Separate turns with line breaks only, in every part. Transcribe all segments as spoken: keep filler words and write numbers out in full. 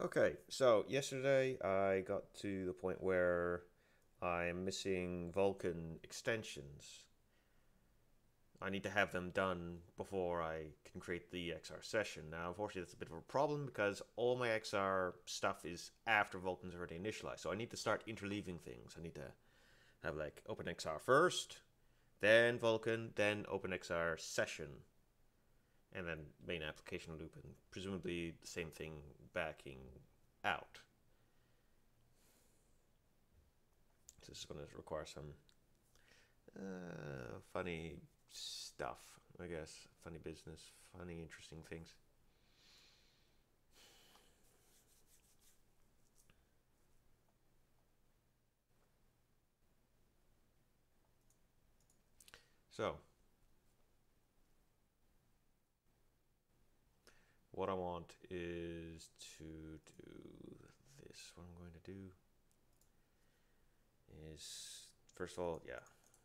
Okay, so yesterday I got to the point where I'm missing Vulkan extensions. I need to have them done before I can create the X R session. Now, unfortunately, that's a bit of a problem because all my X R stuff is after Vulkan's already initialized. So I need to start interleaving things. I need to have like OpenXR first, then Vulkan, then OpenXR session, and then main application loop, and presumably the same thing backing out. So this is going to require some uh, funny stuff, I guess. Funny business, funny, interesting things. So, what I want is to do this. What I'm going to do is, first of all, yeah.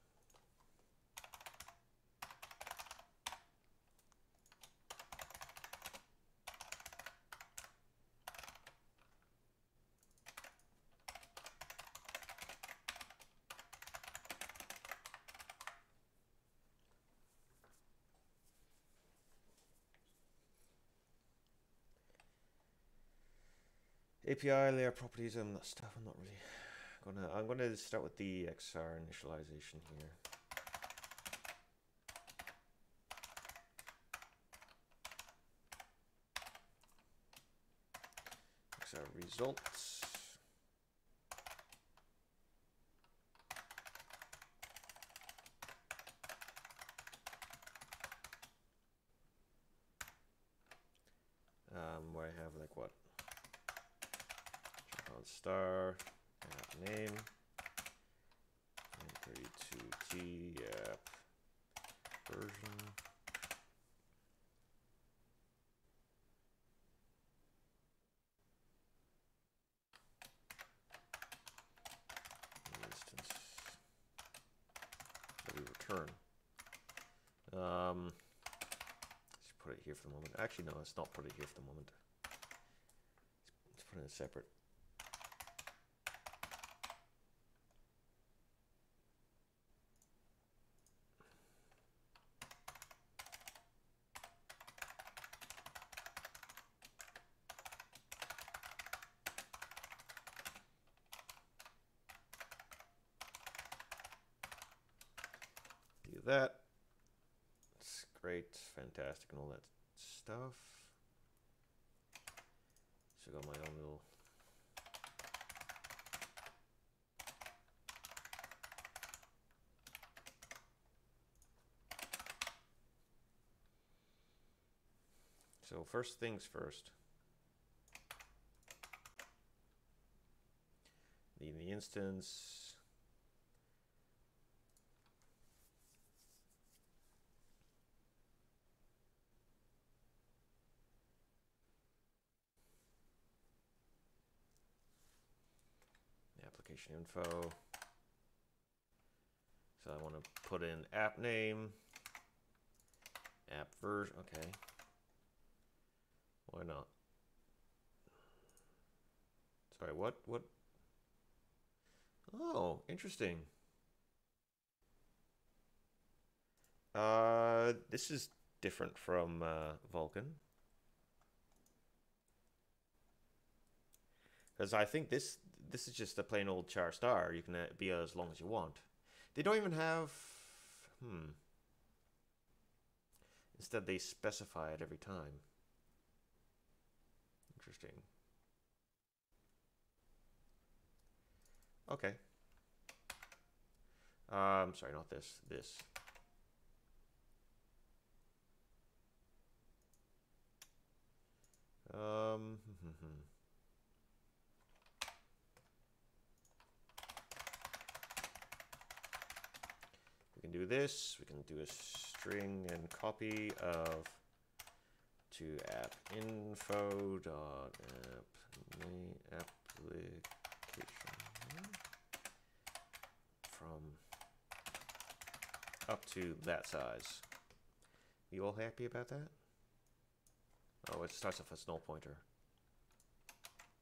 A P I layer properties and that stuff. I'm not really gonna. I'm gonna start with the X R initialization here. X R results. Um, where I have like what? Star app name thirty-two T app version. Instance that we return. Um, let's put it here for the moment. Actually, no, let's not put it here for the moment. Let's put it in a separate. Do that. It's great, fantastic, and all that stuff. So I got my own little. So first things first. Need the instance. Application info. So I want to put in app name, app version. Okay. Why not? Sorry, what? What? Oh, interesting. Uh, this is different from uh, Vulkan. Because I think this this is just a plain old char star. You can uh, be as long as you want. They don't even have... Hmm. Instead, they specify it every time. Interesting. Okay. Um, sorry, not this. This. Um... We can do this. We can do a string and copy of to app info dot app application from up to that size. You all happy about that? Oh, it starts off as null pointer.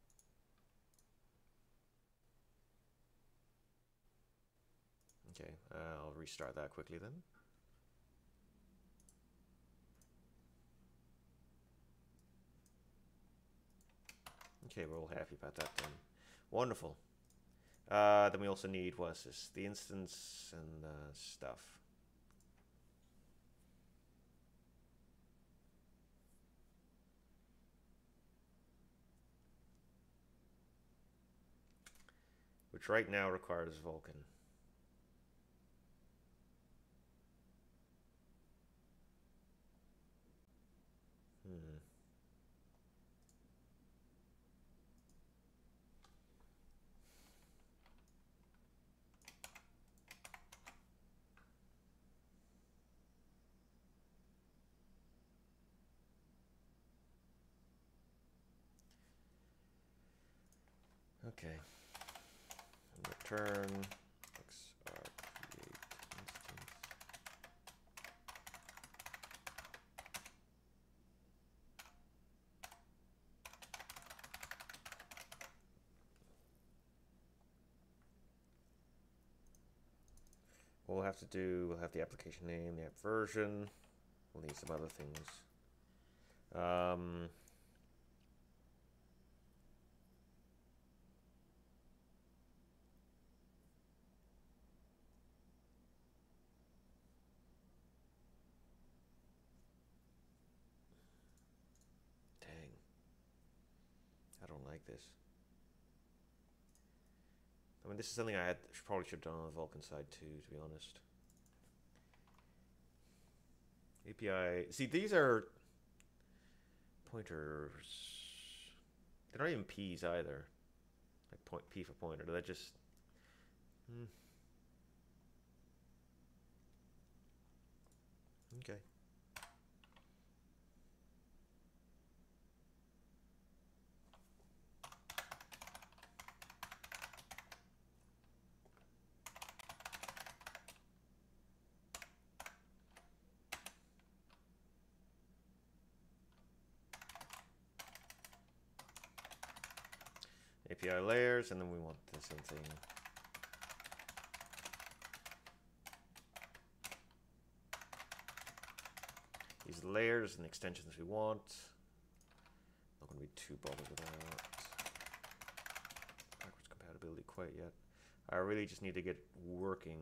Okay, I'll restart that quickly then. Okay, we're all happy about that then. Wonderful. Uh, then we also need, what's this? The instance and uh, stuff. Which right now requires Vulkan. Hmm. Okay. Return X R create instance. We'll have to do, we'll have the application name, the app version. We'll need some other things. Um, dang. I don't like this. I mean, this is something I had, probably should have done on the Vulkan side too, to be honest. A P I. See, these are pointers. They're not even P's either. Like point P for pointer. They're just. Hmm. Okay. A P I layers, and then we want the same thing. These layers and extensions we want. Not going to be too bothered with that. Backwards compatibility quite yet. I really just need to get working.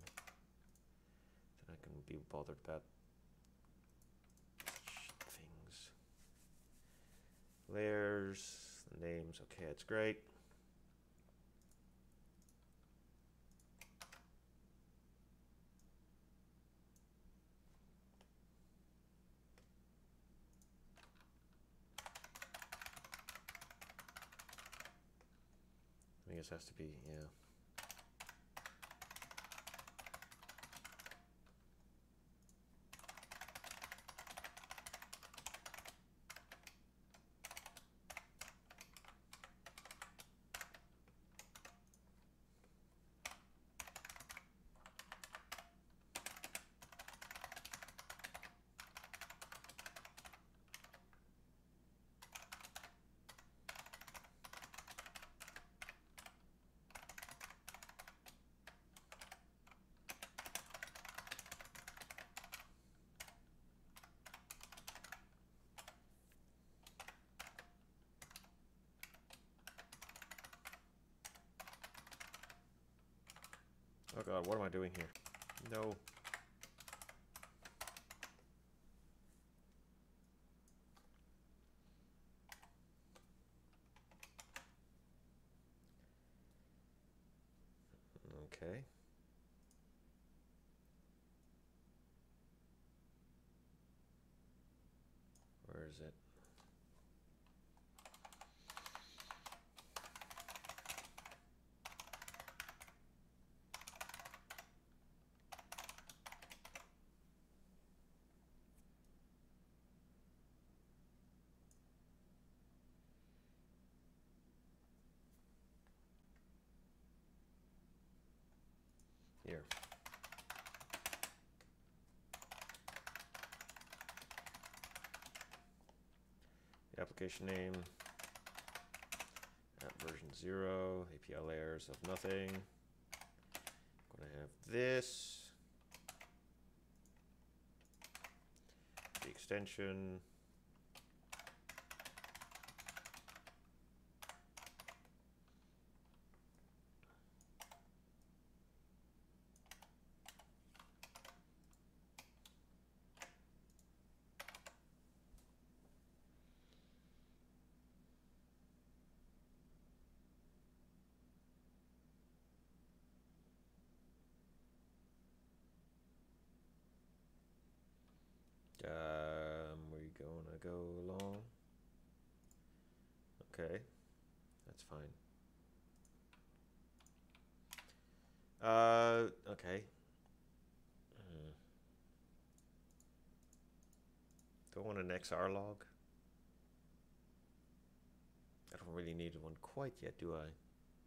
Then I can be bothered about things. Layers, names, okay, that's great. I guess it has to be, yeah. Oh god, what am I doing here? No. Okay. Where is it? Here. The application name, app version zero, A P I layers of nothing. I'm I have this, the extension. Um, we're gonna go along. Okay, that's fine. Uh, okay. Hmm. Do I want an X R log? I don't really need one quite yet, do I?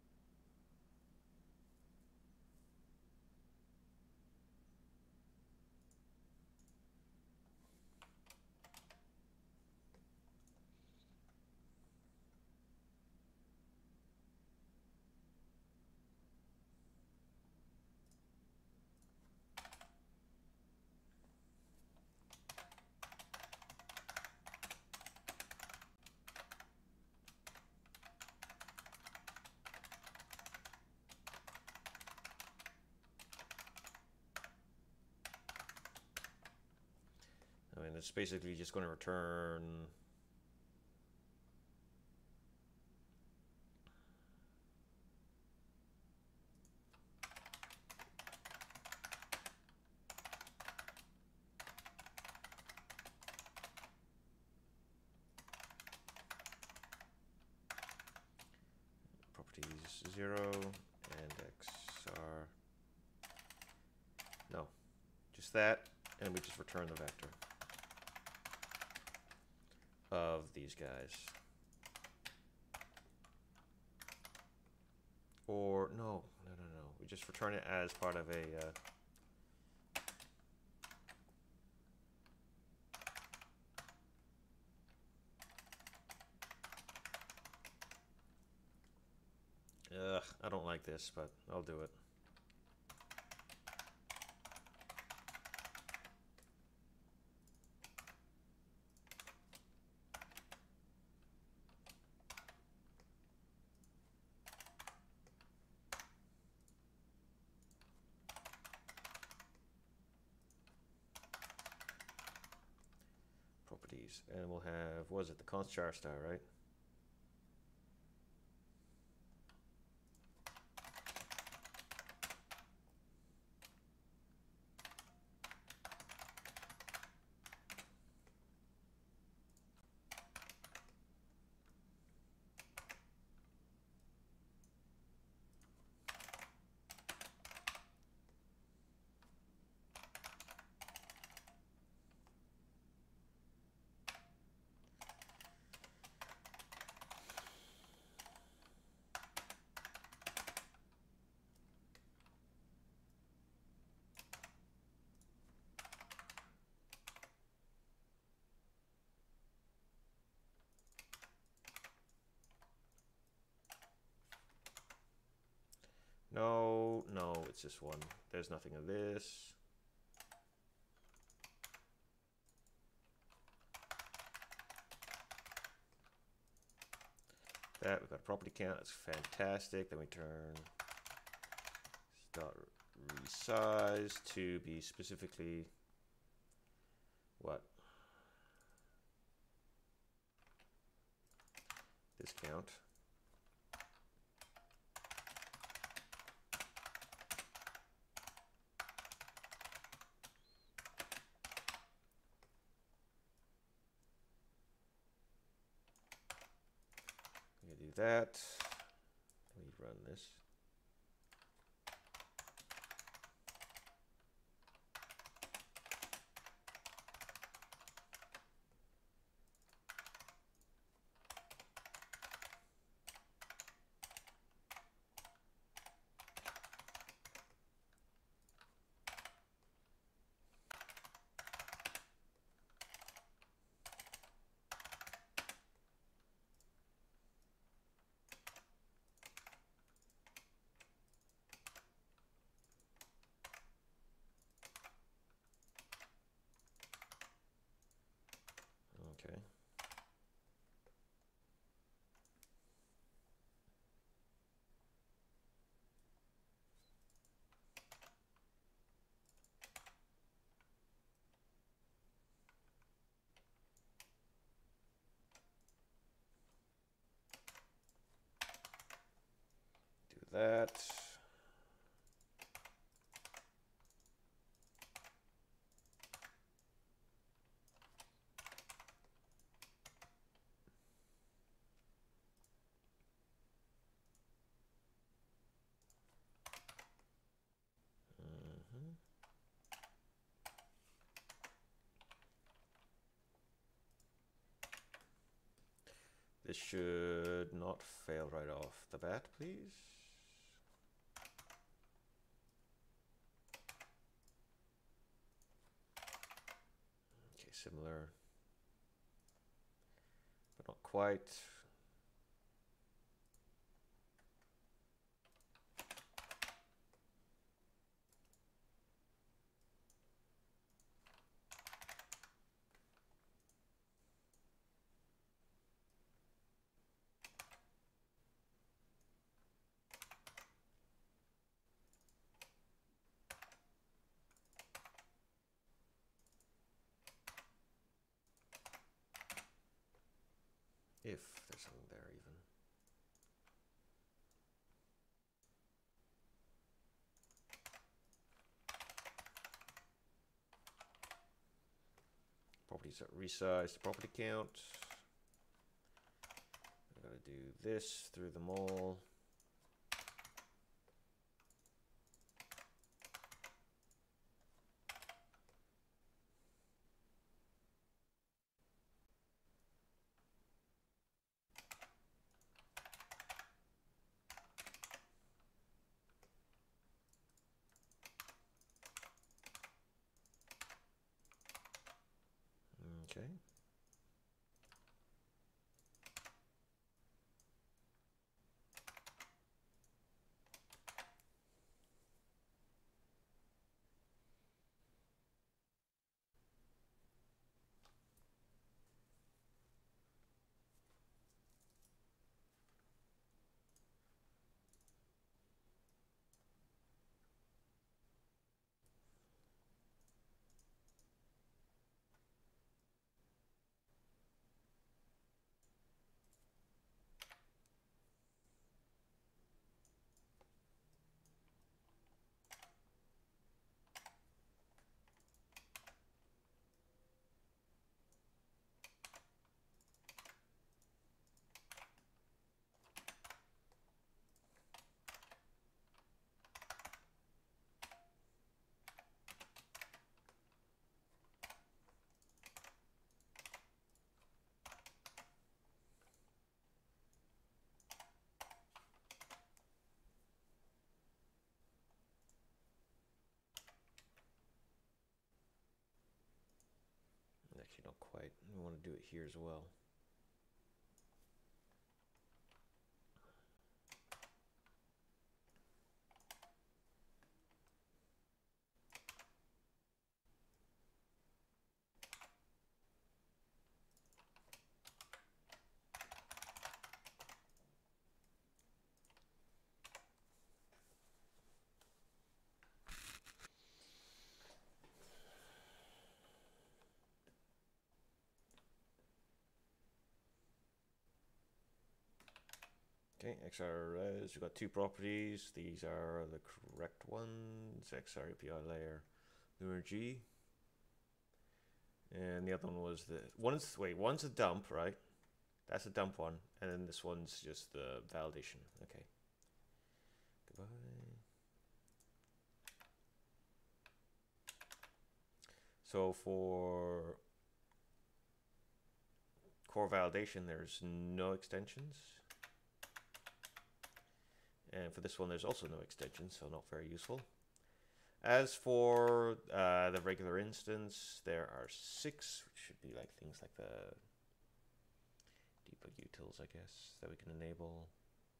I mean, it's basically just going to return properties zero and X R. No, just that, and we just return the vector of these guys. Or no, no, no, no. We just return it as part of a. Uh, Ugh, I don't like this, but I'll do it. Properties, and we'll have, what is it, the const char style, right? No, no, it's just one. There's nothing of this. That, we've got a property count, it's fantastic. Then we turn dot resize to be specifically what? This count. Do that. Let me run this. that. Mm-hmm. This should not fail right off the bat, please. Okay, similar, but not quite. If there's something there even. Properties that resize the property count. I'm gonna do this through them all. Okay. Actually, not quite. We want to do it here as well. Okay, X R res, we've got two properties. These are the correct ones. X R A P I layer, Lunar G. And the other one was the, one's, wait, one's a dump, right? That's a dump one. And then this one's just the validation. Okay. Goodbye. So for core validation, there's no extensions. And for this one, there's also no extensions, so not very useful. As for uh, the regular instance, there are six, which should be like things like the debug utils, I guess, that we can enable.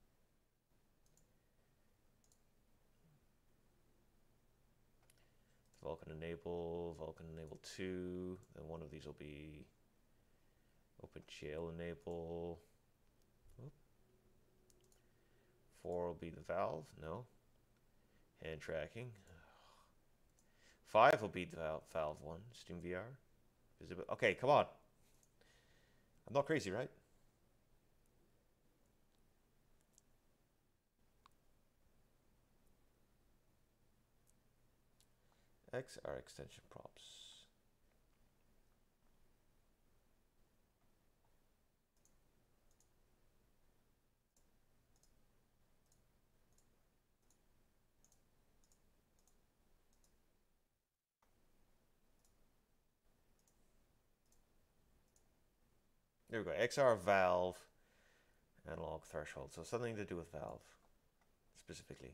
Vulkan enable, Vulkan enable two, then one of these will be OpenXR enable. Oop. Four will be the valve, no. Hand tracking. Five will be the valve, valve one, Steam V R. Visible. Okay, come on. I'm not crazy, right? X R extension props. There we go. X R valve analog threshold. So something to do with valve specifically.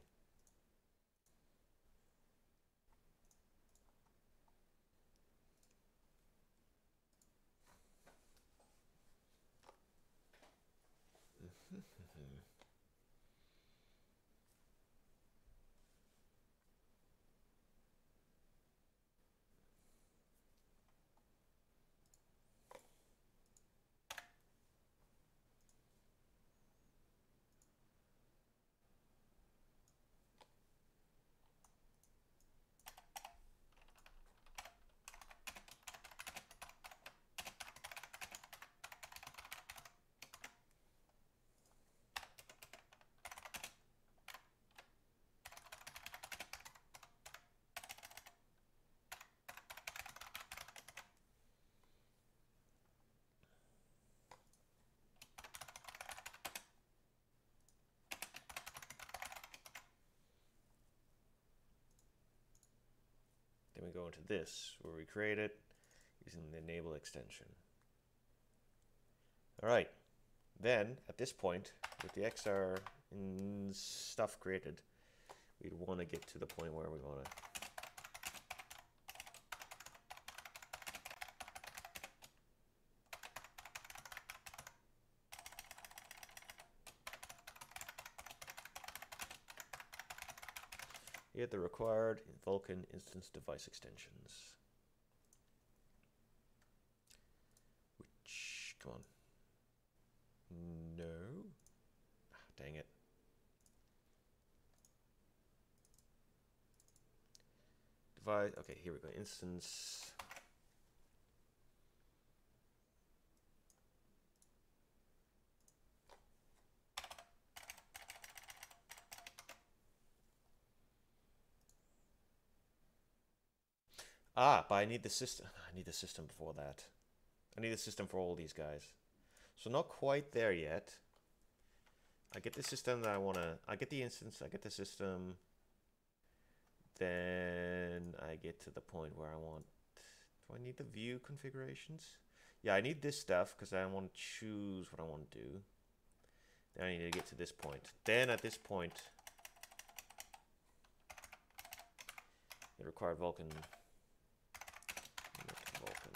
Then we go into this, where we create it using the enable extension. All right. Then, at this point, with the X R stuff created, we'd want to get to the point where we want to get the required Vulkan instance device extensions. Which, come on. No. Ah, dang it. Device, okay, here we go. Instance. Ah, but I need the system. I need the system before that. I need the system for all these guys. So not quite there yet. I get the system that I want to... I get the instance, I get the system. Then I get to the point where I want... Do I need the view configurations? Yeah, I need this stuff because I want to choose what I want to do. Then I need to get to this point. Then at this point... the required Vulkan... Vulkan.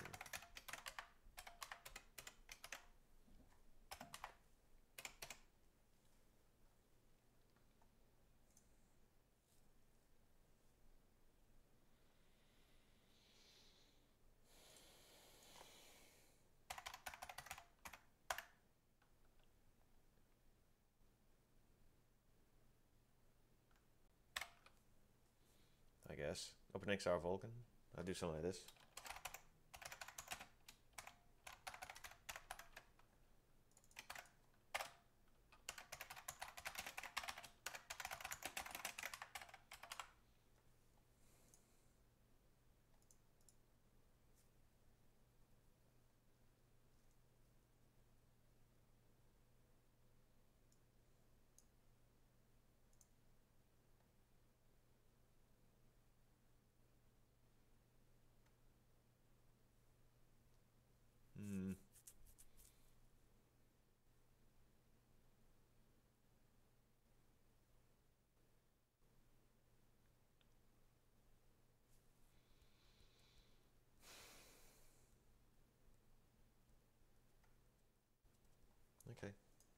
I guess. OpenXR Vulkan. I'll do something like this. Hmm. Okay.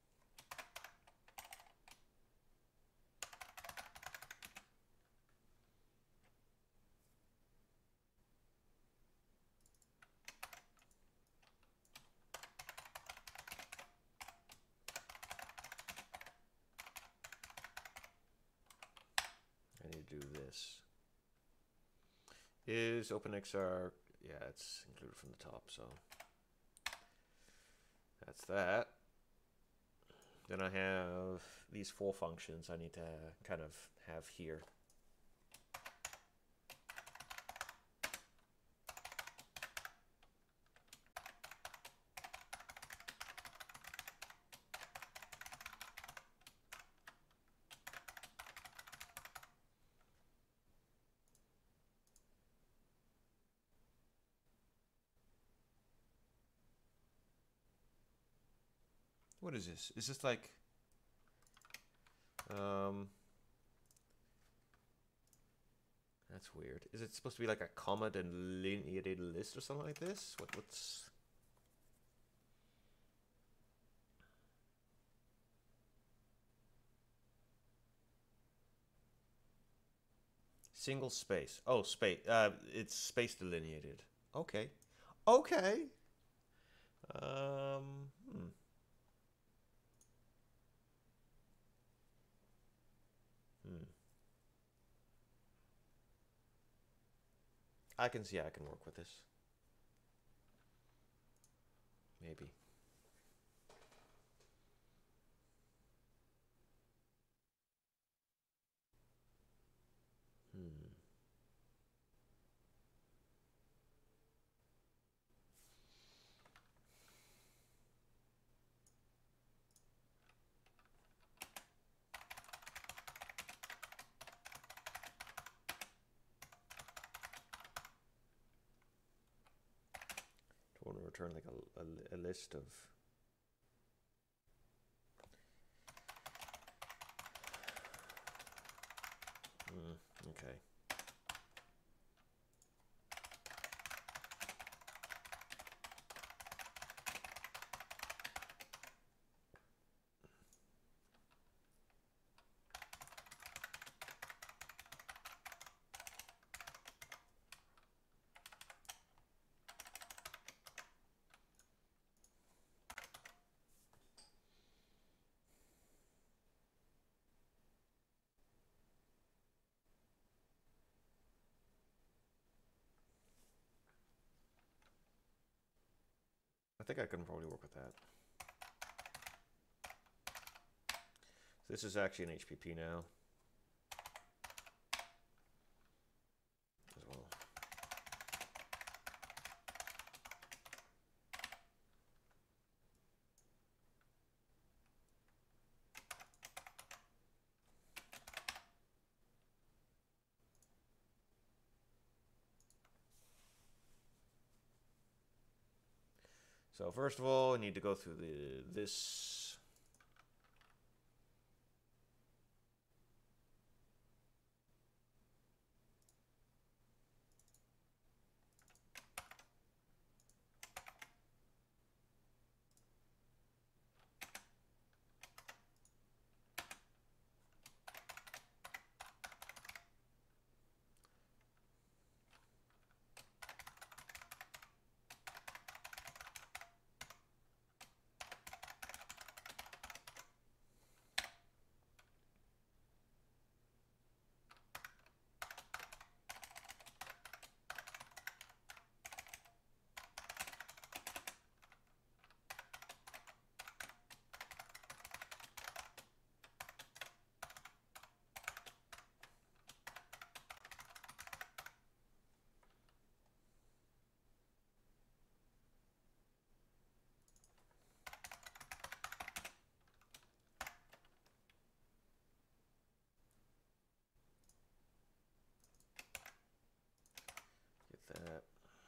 I need to do this. Is OpenXR... Yeah, it's included from the top, so... That's that. Then I have these four functions I need to kind of have here. What is this? Is this like... Um... That's weird. Is it supposed to be like a comma and lineated list or something like this? What, what's... Single space. Oh, space. Uh, it's space delineated. Okay. Okay. Um, hmm. Hmm. I can see I can work with this. Maybe. Hmm. I want to return like a, a, a list of... Hmm. Okay. I think I can probably work with that. This is actually an H P P now as well. So first of all, I need to go through the this. Get that.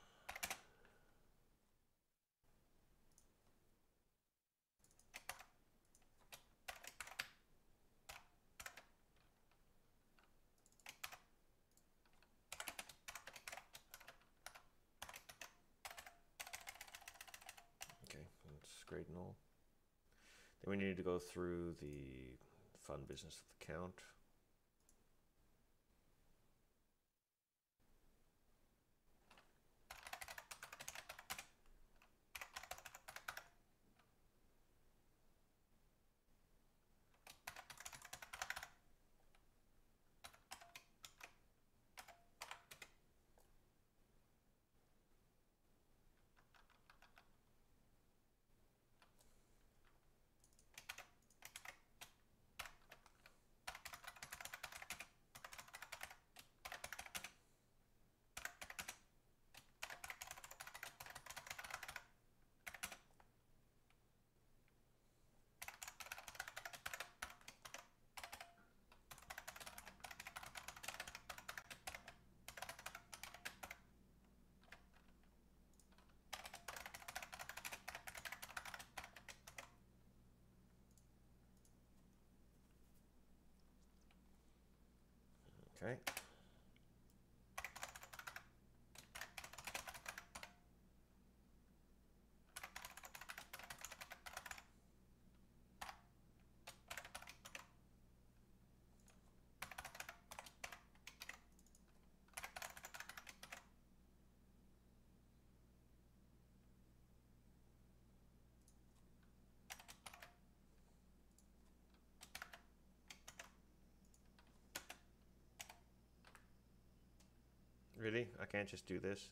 Okay, that's great and all. Then we need to go through the fun business of the count. Okay. Really? I can't just do this?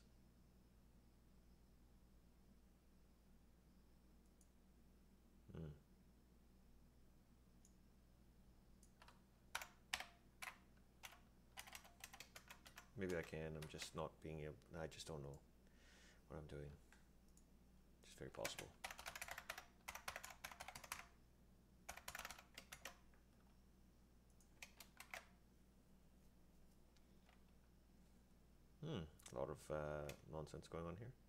Hmm. Maybe I can, I'm just not being able, I just don't know what I'm doing. It's very possible. Hmm, a lot of uh, nonsense going on here.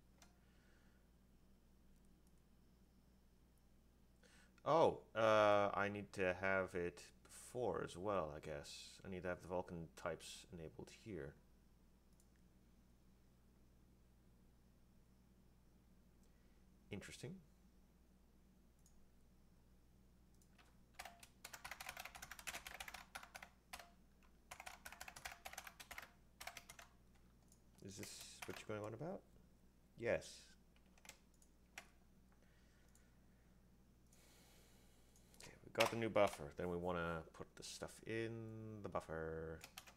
Oh, uh, I need to have it before as well, I guess. I need to have the Vulkan types enabled here. Interesting. Is this what you're going on about? Yes. Okay, we got the new buffer. Then we want to put the stuff in the buffer.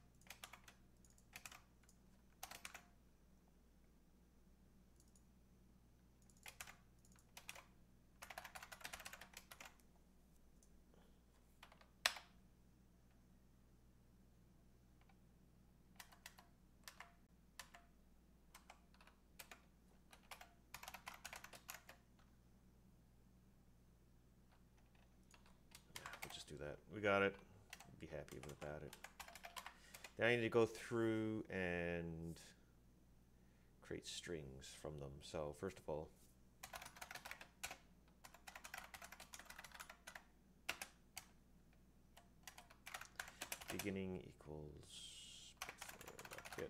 Do that. We got it. Be happy about it. Then I need to go through and create strings from them. So first of all, beginning equals get.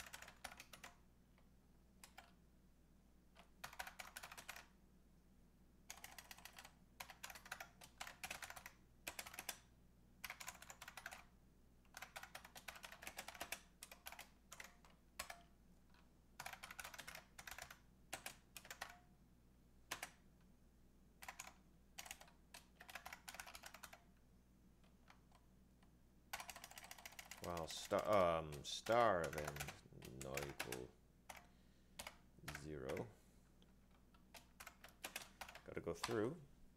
Well, star um star then not equal zero. Got to go through.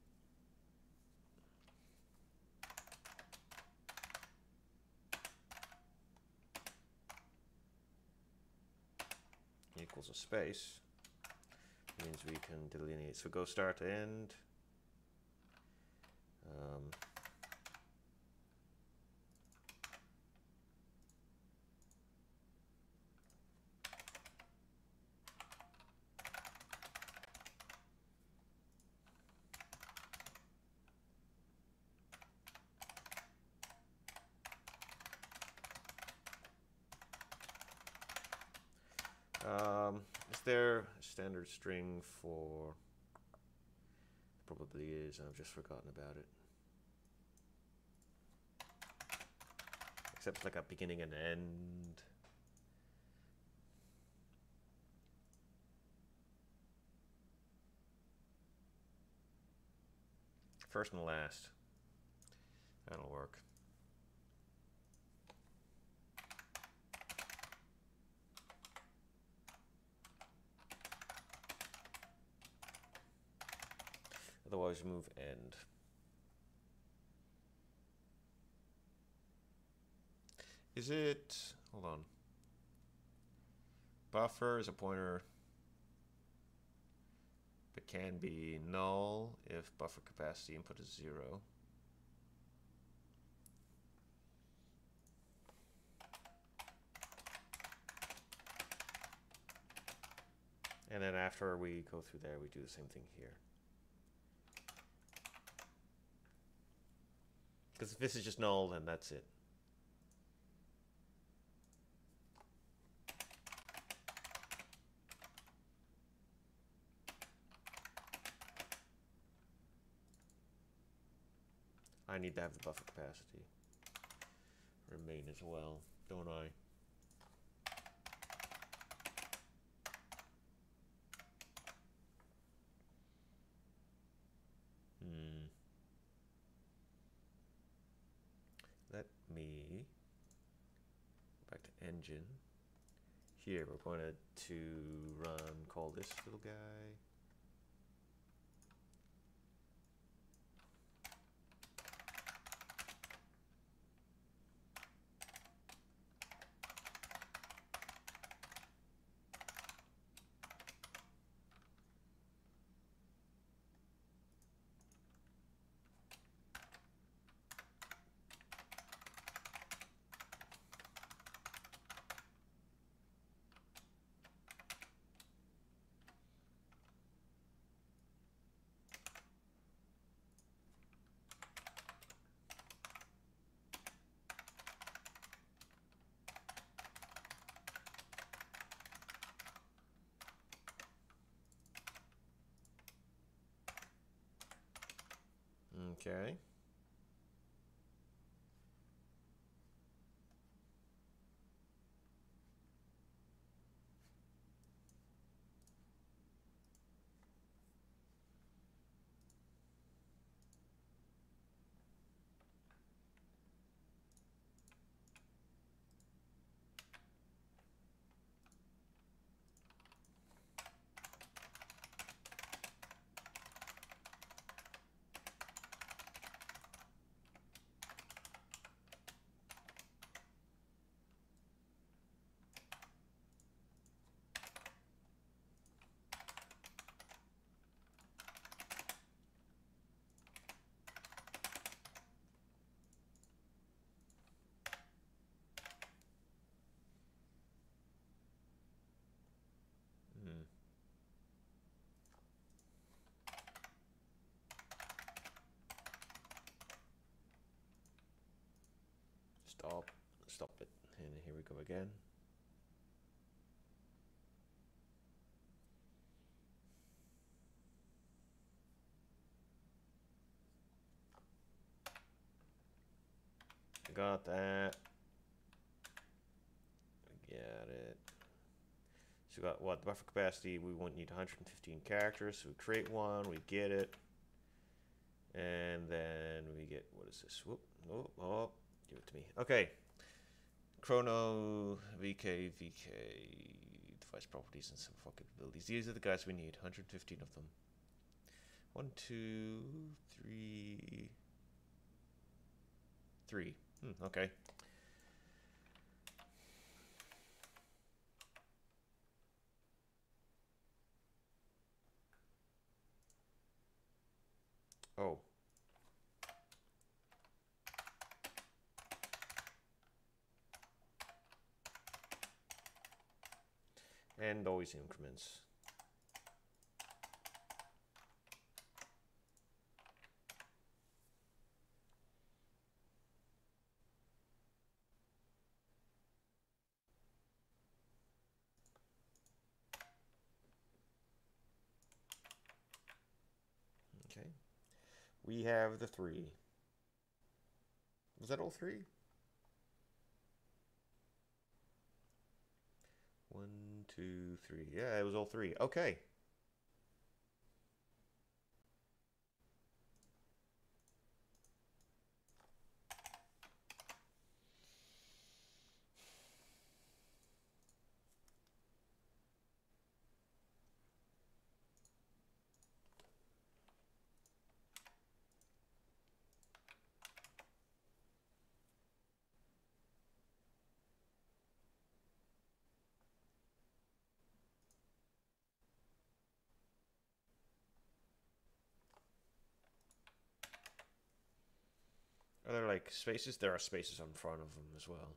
Equals a space. Means we can delineate. So go start to end. Um, Um, is there a standard string for? Probably is, and I've just forgotten about it. Except it's like a beginning and end. First and last. That'll work. Otherwise, move end. Is it? Hold on. Buffer is a pointer. It can be null if buffer capacity input is zero. And then after we go through there, we do the same thing here. Because if this is just null, then that's it. I need to have the buffer capacity remain as well, don't I? Hmm. Let me go back to engine. Here we're going to, to run, call this little guy. Okay. Hmm. Stop. Stop it. And here we go again. Got that. Get it. So we got what? The buffer capacity, we won't need one hundred fifteen characters, so we create one, we get it. And then we get, what is this? Whoop, oh, oh, give it to me. Okay. Chrono, V K, V K, device properties and simplify capabilities. These are the guys we need, one hundred fifteen of them. One, two, three, three. Hmm, okay. Oh. And always increments. Okay. We have the three. Was that all three? One, two, three. Yeah, it was all three. Okay. Are there like spaces? There are spaces in front of them as well.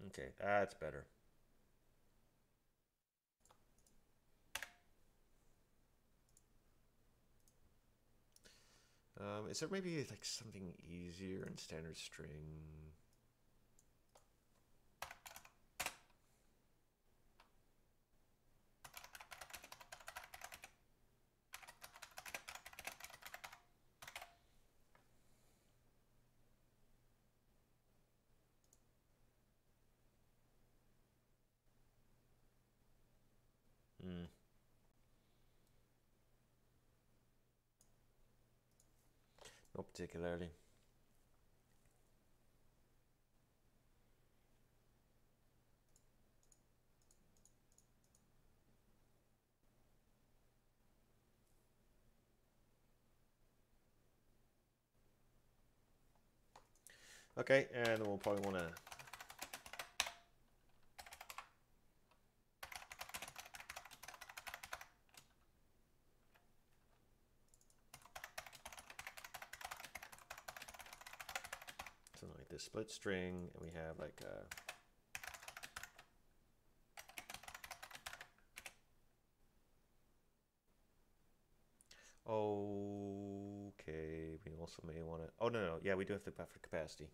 Okay, that's better. Um, is there maybe like something easier in standard string? Hmm. Not particularly. Okay, and then we'll probably want to something like this split string, and we have like a okay. We also may want to. Oh no, no, yeah, we do have the buffer capacity.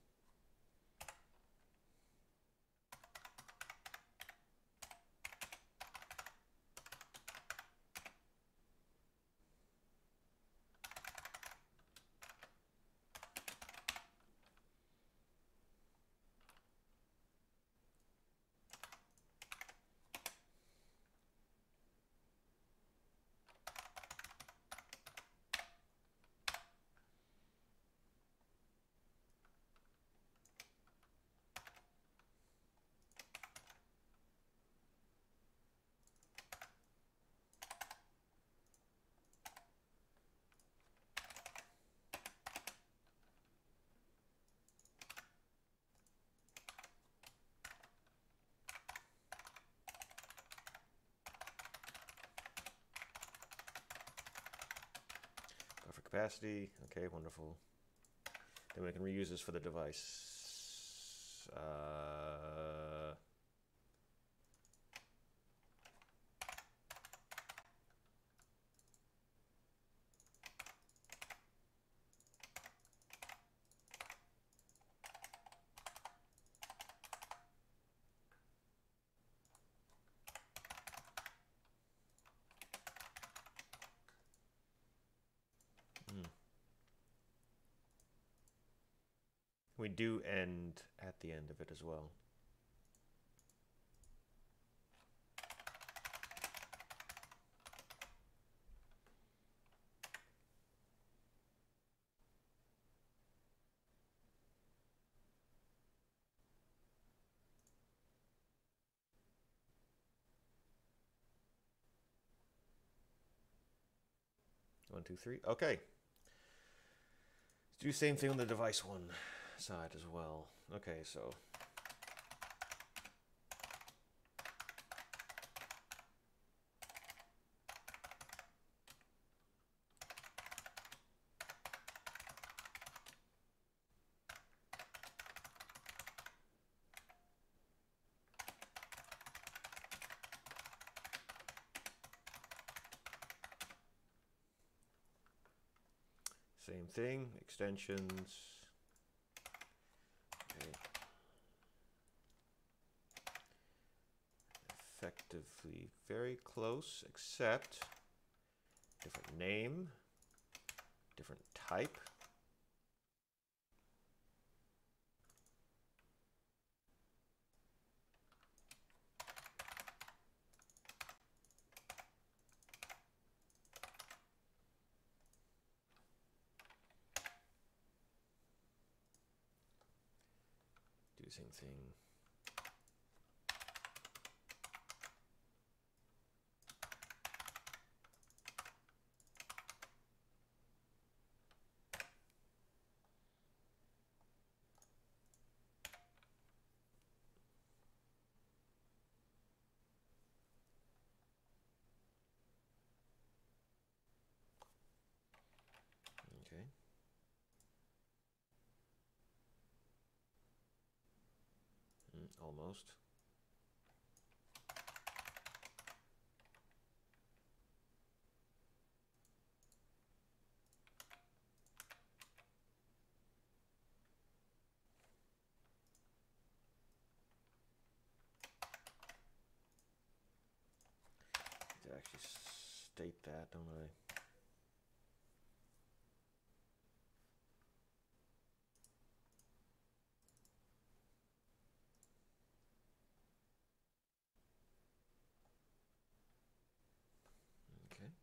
Buffer capacity. Okay, wonderful. Then we can reuse this for the device. Uh, hmm. We do end at the end of it as well. One, two, three. Okay. Let's do the same thing on the device one side as well. Okay, so same thing, extensions. Okay. Effectively very close, except different name, different type. Do the same thing. Okay. almost. To actually state that, don't I? Okay.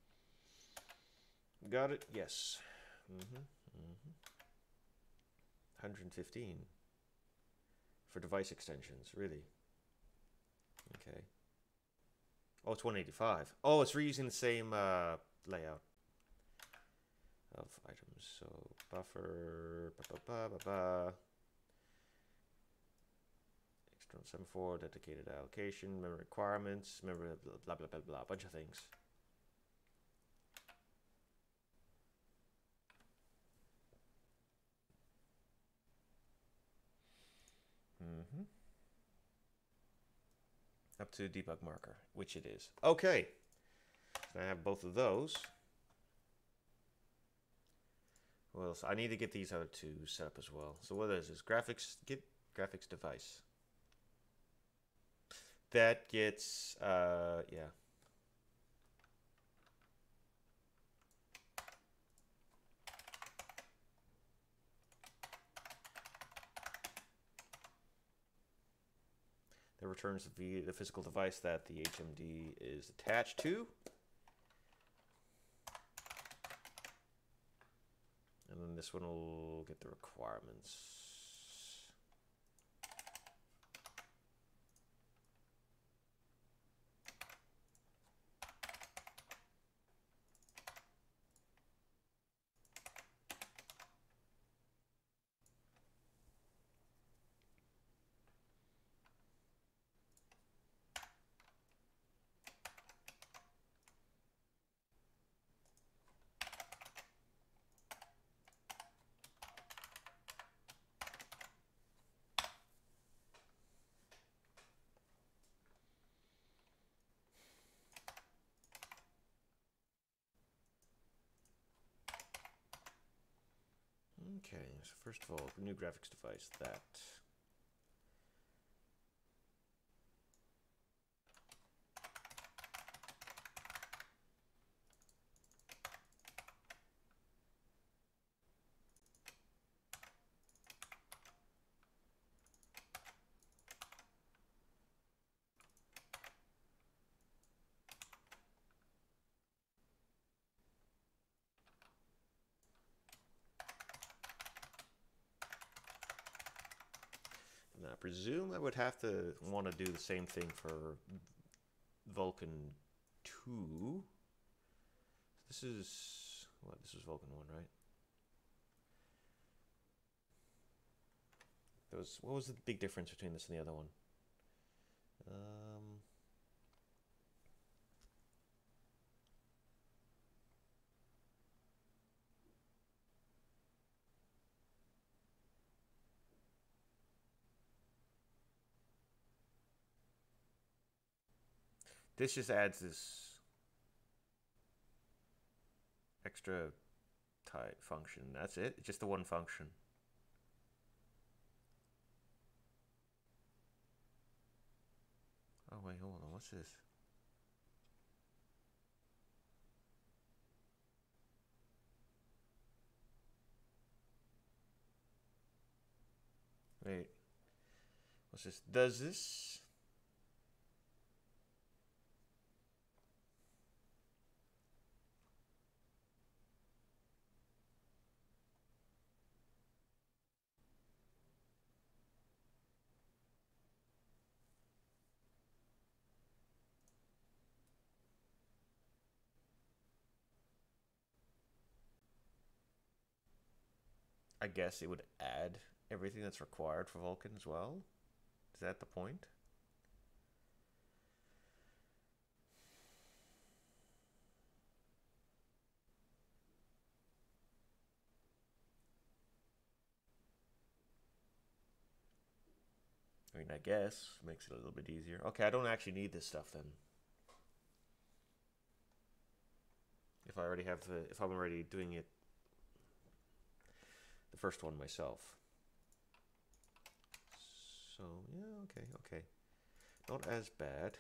Got it? Yes. Mm-hmm. Mm-hmm. one hundred fifteen for device extensions, really? Okay. Oh, it's one eighty-five. Oh, it's reusing the same uh, layout of items. So buffer, ba ba ba ba ba. External seventy-four, dedicated allocation, memory requirements, memory blah blah blah blah, a bunch of things. Mm-hmm. Up to debug marker, which it is. Okay. So I have both of those. Well, so I need to get these other two set up as well. So what is this? Graphics, get graphics device. That gets, uh, yeah. That returns the, the physical device that the H M D is attached to. And then this one will get the requirements. Okay, so first of all, new graphics device, that. And I presume I would have to want to do the same thing for Vulkan two. This is, what, this is Vulkan one, right? There was, what was the big difference between this and the other one? Um, this just adds this extra type function. That's it? Just the one function. Oh, wait, hold on. What's this? Wait. What's this? Does this? I guess it would add everything that's required for Vulkan as well. Is that the point? I mean, I guess makes it a little bit easier. Okay, I don't actually need this stuff then. If I already have the, if I'm already doing it, the first one myself. So yeah, okay, okay, not as bad.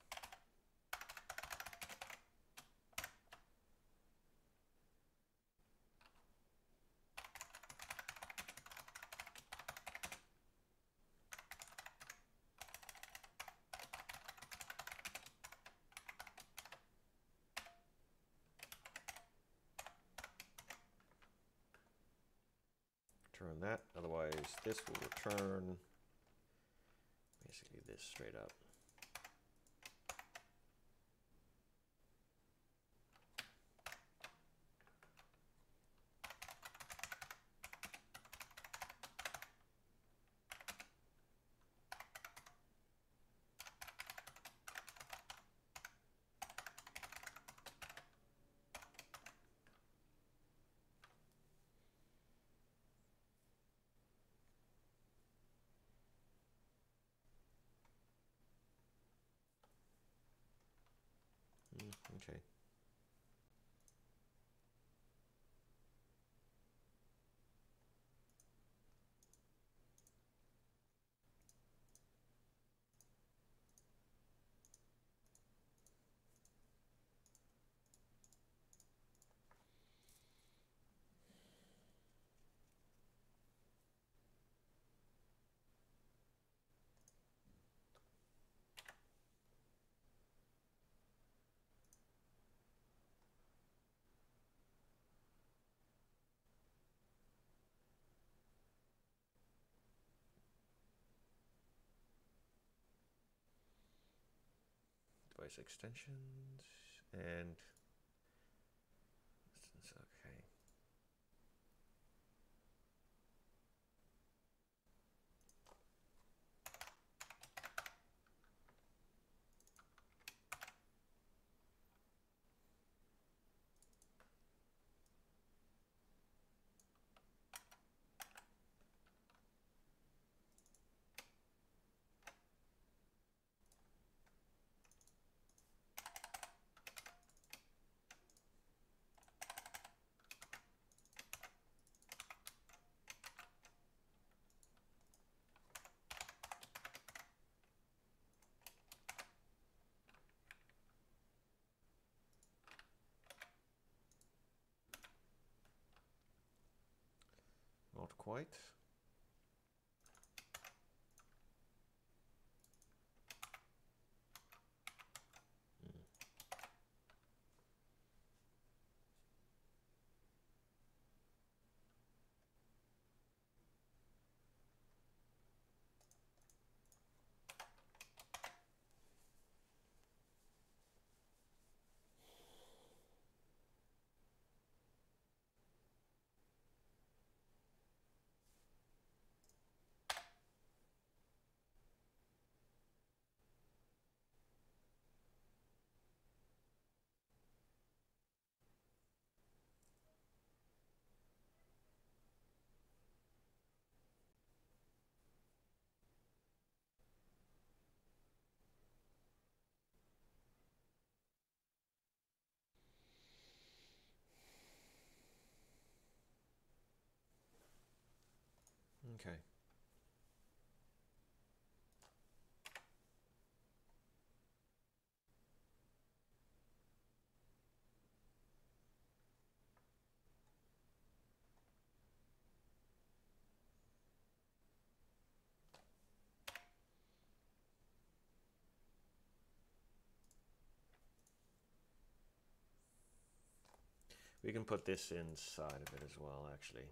Return that, otherwise this will return basically this straight up. Okay. Device extensions and okay. Not quite. Okay. We can put this inside of it as well, actually.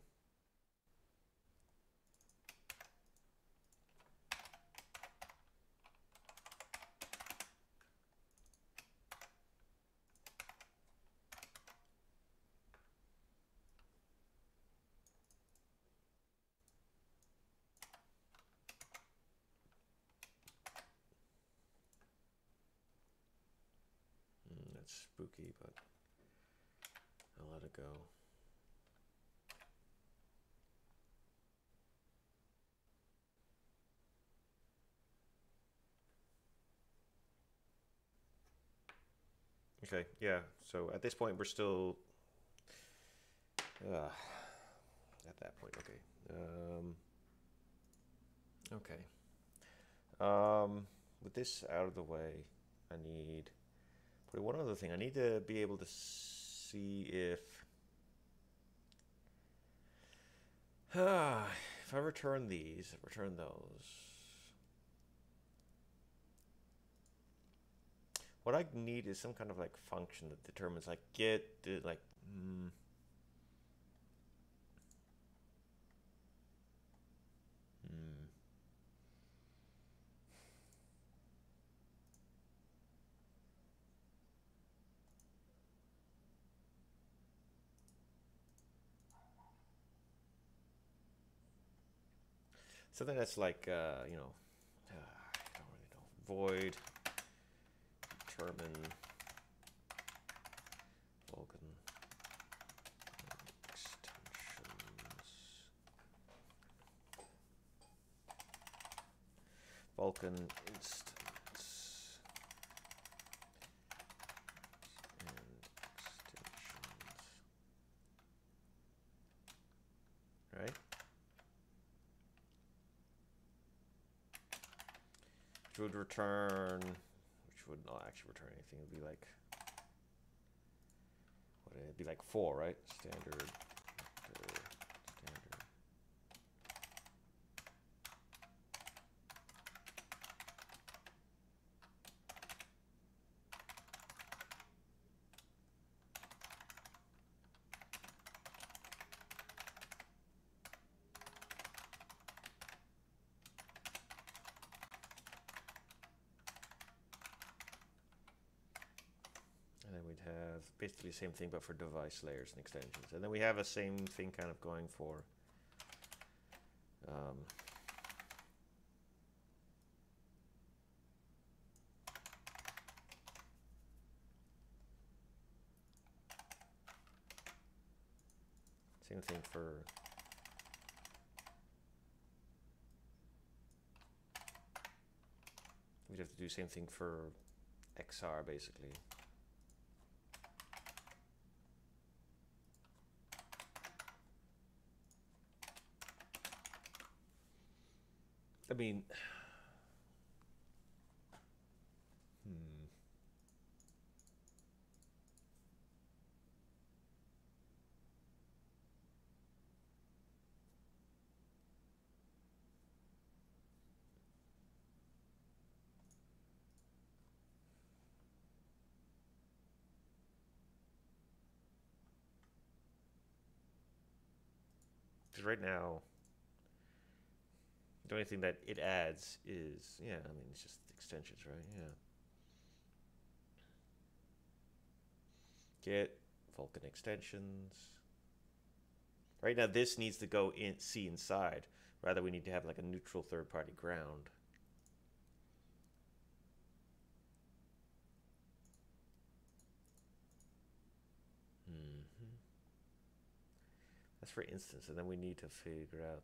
Mm, that's spooky, but I'll let it go. Okay, yeah. So at this point, we're still uh, at that point. Okay. Um, okay. Um, with this out of the way, I need. But one other thing, I need to be able to see if. If I return these, return those. What I need is some kind of like function that determines like get the like. Mm, mm. Something that's like uh, you know, uh, I don't really know. Void determine Vulkan extensions. Vulkan instance and extensions. Right? Which would return, which would not actually return anything. It would be like, what would it be like four, right? Standard, vector, standard. And then we'd have basically the same thing, but for device layers and extensions. And then we have a same thing kind of going for um, same thing for we'd have to do the same thing for X R basically. I mean, hmm. Because right now, the only thing that it adds is, yeah, I mean, it's just extensions, right? Yeah. Get Vulkan extensions. Right now, this needs to go in, see inside. Rather, we need to have like a neutral third-party ground. Mm-hmm. That's for instance, and then we need to figure out.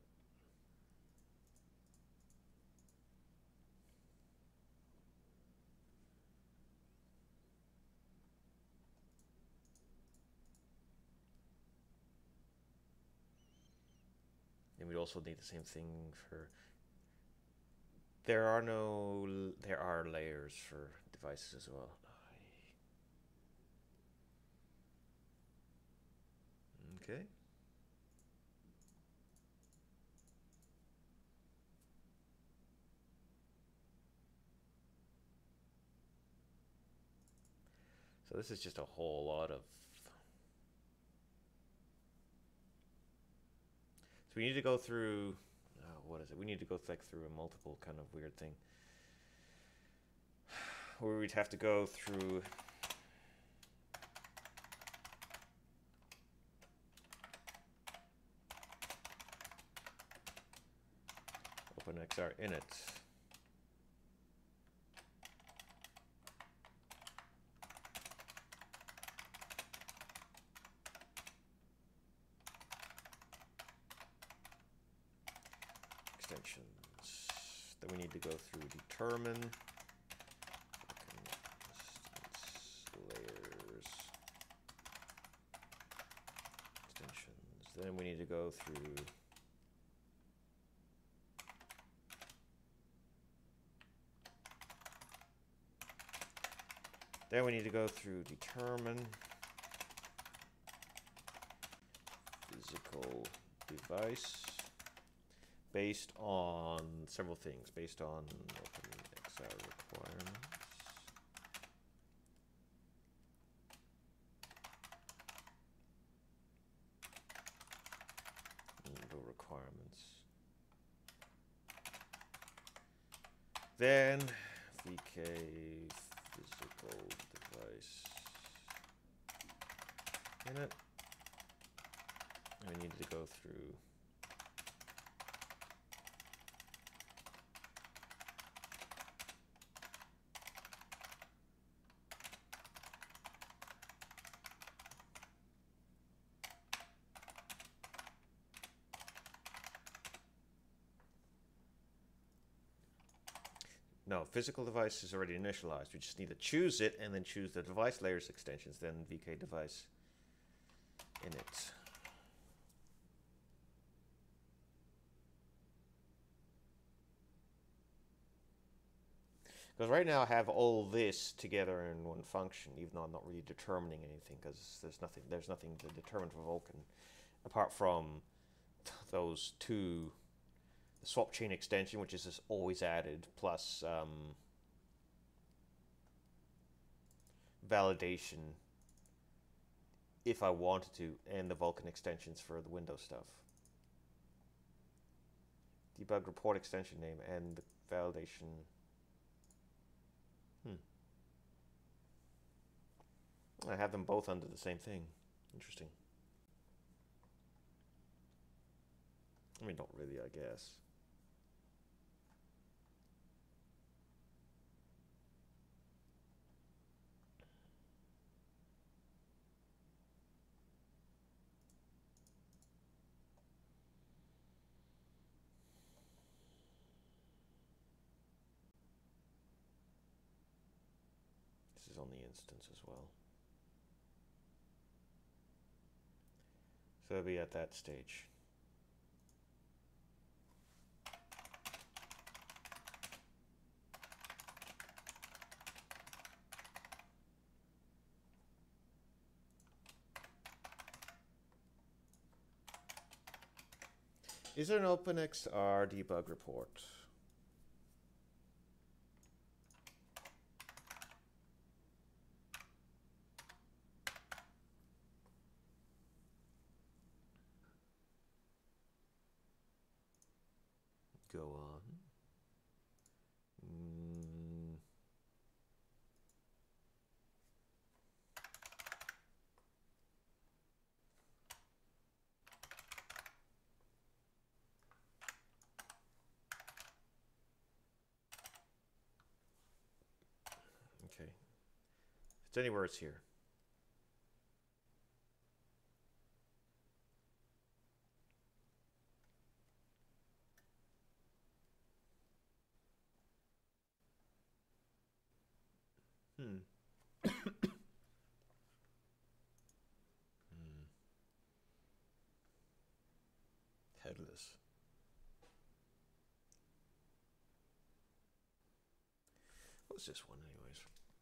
And we also need the same thing for. There are no. There are layers for devices as well. Okay. So this is just a whole lot of. So we need to go through. Oh, what is it? We need to go like through a multiple kind of weird thing. Where we'd have to go through. OpenXR init. Extensions. Then we need to go through determine layers. Then we need to go through Then we need to go through determine physical device based on several things, based on OpenXR requirements. Window requirements. Then V K physical device in it. And we need to go through No, physical device is already initialized. We just need to choose it and then choose the device layers extensions, then V K device in it. Because right now I have all this together in one function, even though I'm not really determining anything, because there's nothing there's nothing to determine for Vulkan, apart from those two. The swap chain extension, which is just always added, plus um, validation if I wanted to, and the Vulkan extensions for the Windows stuff. Debug report extension name and the validation. Hmm. I have them both under the same thing. Interesting. I mean, not really, I guess. This is on the instance as well. So it'll be at that stage. Is there an OpenXR debug report? Go on. Mm. Okay. If it's anywhere, it's here. Hmm. hmm. Headless. What's this one, anyways?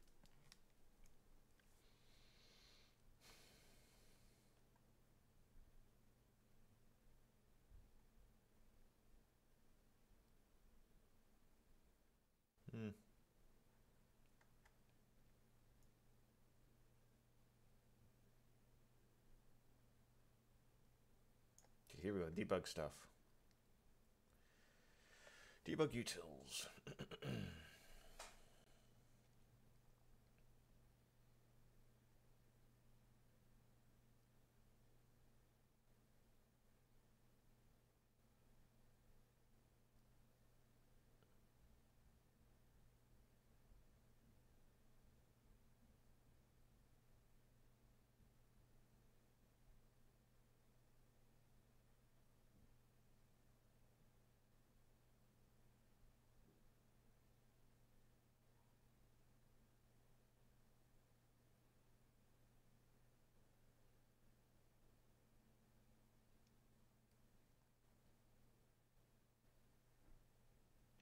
Hmm. Okay, here we go. Debug stuff. Debug utils.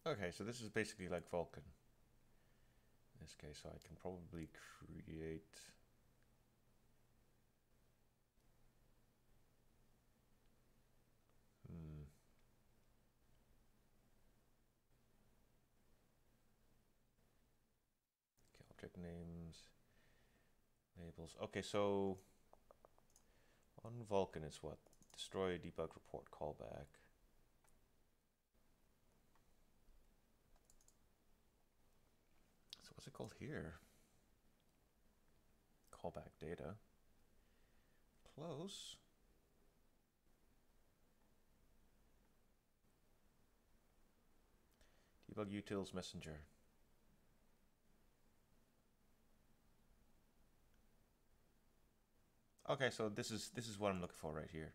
Okay, so this is basically like Vulkan. In this case, so I can probably create... Hmm. Okay, object names, labels. Okay, so on Vulkan is what? Destroy debug report callback. So what's it called here? Callback data. Close. Debug utils messenger. Okay, so this is this is what I'm looking for right here.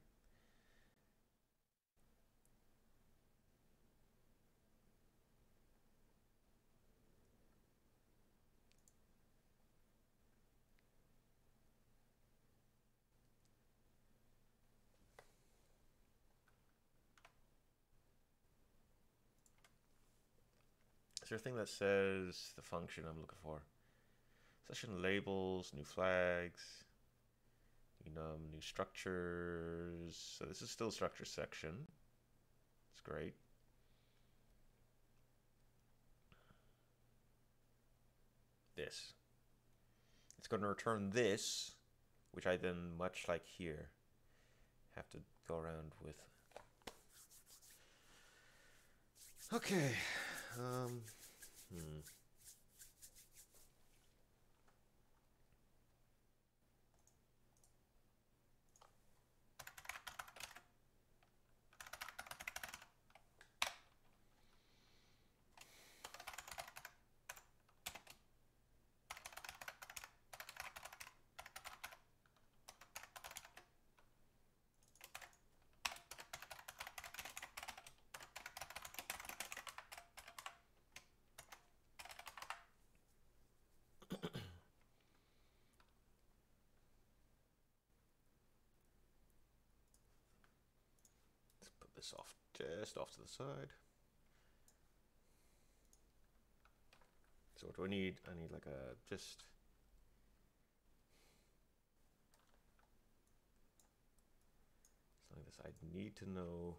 Is there a thing that says the function I'm looking for? Session labels, new flags, enum, new structures. So this is still structure section. It's great. This. It's going to return this, which I then, much like here, have to go around with. Okay. Um, hmm. This off, just off to the side. So what do I need? I need like a just something like this. I need to know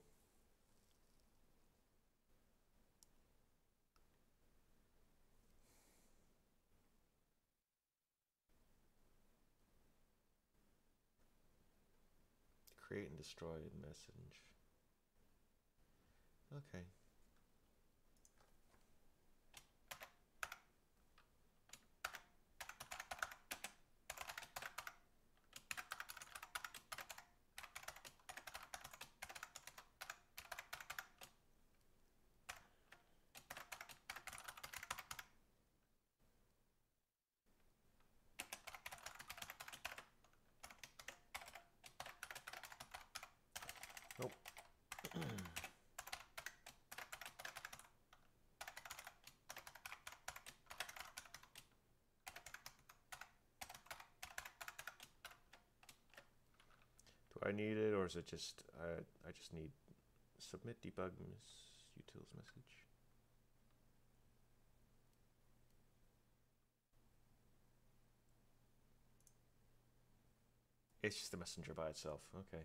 create and destroy a message. Okay. Nope. Do I need it, or is it just I? I just need submit debug utils message. It's just the messenger by itself. Okay.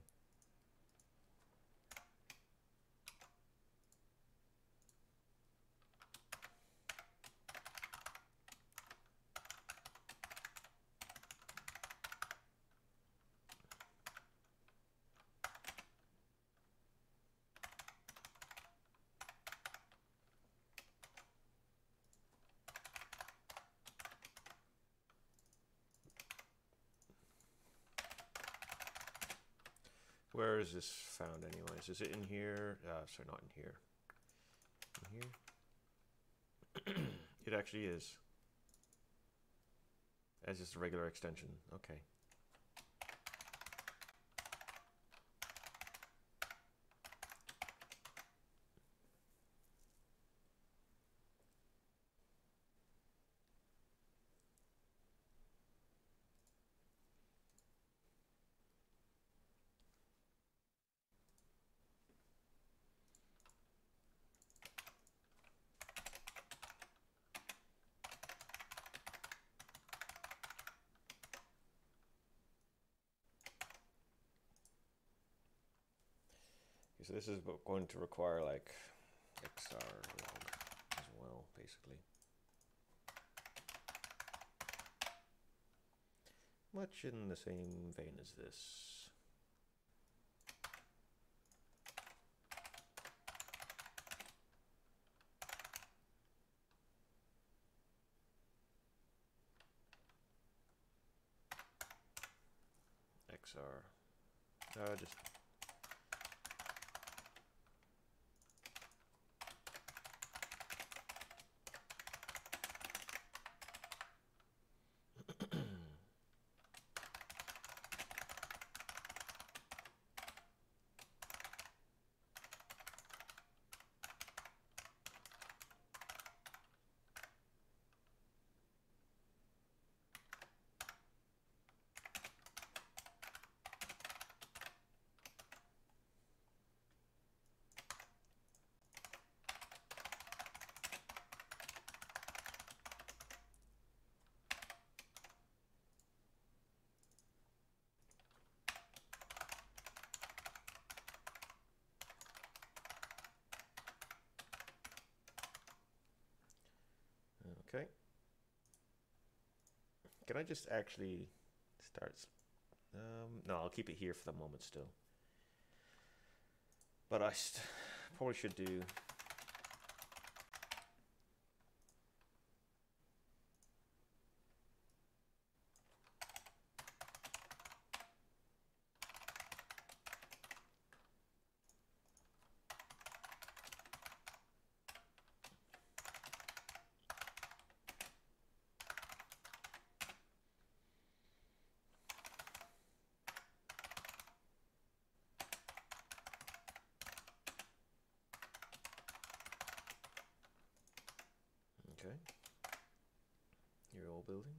Where is this found anyways? Is it in here? Uh, sorry, not in here. In here? It actually is. As just a regular extension. Okay. So this is going to require like X R log as well, basically. Much in the same vein as this. X R. Uh, just okay. Can I just actually start? Um, no, I'll keep it here for the moment still. But I st probably should do. Okay. You're all building.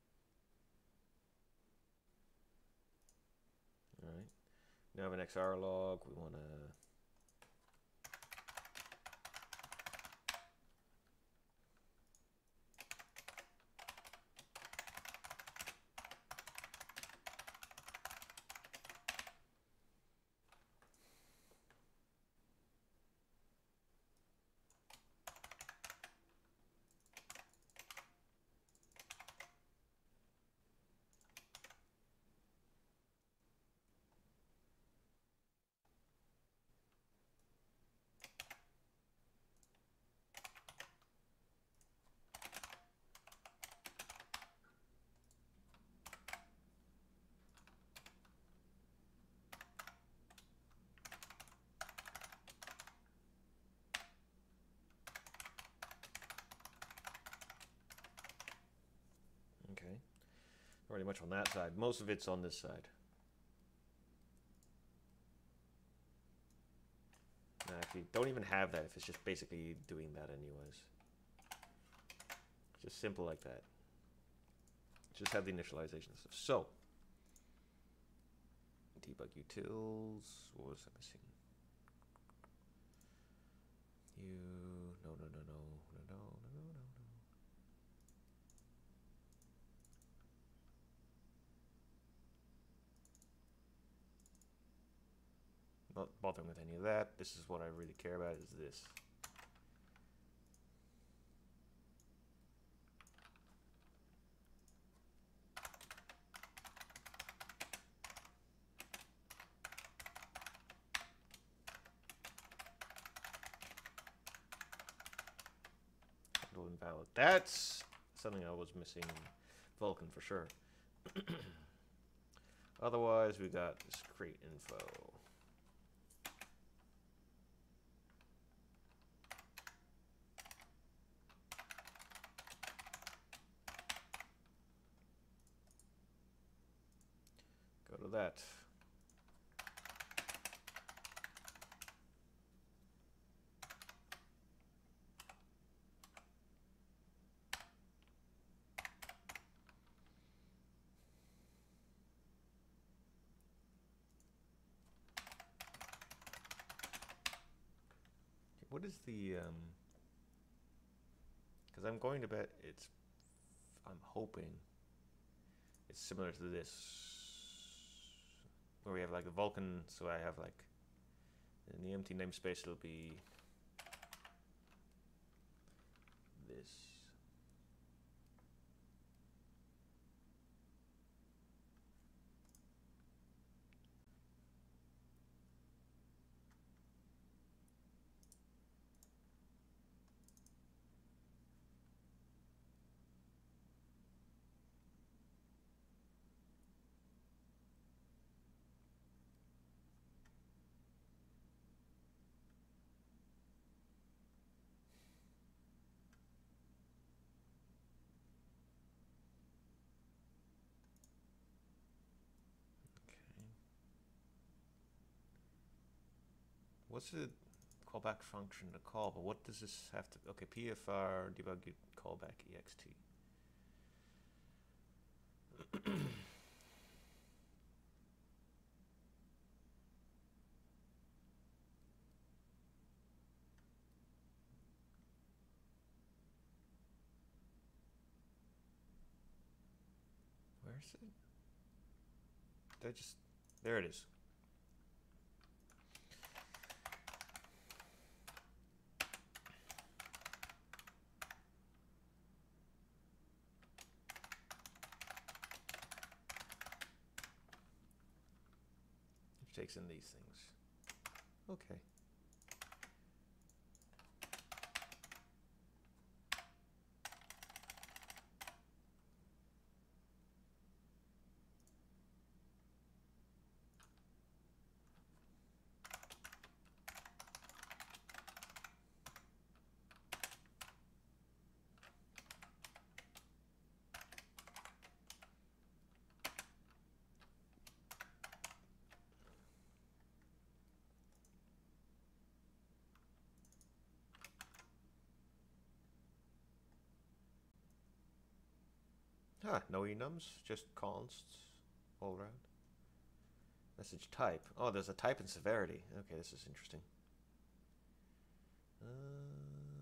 All right. Now I have an X R log. We want to. Okay. Not really much on that side. Most of it's on this side. Actually, don't even have that if it's just basically doing that anyways. Just simple like that. Just have the initialization stuff. So, debug utils. What was I missing? You. No, no, no, no, no, no, no, no, no. Not bothering with any of that. This is what I really care about. Is this. Invalid. That's something I was missing in Vulkan for sure. Otherwise, we got this create info. Go to that. What is the, um, because I'm going to bet it's, I'm hoping it's similar to this, where we have like a Vulkan, so I have like In the empty namespace, it'll be this. What's the callback function to call? But what does this have to? Okay, P F R debug callback ext. Where's it? Did I just? There it is. Takes in these things. Okay. Ah, no enums, just consts all around. Message type. Oh, there's a type and severity. Okay, this is interesting. Um,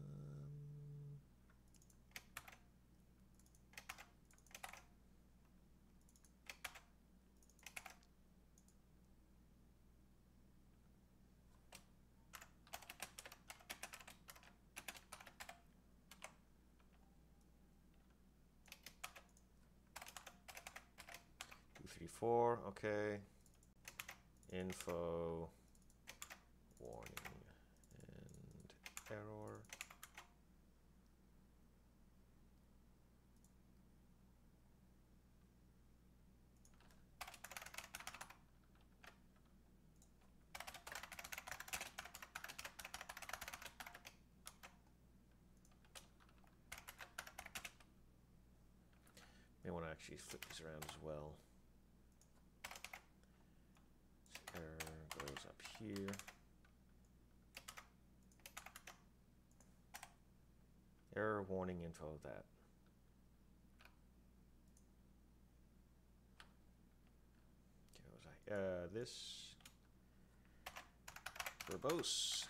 Four, okay. Info, warning, and error. May want to actually flip these around as well. Error goes up here. Error warning info of that. Okay, what was I? Uh, this verbose.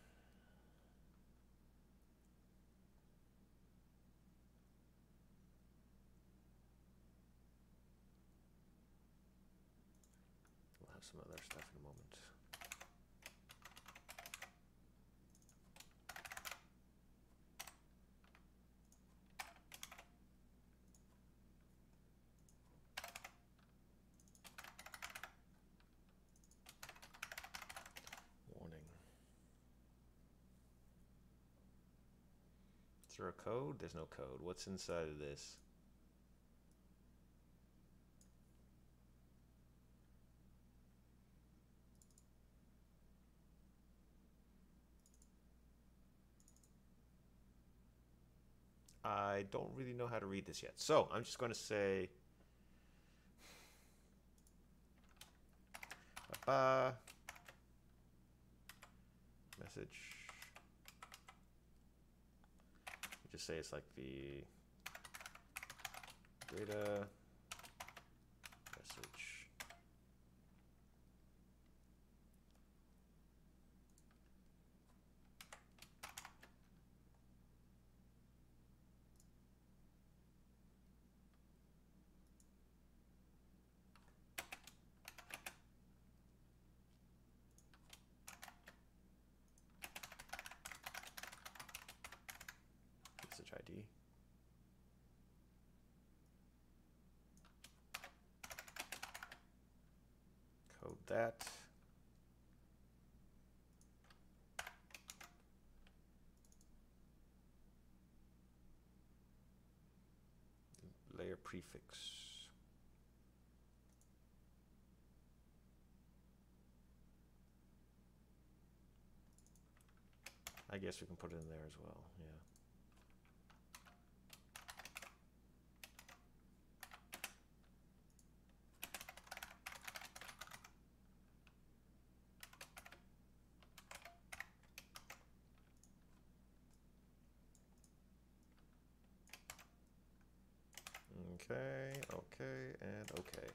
We'll have some other stuff in a moment. Is there a code? There's no code. What's inside of this? I don't really know how to read this yet. So I'm just going to say ba message. Just say it's like the data message. ready. Code that. Layer prefix. I guess we can put it in there as well, yeah. Okay, okay, and okay.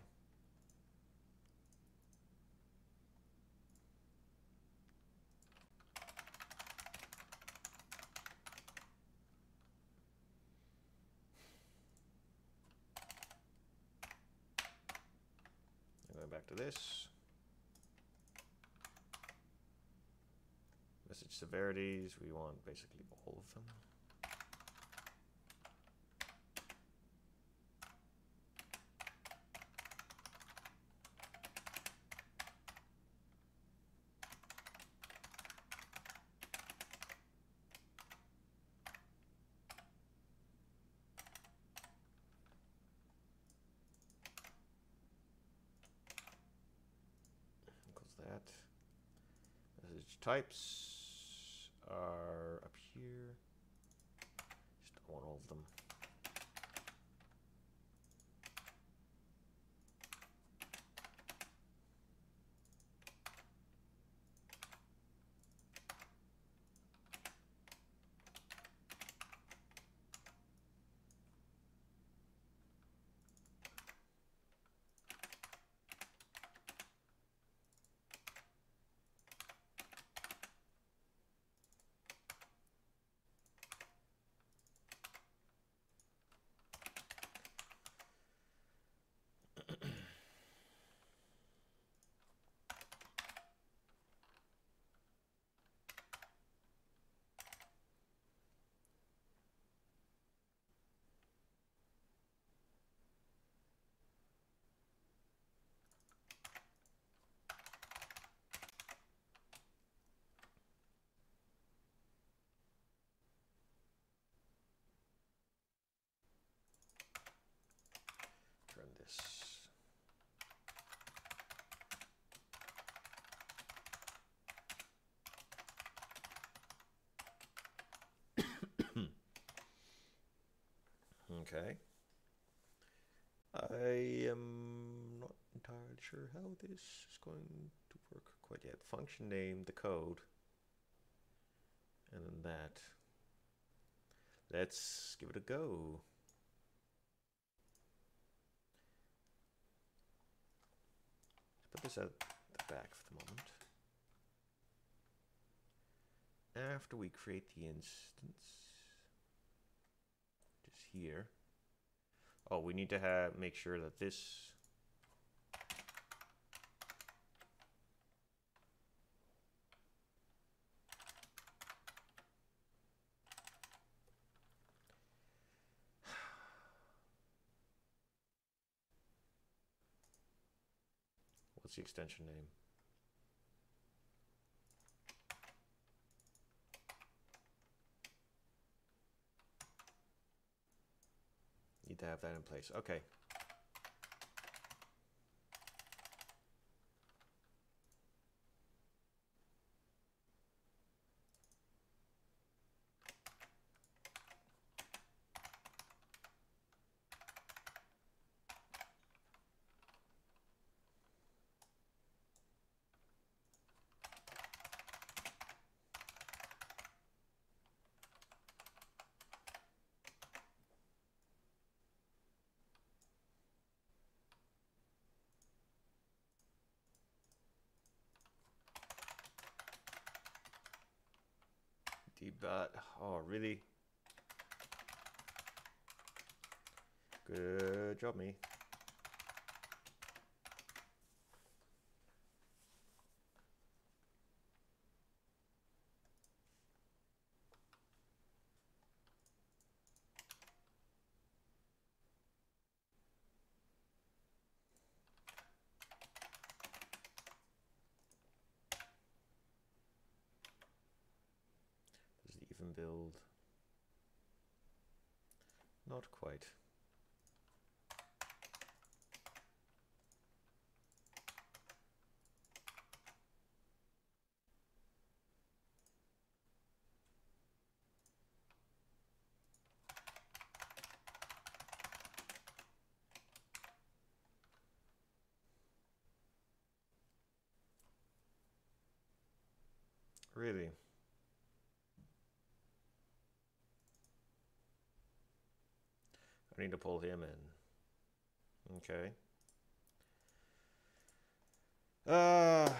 Going back to this. Message severities, we want basically all of them. That. Message types are up here. Just don't want all of them. Turn this. Okay. I am not entirely sure how this is going to work quite yet. Function name, the code, and then that. Let's give it a go. Put this at the back for the moment. After we create the instance, just here. Oh, we need to have make sure that this what's the extension name? Need to have that in place. Okay. Debut. Oh, really? Good job, me. even build. Not quite. Really? I need to pull him in. Okay. Uh...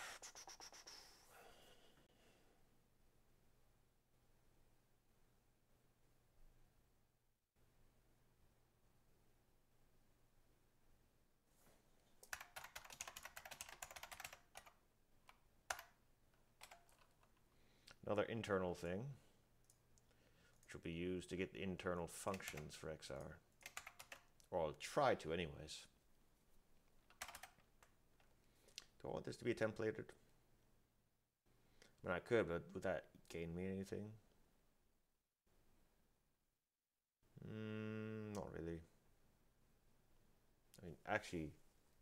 Another internal thing, which will be used to get the internal functions for X R. Or I'll try to anyways. Do I want this to be templated? I mean, I could, but would that gain me anything? Mm, not really. I mean, actually...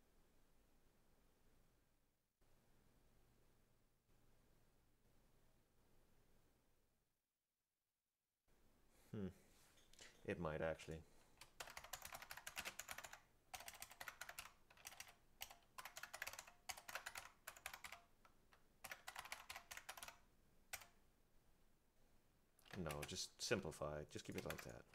Hmm. It might actually. No, just simplify it. Just keep it like that.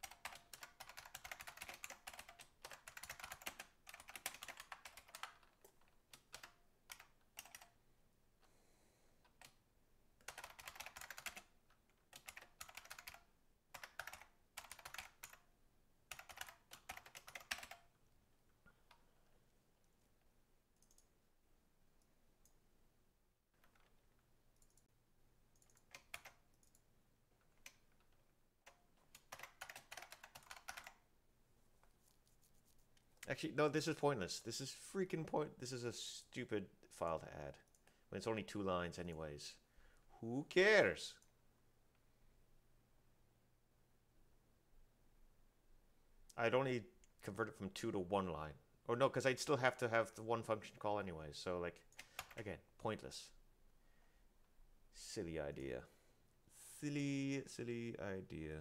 Actually, no, this is pointless. This is freaking point. This is a stupid file to add. When it's only two lines anyways. Who cares? I'd only convert it from two to one line. Or no, because I'd still have to have the one function call anyways. So like, again, pointless. Silly idea. Silly, silly idea.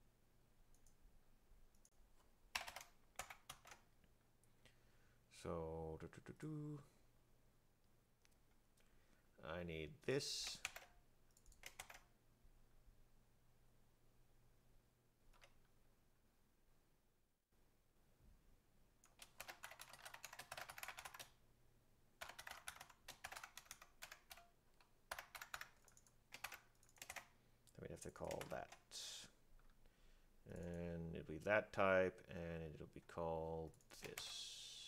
So, do, do, do, do. I need this. Then we have to call that. And it'll be that type, and it'll be called this.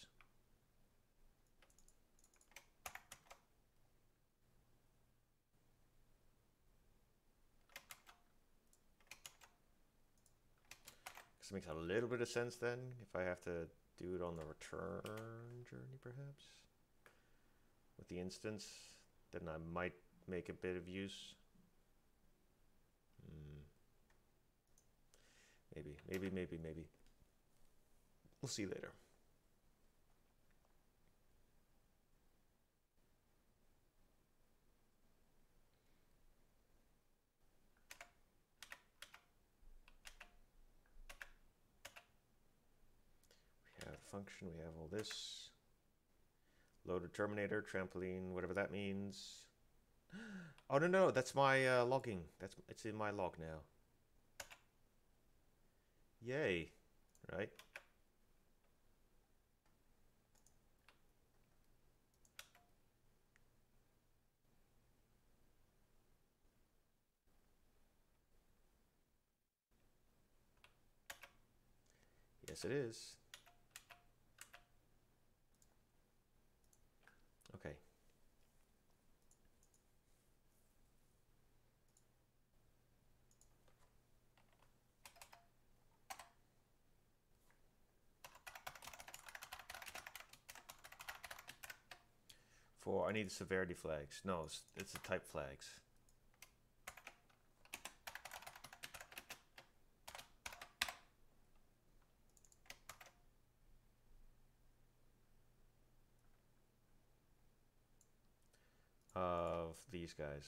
It makes a little bit of sense then, if I have to do it on the return journey, perhaps. With the instance, then I might make a bit of use. Hmm. Maybe, maybe, maybe, maybe. We'll see later. We have function, we have all this. Loader terminator, trampoline, whatever that means. Oh no no, that's my uh, logging. That's it's in my log now. Yay, right? Yes, it is. Okay. For I need severity flags. No, it's, it's the type flags. of these guys.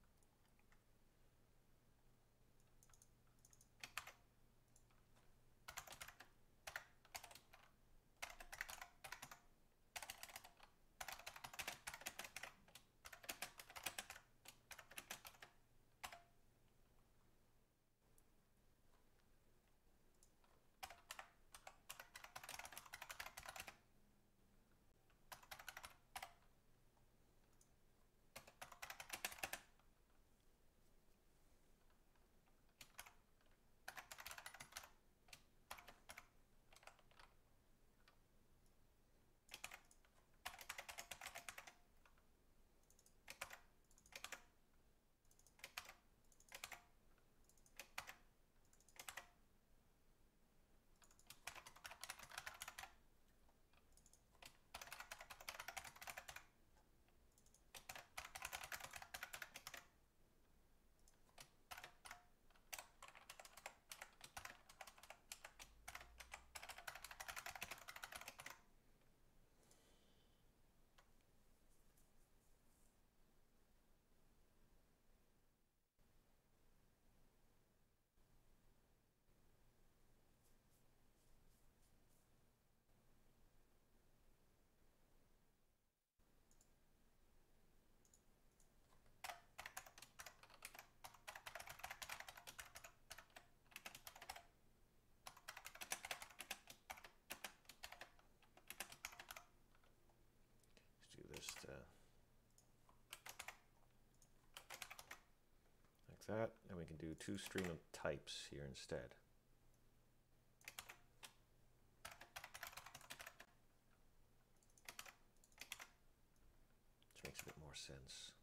Just uh, like that, and we can do two stream of types here instead. Which makes a bit more sense.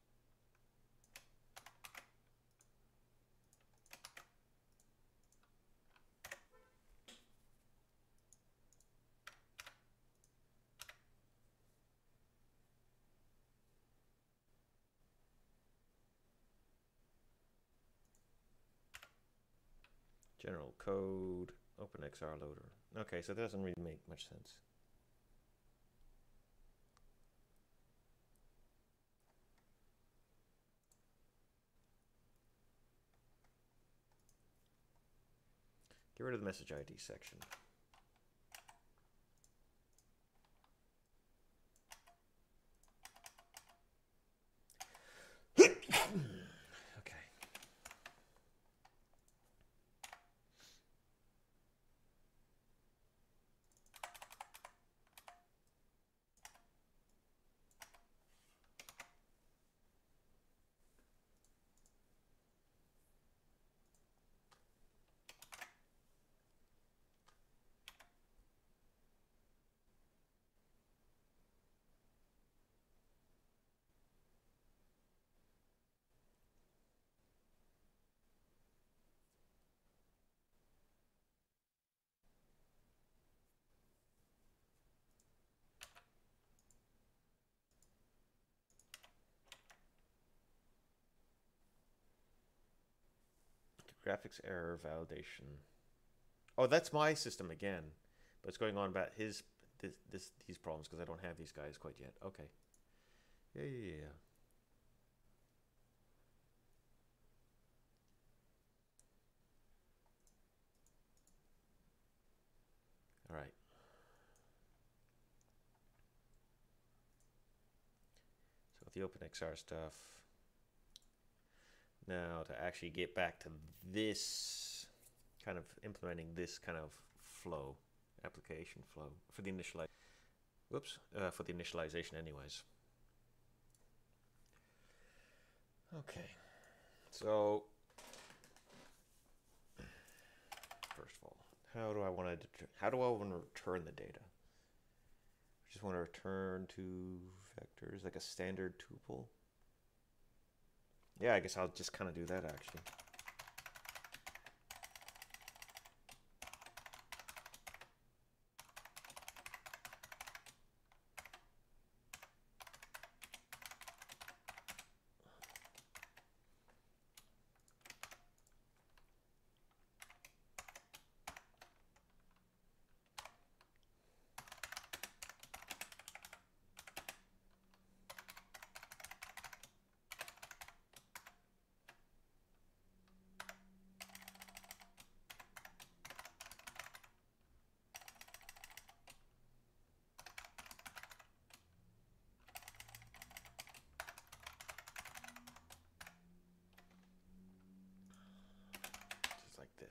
General code, OpenXR loader. Okay, so that doesn't really make much sense. Get rid of the message I D section. Graphics error validation. Oh, that's my system again, but it's going on about his this, this these problems because I don't have these guys quite yet. Okay. Yeah, yeah, yeah. All right. So with the OpenXR stuff, now to actually get back to this kind of implementing this kind of flow, application flow for the initialize. Whoops, uh, for the initialization, anyways. Okay, so first of all, how do I want to how do I want to return the data? I just want to return two vectors like a standard tuple. Yeah, I guess I'll just kind of do that actually.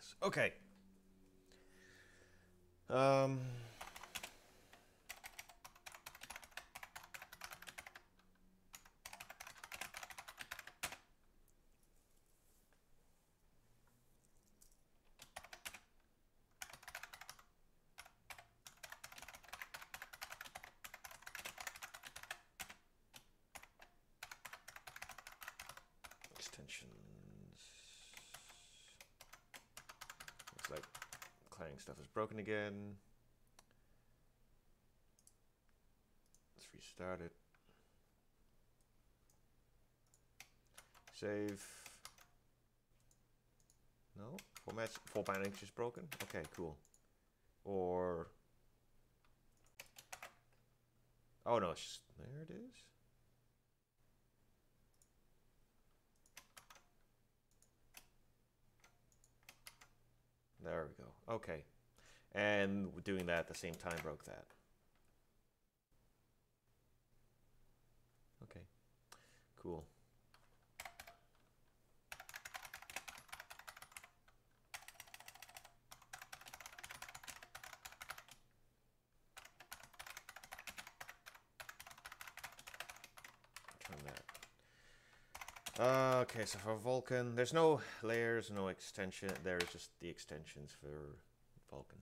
this. Okay. Um... Extensions. Looks like declaring stuff is broken again. Let's restart it. Save. No? Format, formatting is broken? Okay, cool. Or... Oh no, it's just, there it is. There we go. Okay. And doing that at the same time broke that. Okay. Cool. Turn that. Uh, okay, so for Vulkan, there's no layers, no extension. There's just the extensions for Vulkan.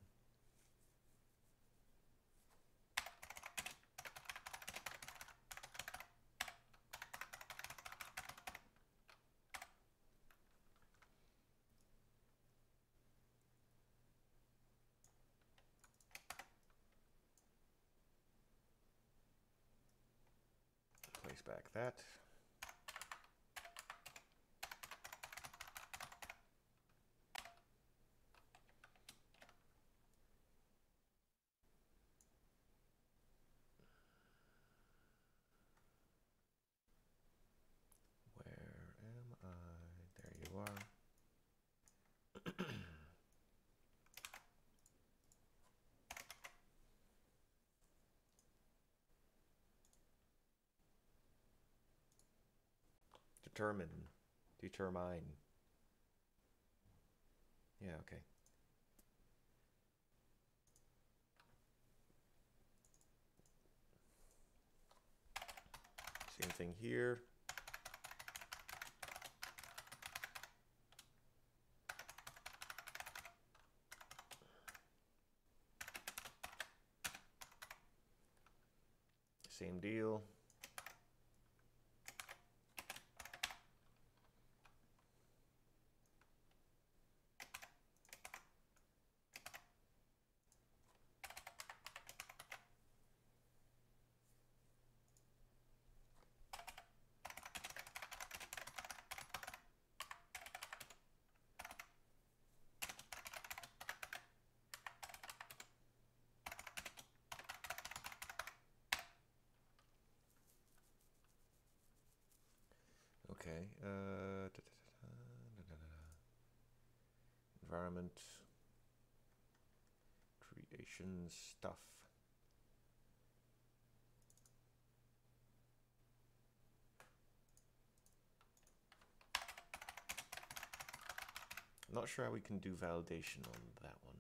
Place back that. Determine. Determine. Yeah, okay. Same thing here. Same deal. Okay. Uh, da, da, da, da, da, da. Environment. Creation stuff. I'm not sure how we can do validation on that one.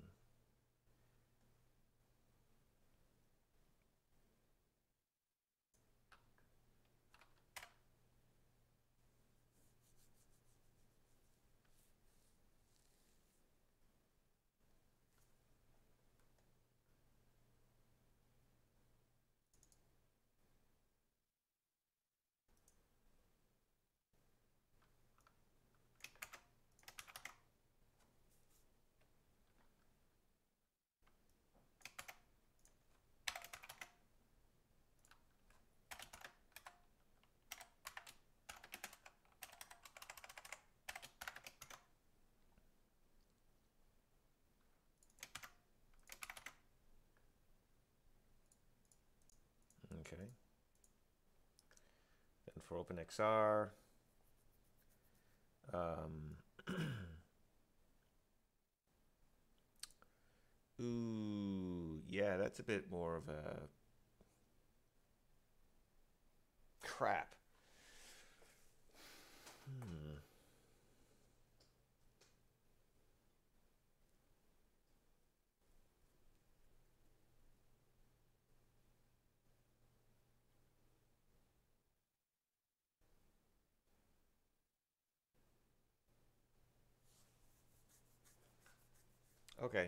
Okay. Then for OpenXR, um, ooh, yeah, that's a bit more of a crap. Hmm. Okay.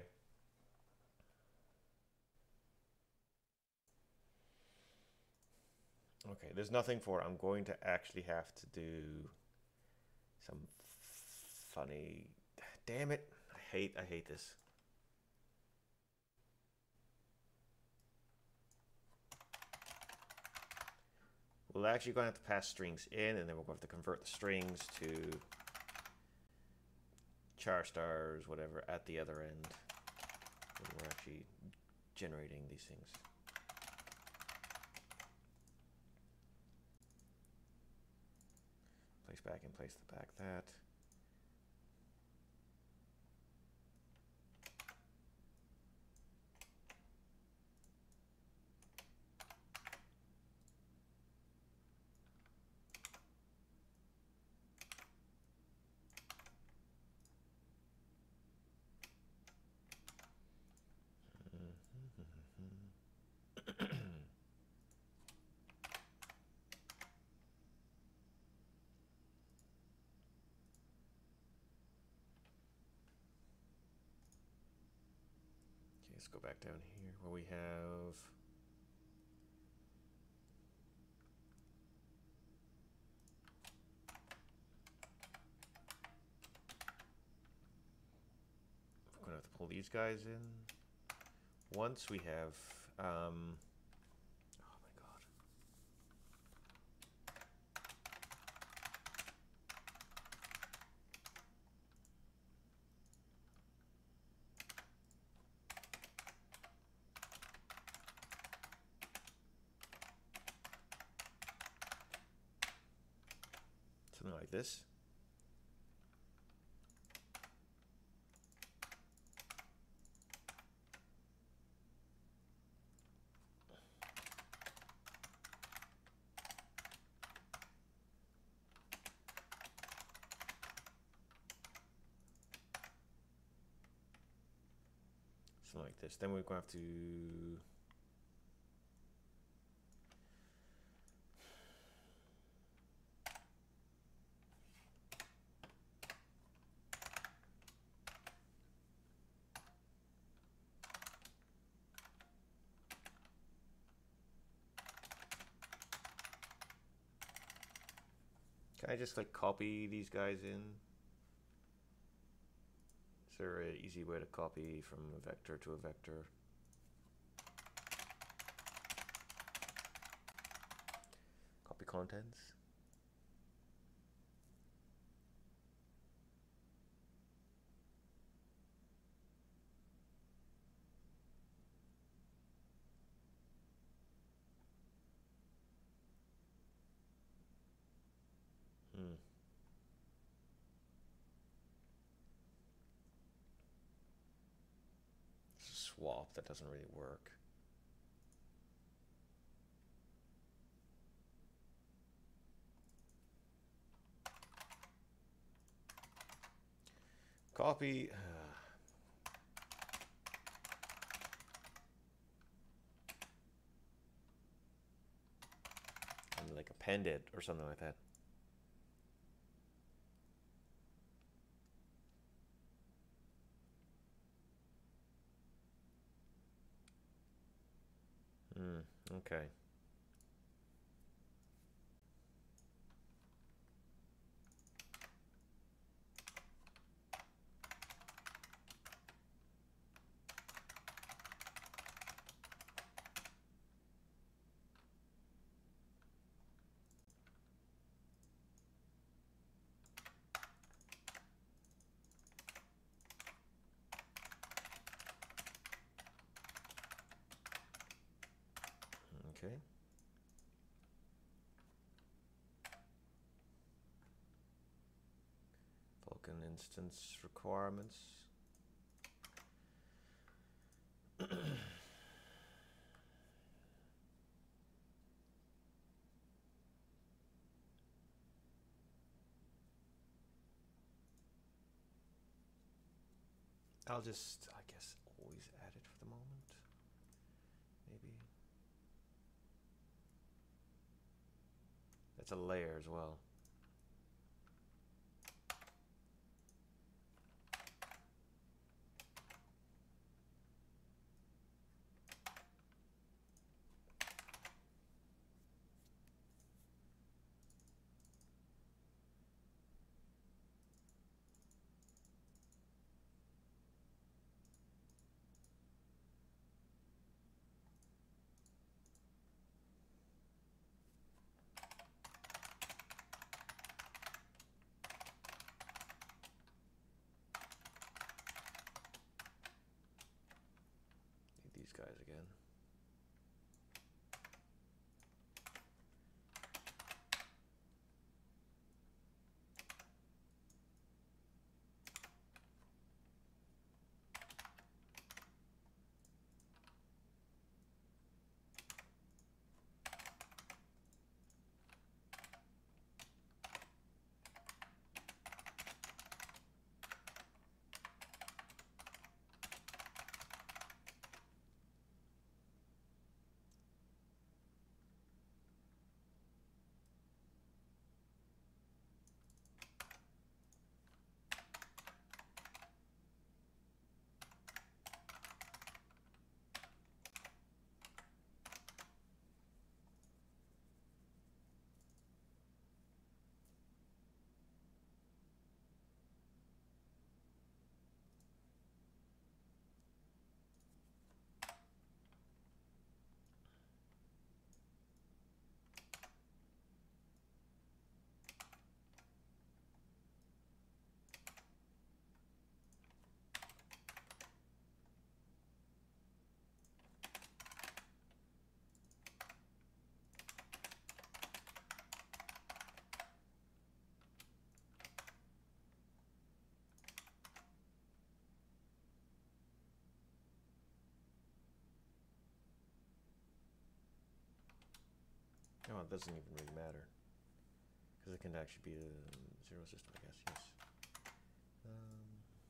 Okay, there's nothing for it. I'm going to actually have to do some funny. Damn it! I hate. I hate this. We're actually going to have to pass strings in, and then we're going to have to convert the strings to char stars, whatever, at the other end. When we're actually generating these things. Place back and place the back that. Let's go back down here where we have we're gonna have to pull these guys in. Once we have um oh my god. Something like this. Something like this. Then we're going to have to Can I just like copy these guys in? Is there an easy way to copy from a vector to a vector? Copy contents. Hmm. Swap, that doesn't really work. Copy. And like append it or something like that. Hmm. Okay. Okay. Vulkan instance requirements. I'll just, I guess, always add it for the moment. Maybe. That's a layer as well. Oh, it doesn't even really matter. Because it can actually be a zero system, I guess, yes. Um,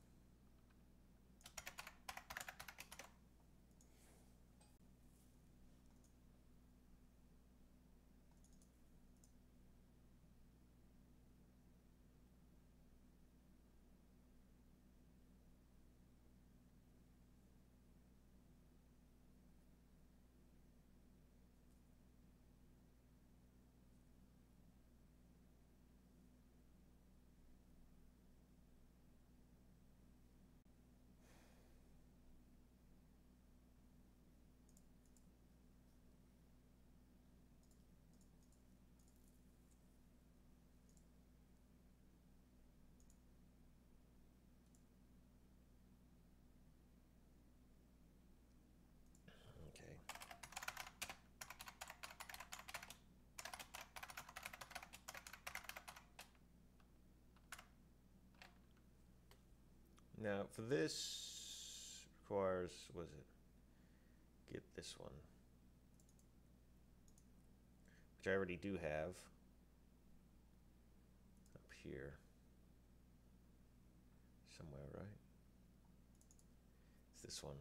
okay. Now, for this, requires, what is it? Get this one. Which I already do have. Up here. Somewhere, right? It's this one.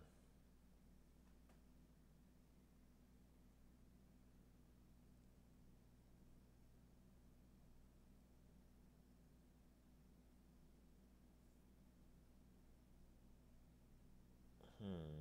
Hmm.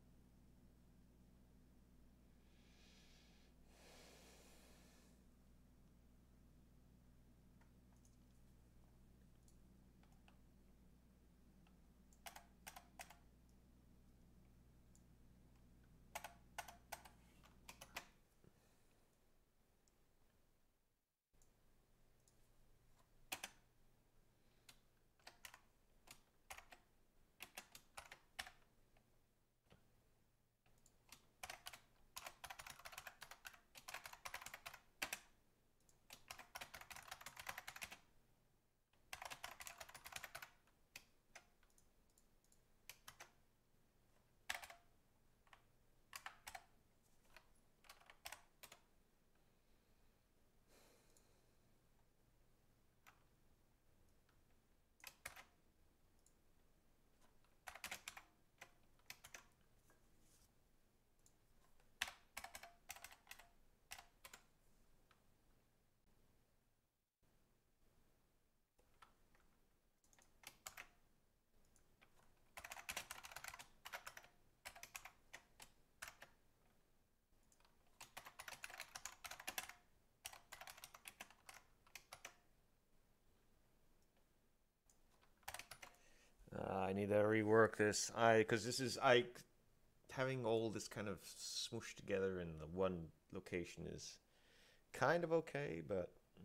Uh, I need to rework this. I because this is I having all this kind of smooshed together in the one location is kind of okay, but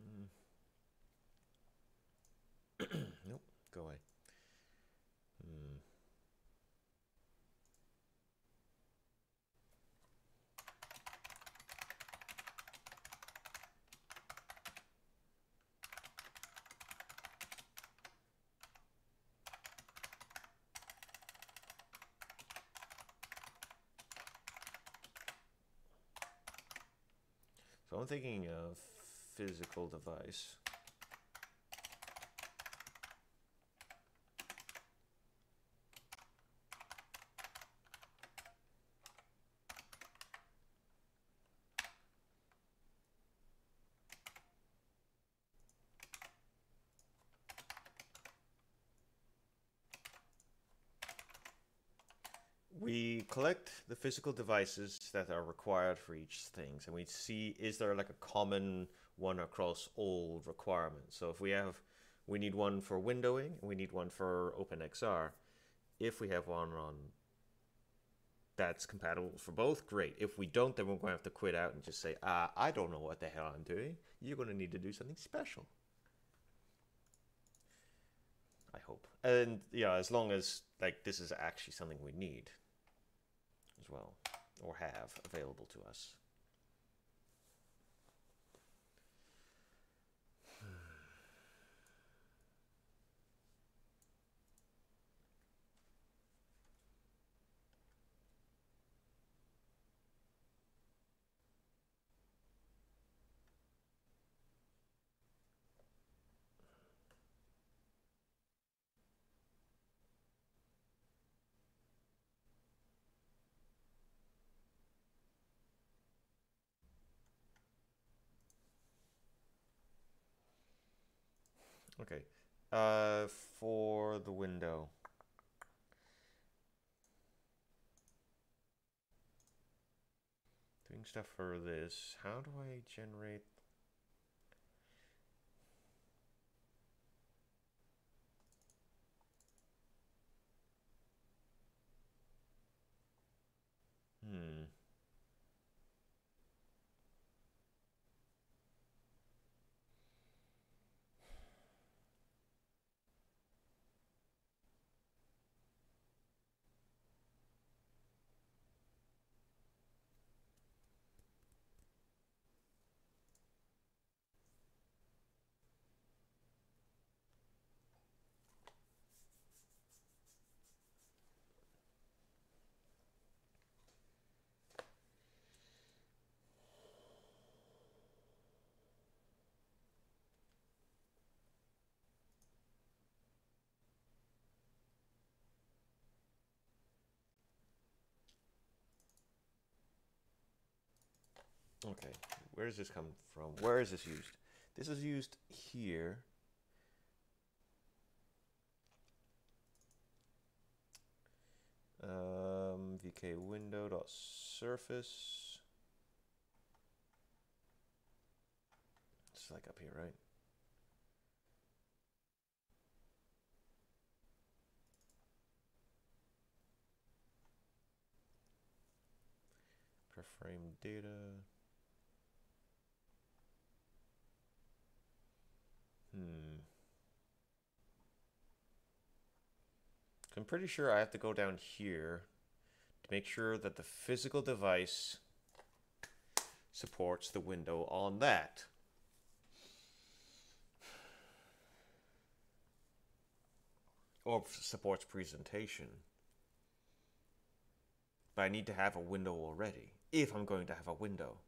mm. Nope, go away. Hmm. So I'm thinking of physical device. We collect the physical devices that are required for each thing, and we see is there like a common one across all requirements. So if we have, we need one for windowing, we need one for OpenXR. If we have one on that's compatible for both, great. If we don't, then we're going to have to quit out and just say, ah, I don't know what the hell I'm doing. You're going to need to do something special. I hope. And yeah, as long as like this is actually something we need as well, or have available to us. Okay. Uh, for the window. Doing stuff for this. How do I generate? Hmm. Okay. Where does this come from? Where is this used? This is used here. Um, V K window dot surface. It's like up here, right? Per frame data. Hmm. I'm pretty sure I have to go down here to make sure that the physical device supports the window on that. Or supports presentation. But I need to have a window already, if I'm going to have a window.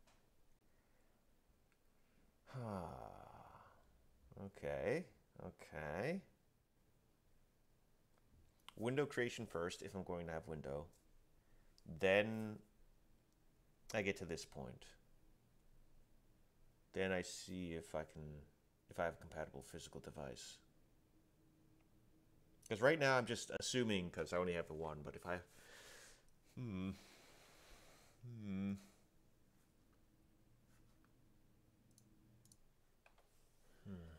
Okay, okay. Window creation first, if I'm going to have window. Then I get to this point. Then I see if I can, if I have a compatible physical device. Because right now I'm just assuming, because I only have the one, but if I, hmm, hmm. Hmm.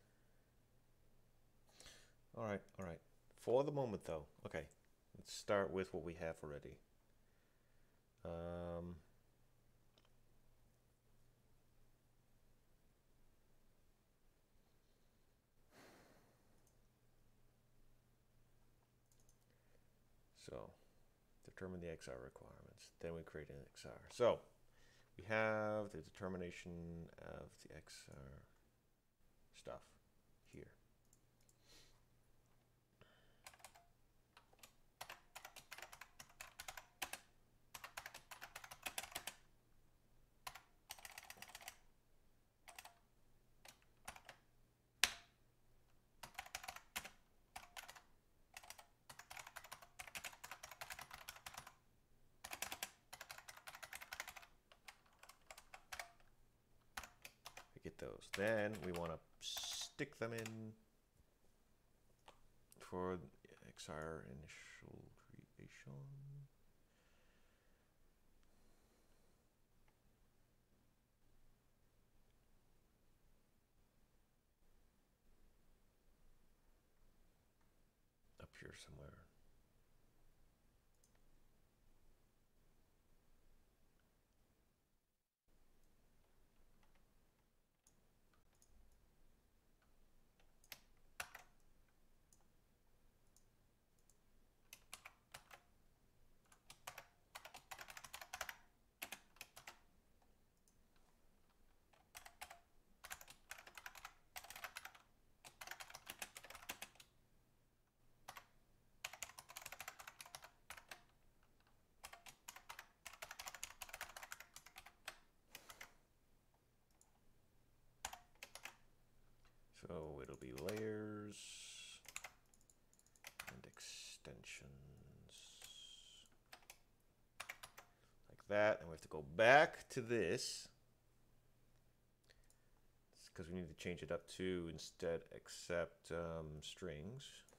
All right, all right. For the moment, though, okay. Let's start with what we have already. Um, so, determine the X R requirements. Then we create an X R. So, we have the determination of the X R stuff here. We get those. Then we want to stick them in for X R initial creation. Up here somewhere. So it'll be layers and extensions like that. And we have to go back to this. Let's because we need to change it up to instead accept um, strings.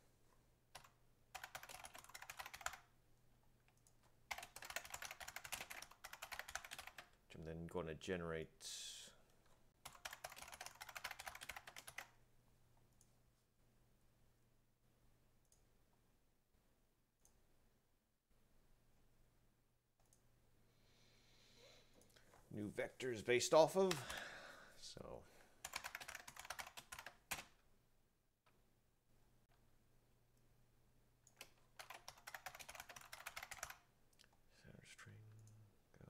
I'm then going to generate new vectors based off of. So center string go.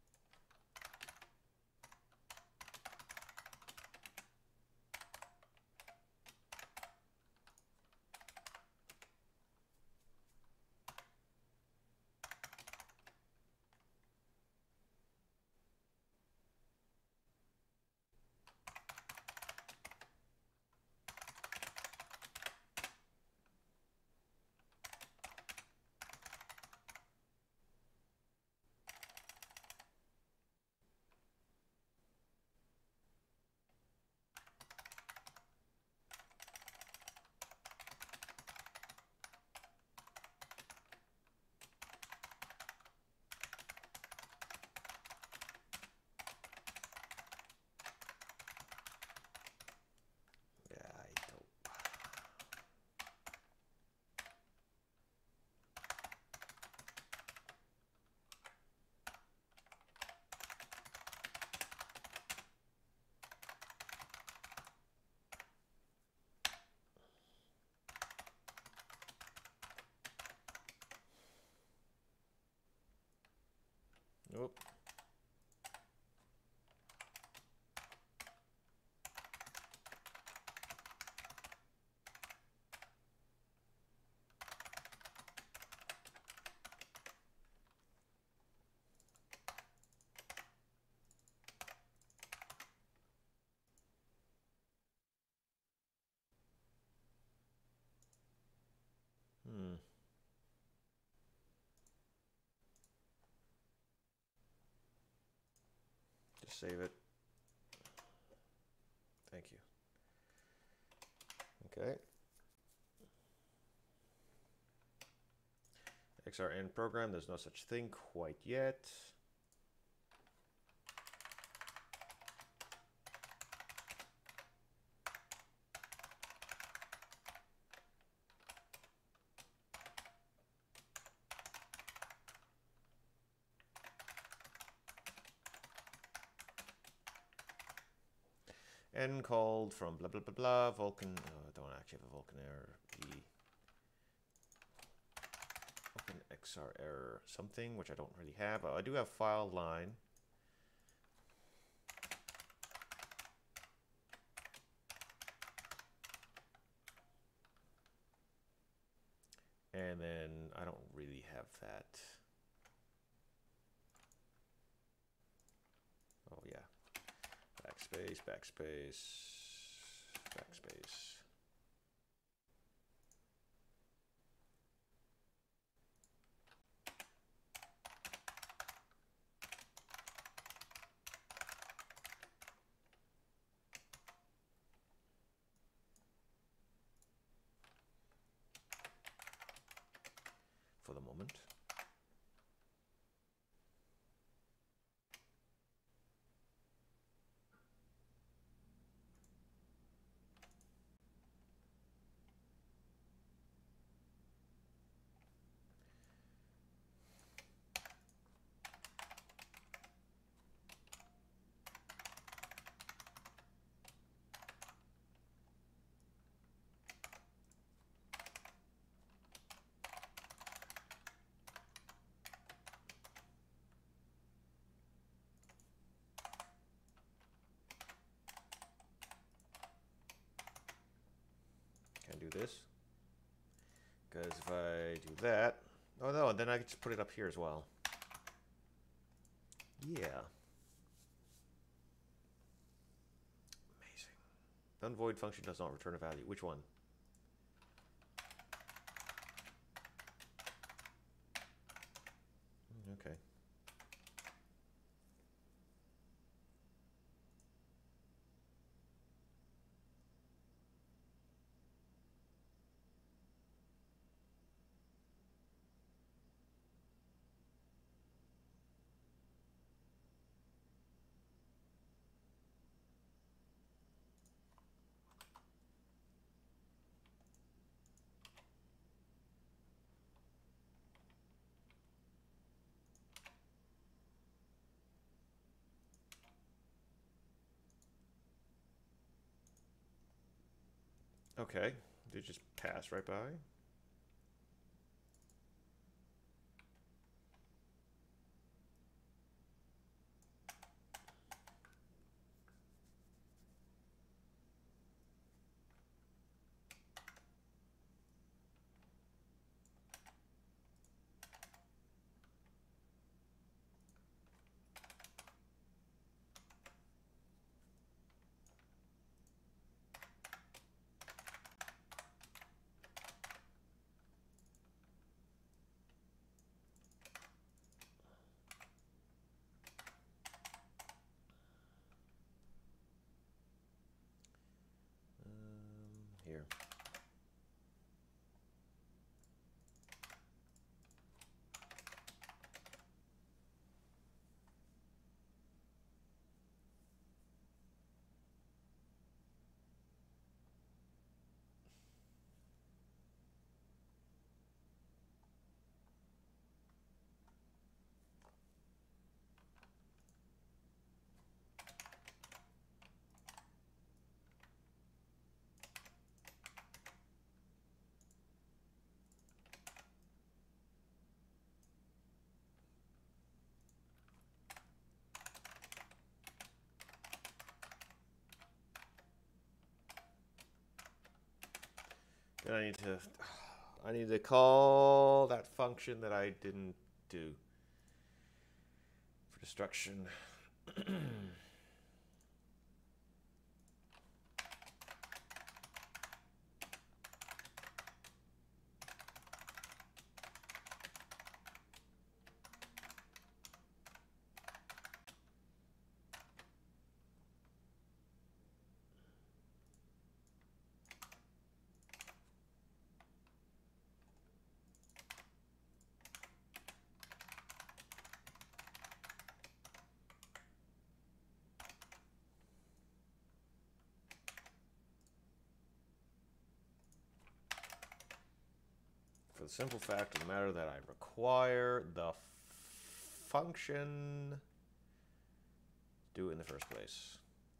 Nope. Hmm. Just save it. Thank you. Okay. X R end program, there's no such thing quite yet. N called from blah blah blah blah Vulkan. Oh, I don't actually have a Vulkan error. The OpenXR error something, which I don't really have. Oh, I do have file line. And then I don't really have that. Oh yeah. Backspace, backspace, backspace. For the moment. Do this because if I do that, oh no, then I can just put it up here as well. Yeah, amazing. None void function does not return a value. Which one? Okay. Okay, did just pass right by. Um, here. Then I need to, I need to call that function that I didn't do for destruction. For the simple fact of the matter that I require the function to do it in the first place.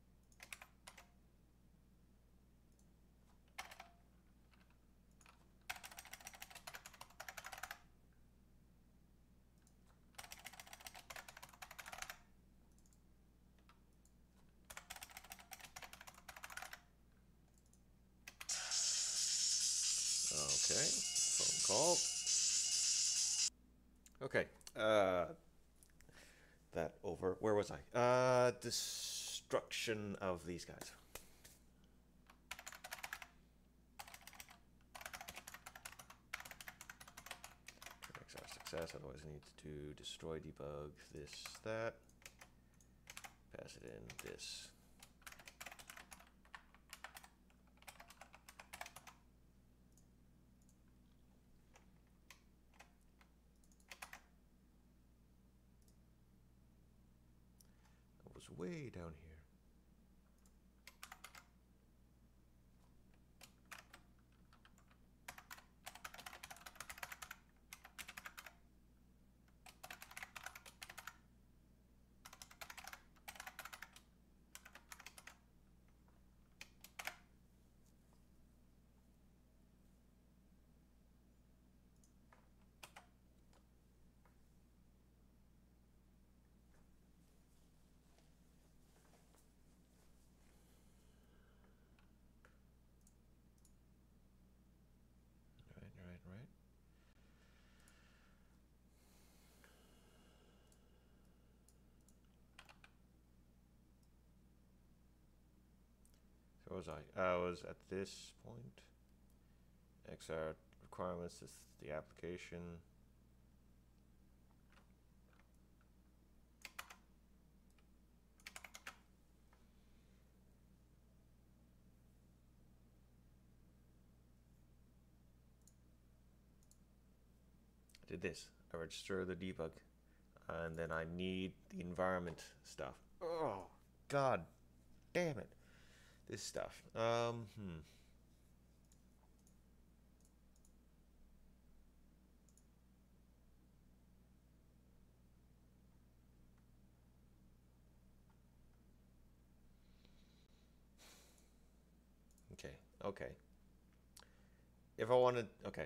Okay, phone call. Okay, uh, that over. Where was I? Uh, destruction of these guys. X R success. Otherwise, I need to destroy, debug this, that. Pass it in this. It was way down here. Right, right, right. So where was I? I was at this point. X R requirements is the application. I did this. I register the debug. And then I need the environment stuff. Oh, god damn it. This stuff. Um, hmm. Okay, okay. if I wanted, okay.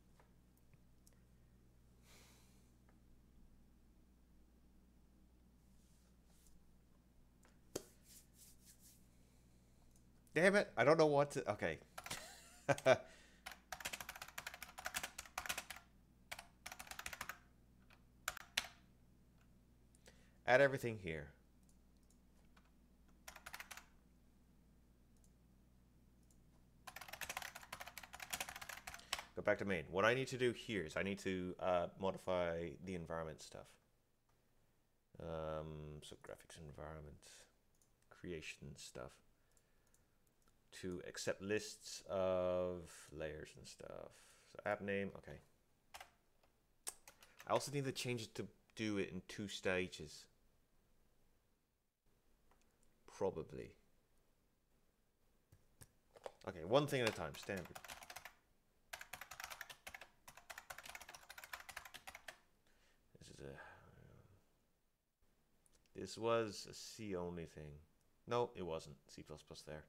Damn it, I don't know what to, okay. Add everything here. Go back to main. What I need to do here is I need to uh, modify the environment stuff. Um, so graphics environment, creation stuff. To accept lists of layers and stuff. So app name, okay. I also need to change it to do it in two stages. Probably. Okay, one thing at a time, standard. This is a... This was a C only thing. No, it wasn't. C plus plus there.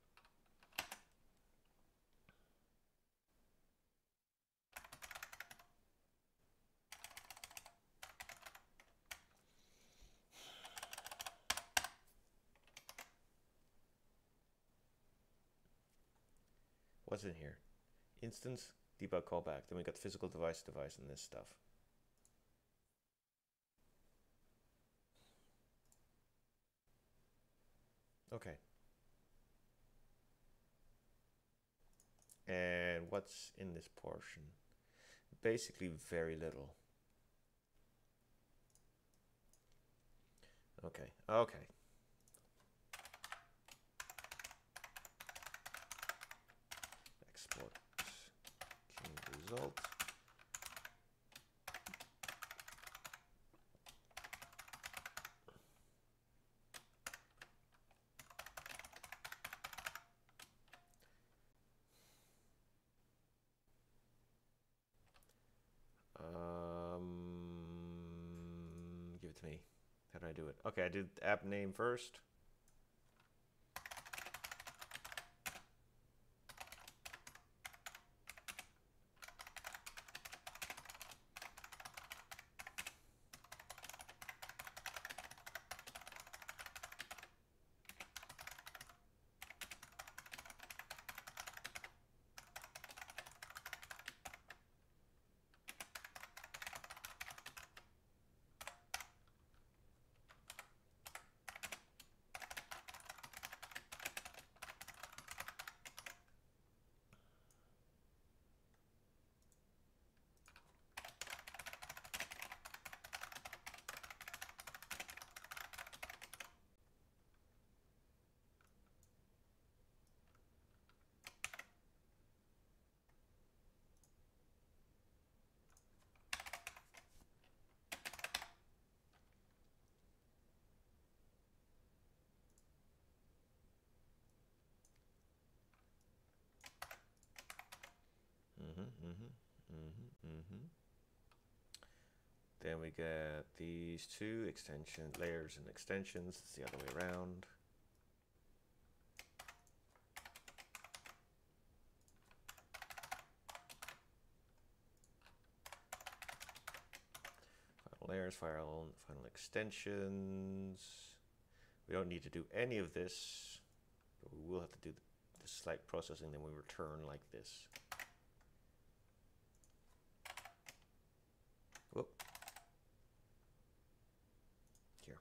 What's in here? Instance, debug callback. Then we got physical device device and this stuff. Okay. And what's in this portion? Basically very little. Okay, okay. Export change result. Um, give it to me. How do I do it? Okay, I did app name first. Mm-hmm, mm-hmm, mm-hmm, mm-hmm. Then we get these two extension layers and extensions. It's the other way around. Final layers, final, final extensions. We don't need to do any of this, but we will have to do the slight processing. Then we return like this. Whoop. Here.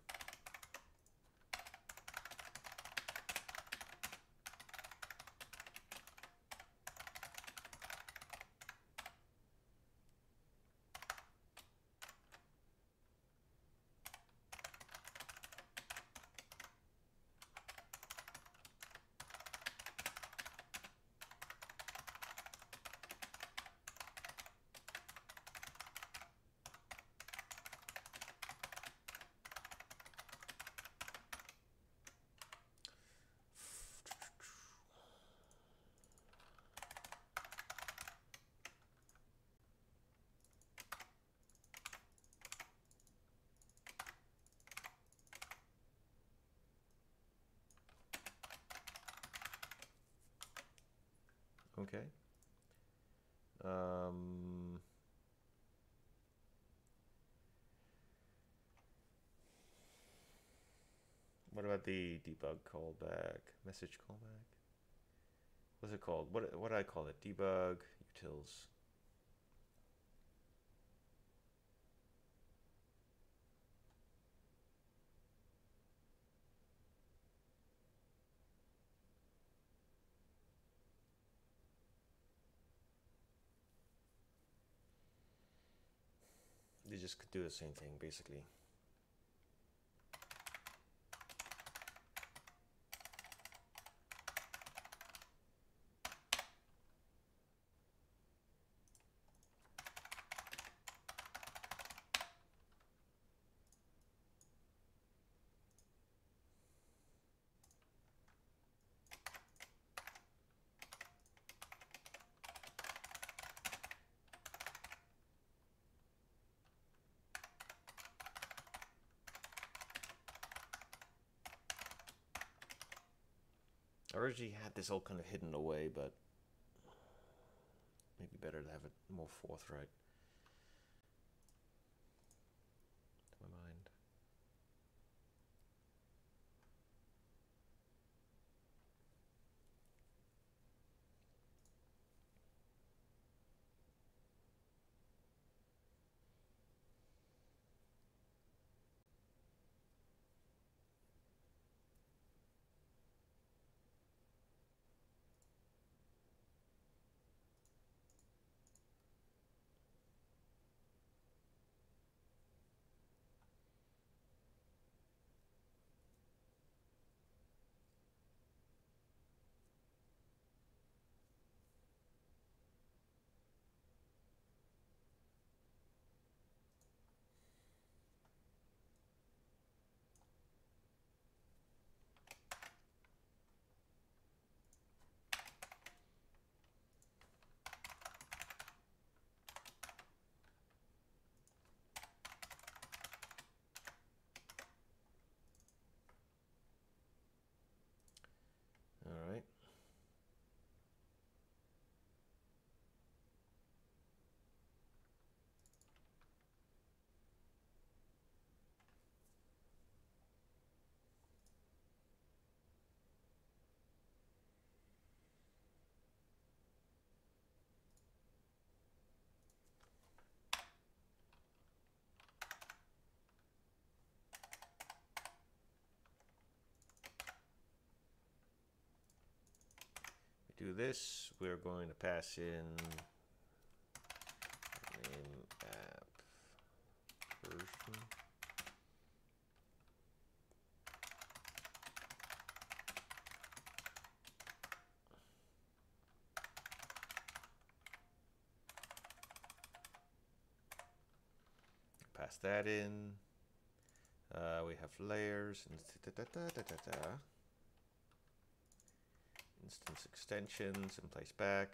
Okay. Um, what about the debug callback, message callback? What's it called? What what do I call it? Debug utils. They just could do the same thing basically. I originally had this all kind of hidden away, but maybe better to have it more forthright. To my mind. All right. We do this. We're going to pass in name app version. Pass that in. Uh, we have layers and da, da, da, da, da, da. Instance extensions and place back.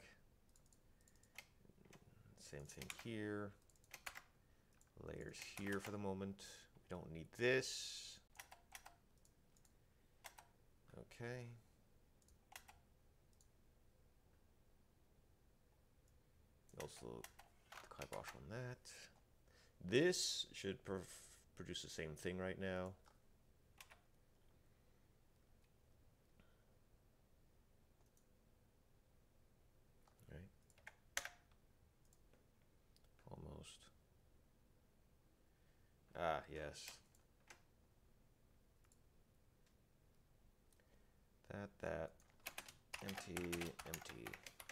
Same thing here. Layers here for the moment. We don't need this. Okay. Also kibosh on that. This should produce the same thing right now. Right. Almost. Ah, yes. That, that, empty, empty.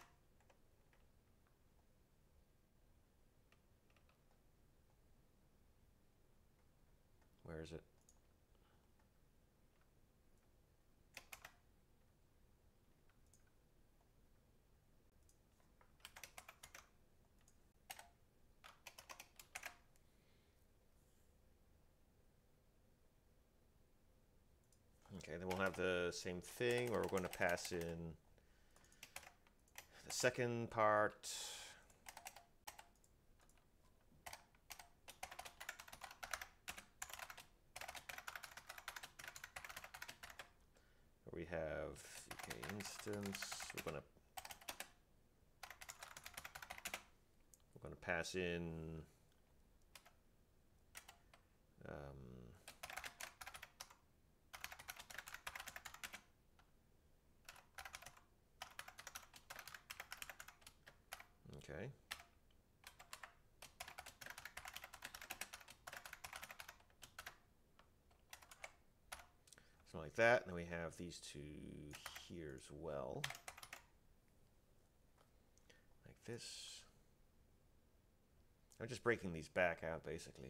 Where is it? Okay, then we'll have the same thing, or we're going to pass in the second part. We have C K instance. We're going to pass in um, okay. Something like that. And then we have these two here as well. Like this. I'm just breaking these back out, basically.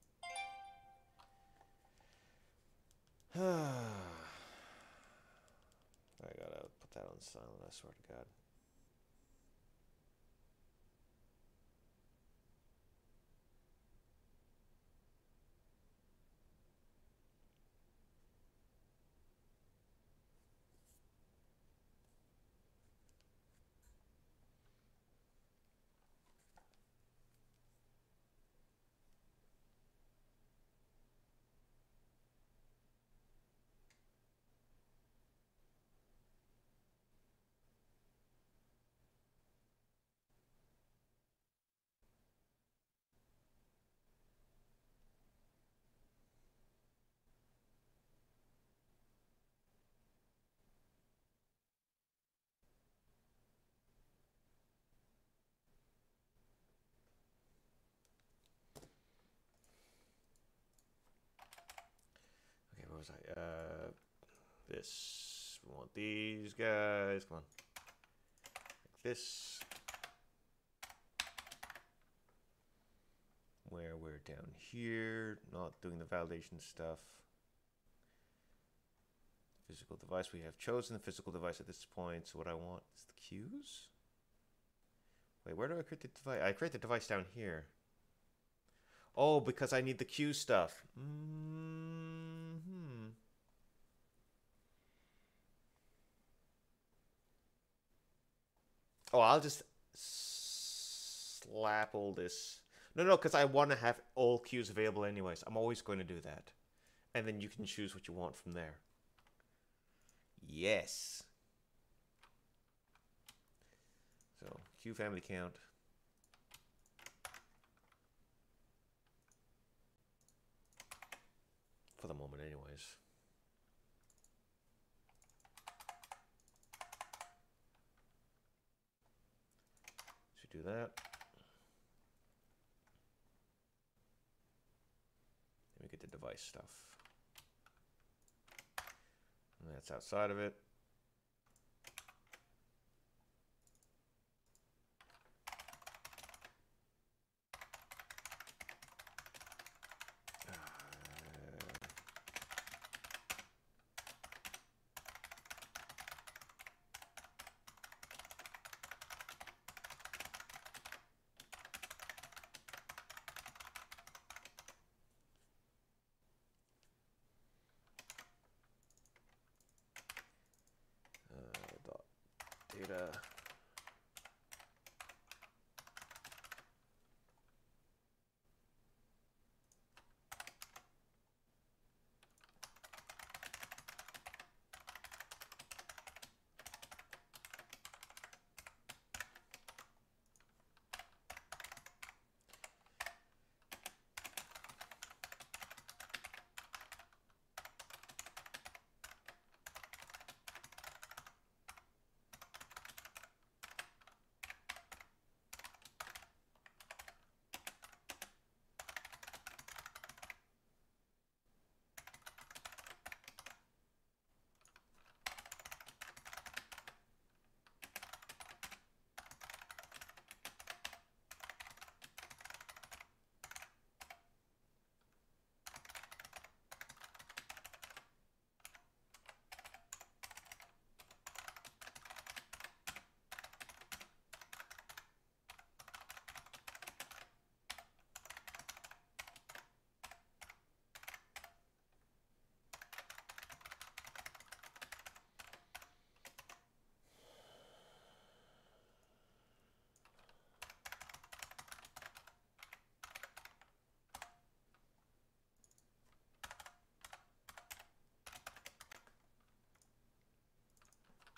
I gotta put that on silent, I swear to God. Okay, what was I? Uh, this. We want these guys. Come on. Like this. Where we're down here, not doing the validation stuff. Physical device, we have chosen the physical device at this point, so what I want is the cues. Wait, where do I create the device? I create the device down here. Oh, because I need the cue stuff. Mm-hmm. Oh, I'll just slap all this. No, no, because I want to have all cues available anyways. I'm always going to do that. And then you can choose what you want from there. Yes. So, cue family count. For the moment anyways. So do that. Let me get the device stuff. And that's outside of it. Data.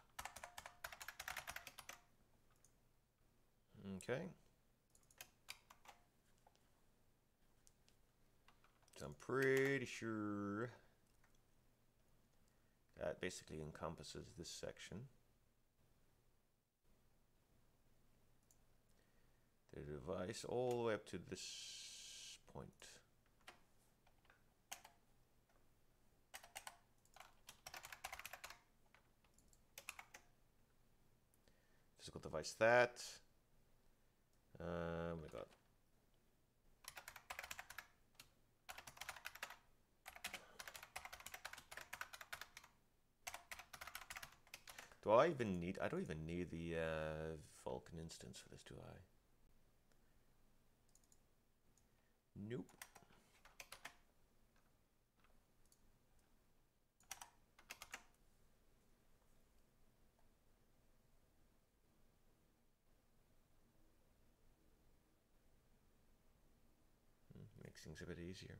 Okay. pretty sure that basically encompasses this section. The device all the way up to this point. Physical device that. Oh my god. Do I even need, I don't even need the uh, Vulkan instance for this, do I? Nope. Makes things a bit easier.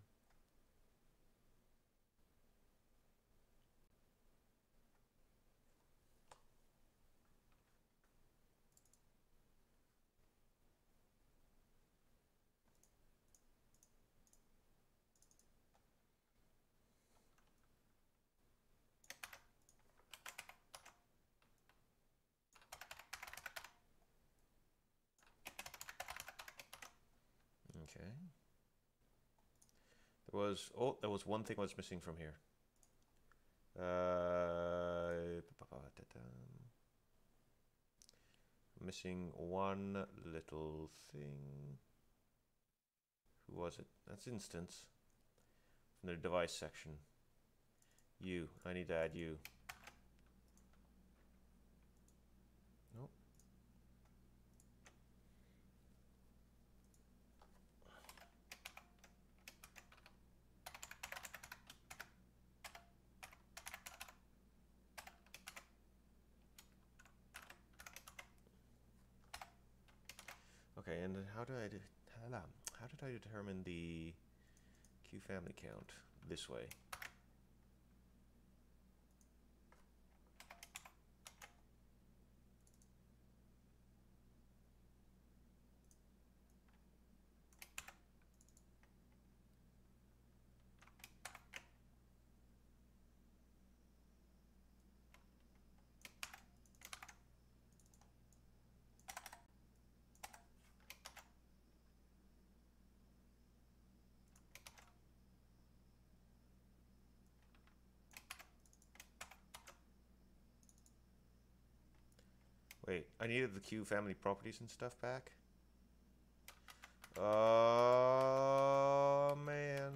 Okay. There was, oh, there was one thing I was missing from here. Uh, missing one little thing. Who was it? That's instance. From the device section. You. I need to add you. Nope. Okay, and how do I do, how did I determine the Q family count this way? Wait, I needed the Q family properties and stuff back? Oh, man.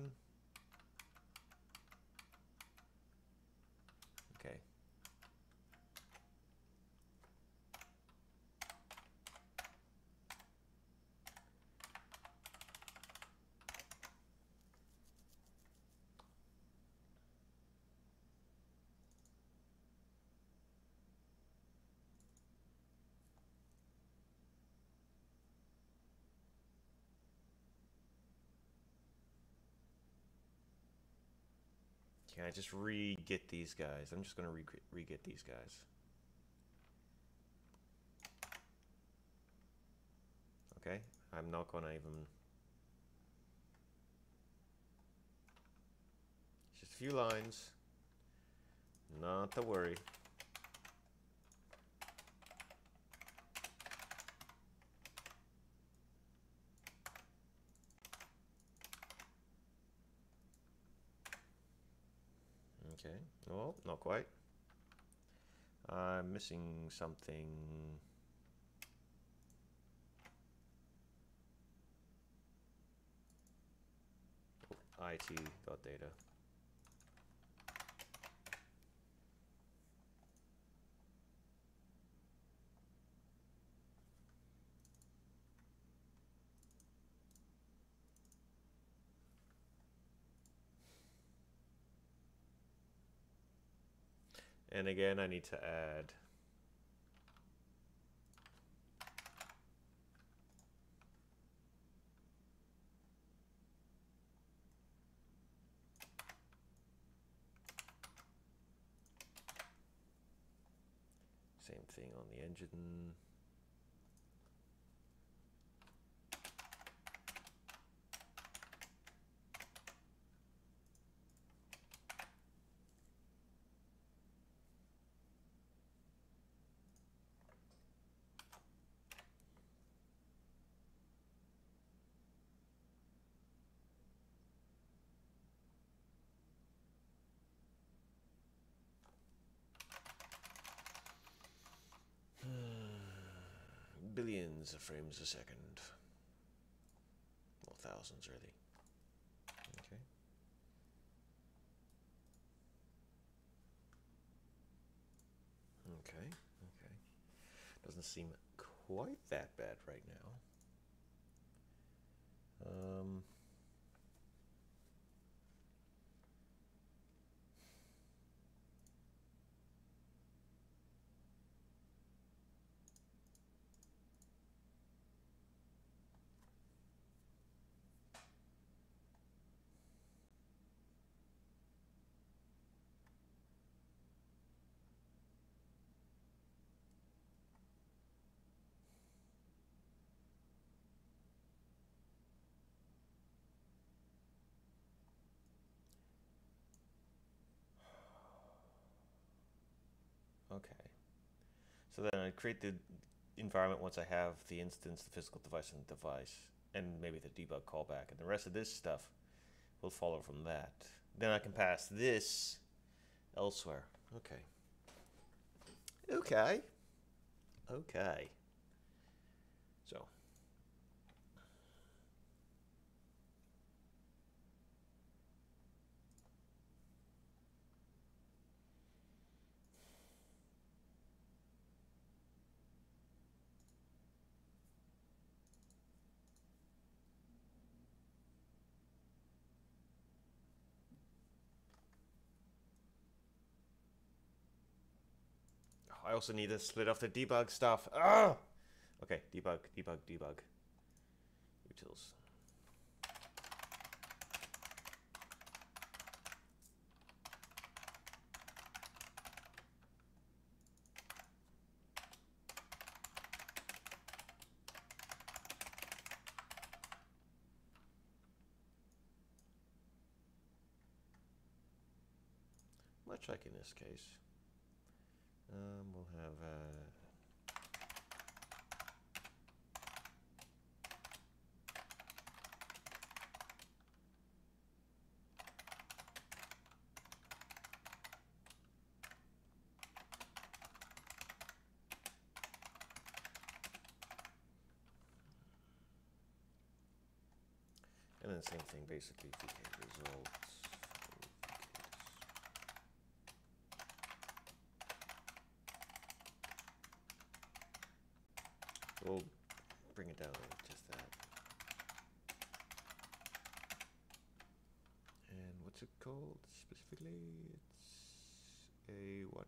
Okay. Can I just re-get these guys? I'm just going to re-get these guys. Okay, I'm not going to even... Just a few lines. Not to worry. Okay, well, not quite. I'm missing something. it.data. And again, I need to add same thing on the engine. billions of frames a second. Well, thousands, really. Okay. Okay, okay. Doesn't seem quite that bad right now. Um... Okay. So then I create the environment once I have the instance, the physical device, and the device, and maybe the debug callback, and the rest of this stuff will follow from that. Then I can pass this elsewhere. Okay. Okay. Okay. So. I also need to split off the debug stuff. Ah! Okay, debug, debug, debug. Utils. Much like in this case. Um, we'll have uh, and then same thing basically, V K results. We'll bring it down to just that. And what's it called specifically? It's a what?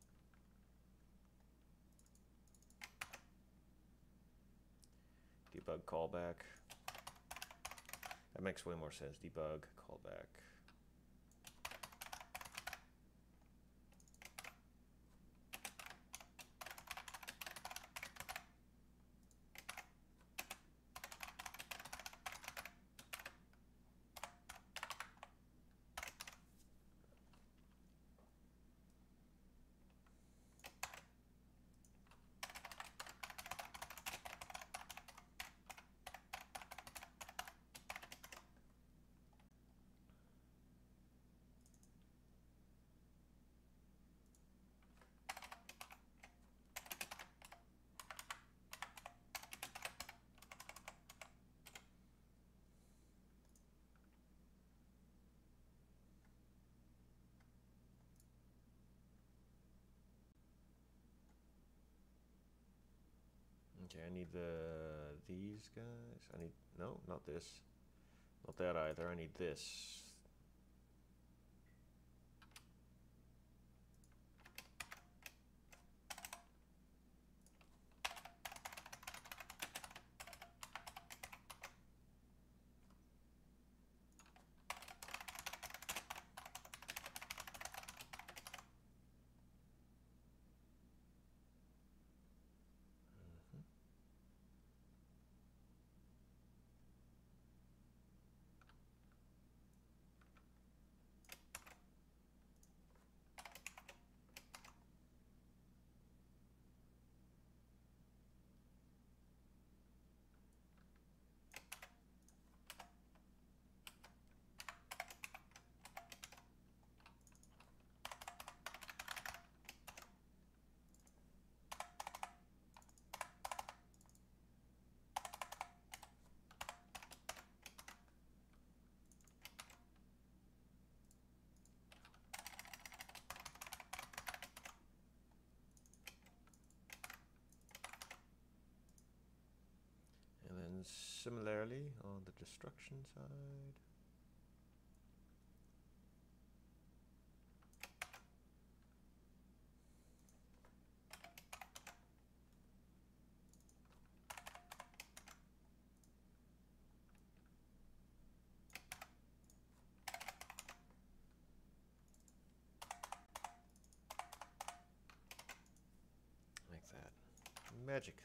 Debug callback. That makes way more sense. Debug callback. Okay, I need the these guys. I need no, not this. Not that either. I need this. similarly on the destruction side. Like that. Magic.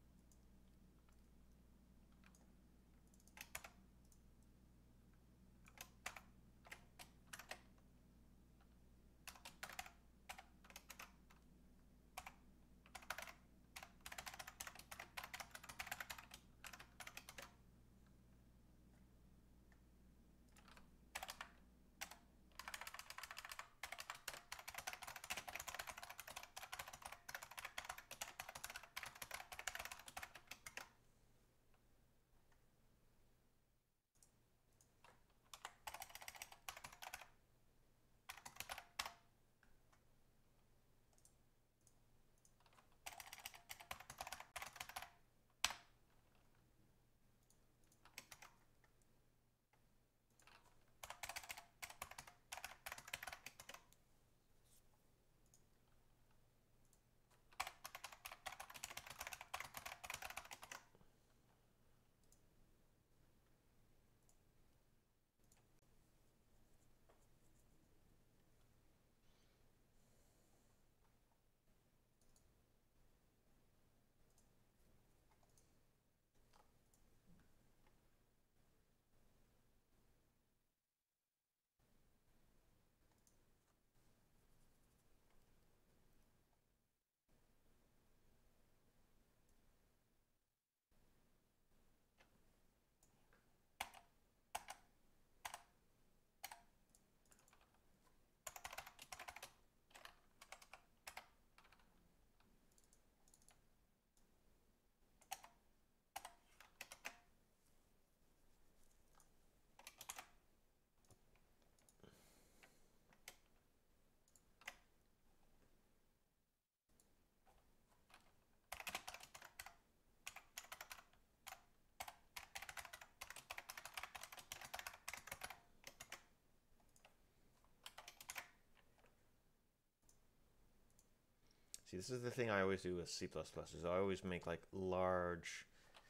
See, this is the thing I always do with C plus plus, is I always make like large,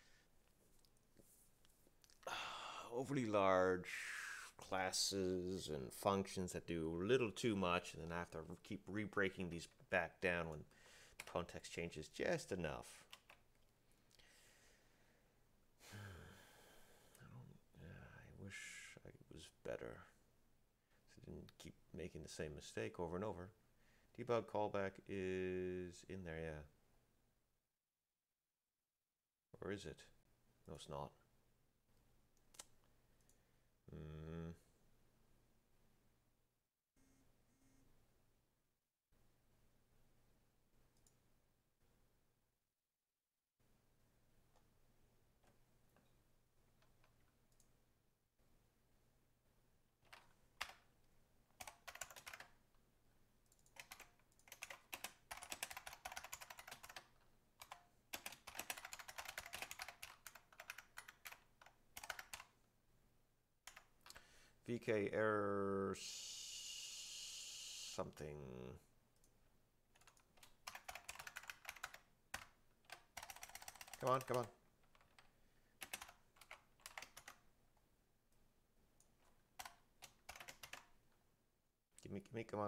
overly large classes and functions that do a little too much, and then I have to keep re-breaking these back down when context changes just enough. I don't, yeah, I wish I was better, so I didn't keep making the same mistake over and over. Debug callback is in there, yeah. Or is it? No, it's not. Hmm. V K error something. Come on, come on. Give me, give me, come on.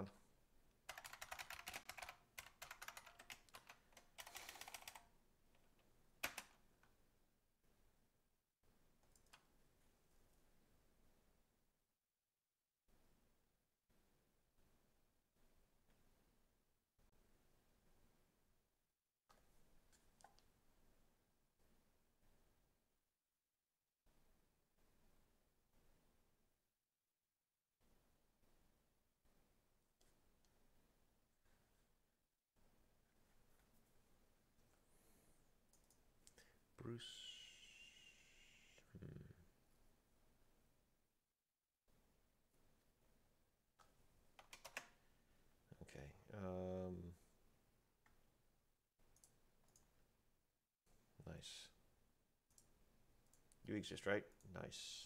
Bruce. Hmm. Okay. Um, nice. U exist, right? Nice.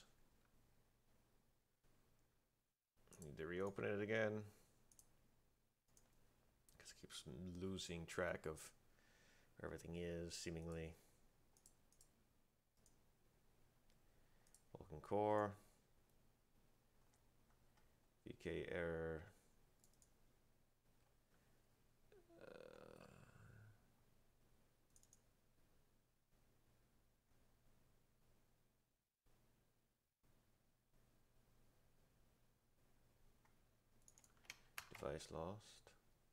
Need to reopen it again. Because it keeps losing track of where everything is, seemingly. Vulkan core. V K error. Device lost.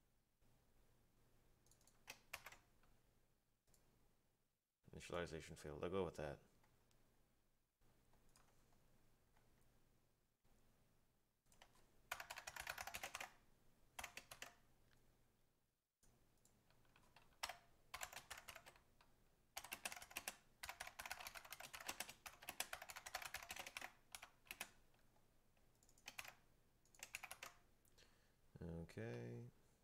Initialization failed. I'll go with that. Okay.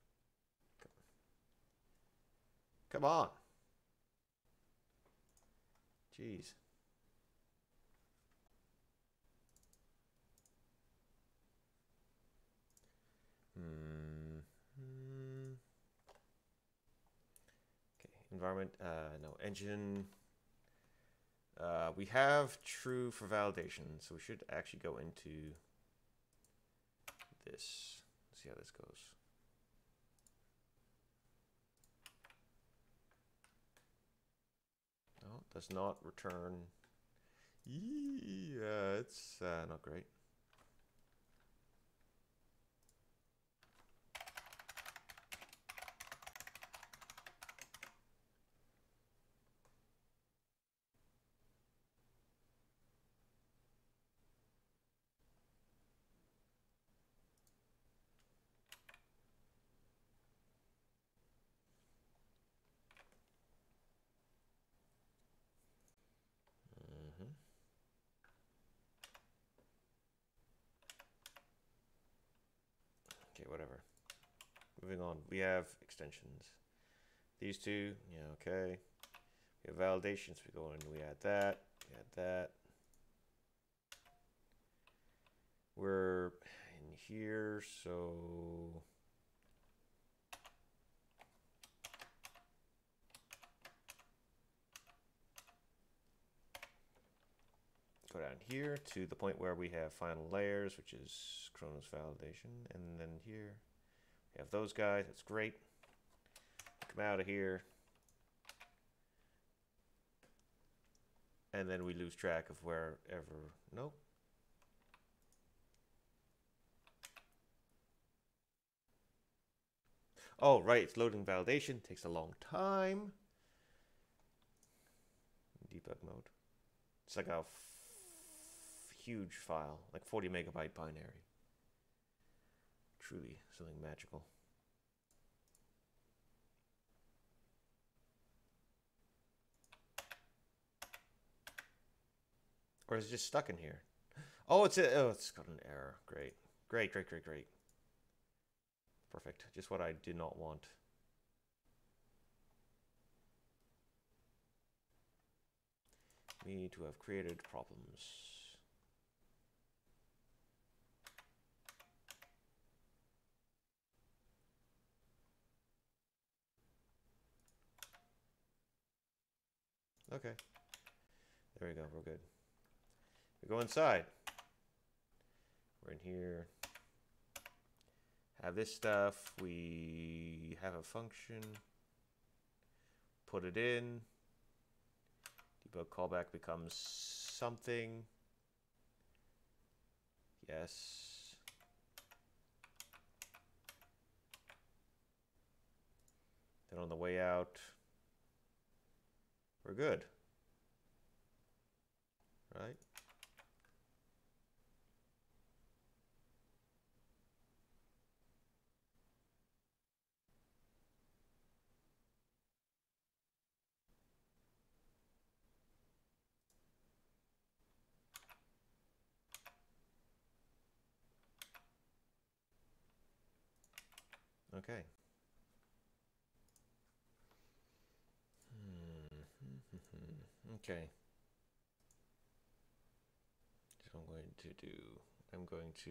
Come on. Jeez. Hmm. Hmm. Okay. Environment. Uh, no. Engine. Uh, we have true for validation, so we should actually go into this. Let's see how this goes. No, it does not return. Yeah, it's uh, not great. Mm-hmm. Okay, whatever. Moving on. We have extensions. These two, yeah, okay. We have validations. We go in, we add that, we add that. We're in here, so go down here to the point where we have final layers, which is Chronos validation, and then here we have those guys. That's great. Come out of here, and then we lose track of wherever. Nope. Oh, right, it's loading validation. Takes a long time. Debug mode. It's like a f huge file, like forty megabyte binary. Truly something magical. Or is it just stuck in here? Oh, it's a, oh, it's got an error. Great, great, great, great, great. Perfect. Just what I did not want. Me to have created problems. Okay. There we go. We're good. We go inside. We're in here. Have this stuff. We have a function. Put it in. Debug callback becomes something. Yes. Then on the way out, we're good. Right? Okay. Hmm. Okay. I'm going to do, I'm going to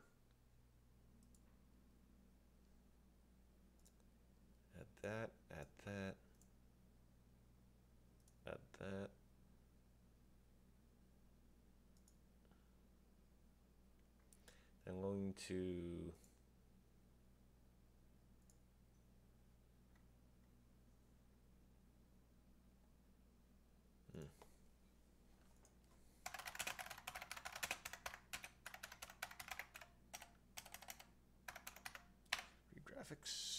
add that, add that, add that. I'm going to hmm. graphics.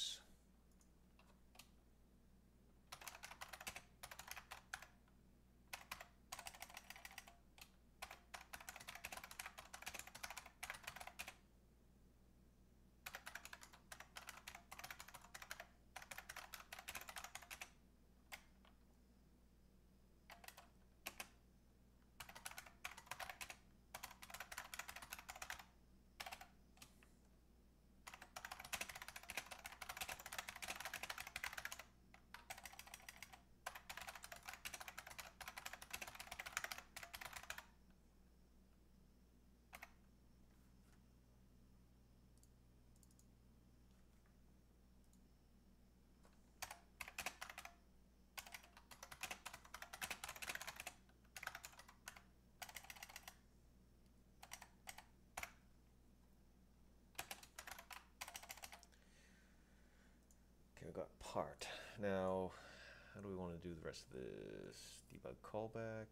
Okay, we've got part. Now, how do we want to do the rest of this? Debug callback.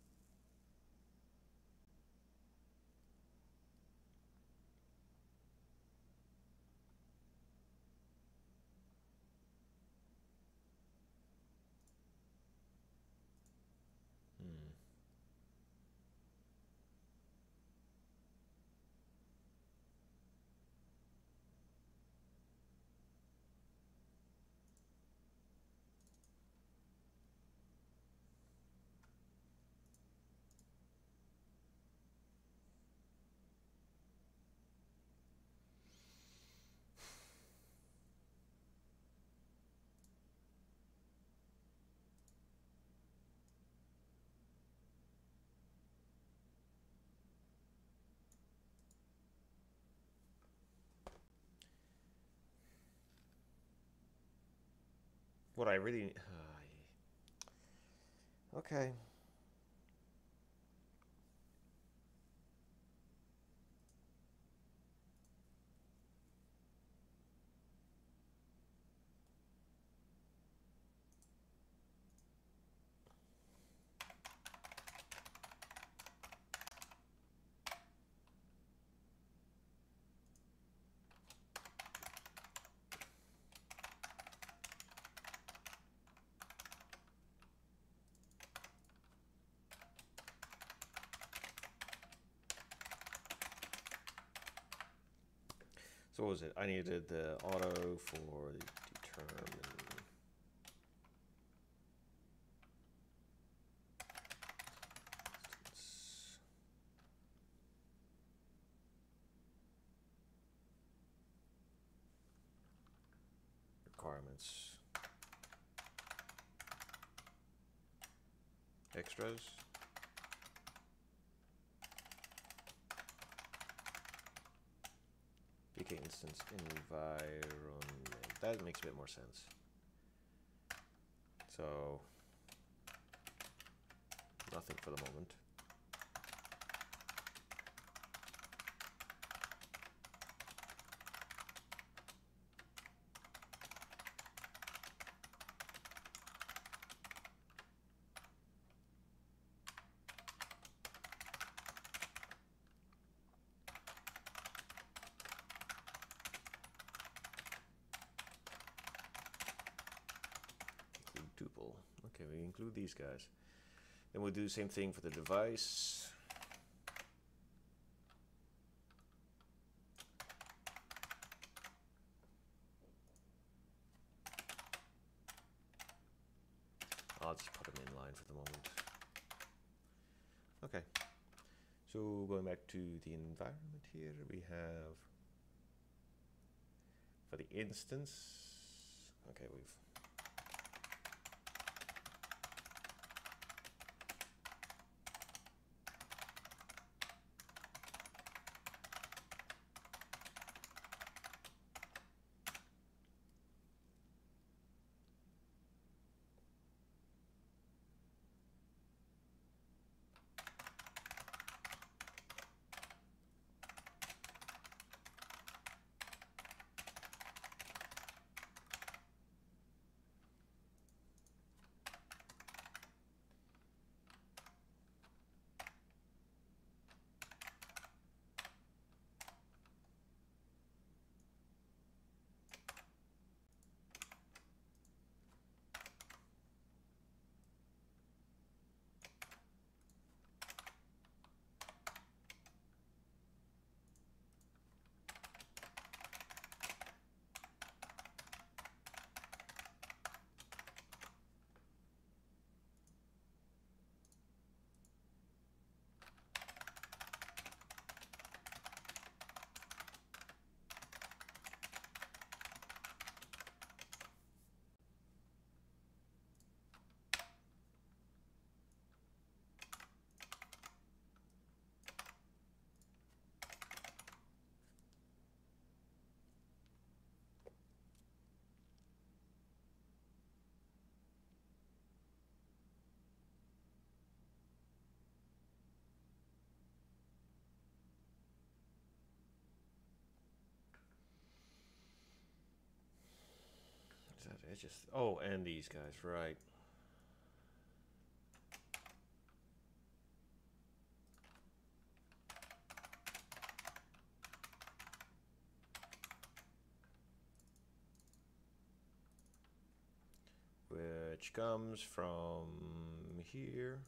Hmm. What I really... Uh, okay. So what was it? I needed the auto for the determine. Requirements. Extras. P K instance environment. That makes a bit more sense. So nothing for the moment. Tuple. Okay, we include these guys. Then we'll do the same thing for the device. I'll just put them in line for the moment. Okay. So going back to the environment here, we have for the instance. Okay, we've it's just, oh, and these guys, right. Which comes from here.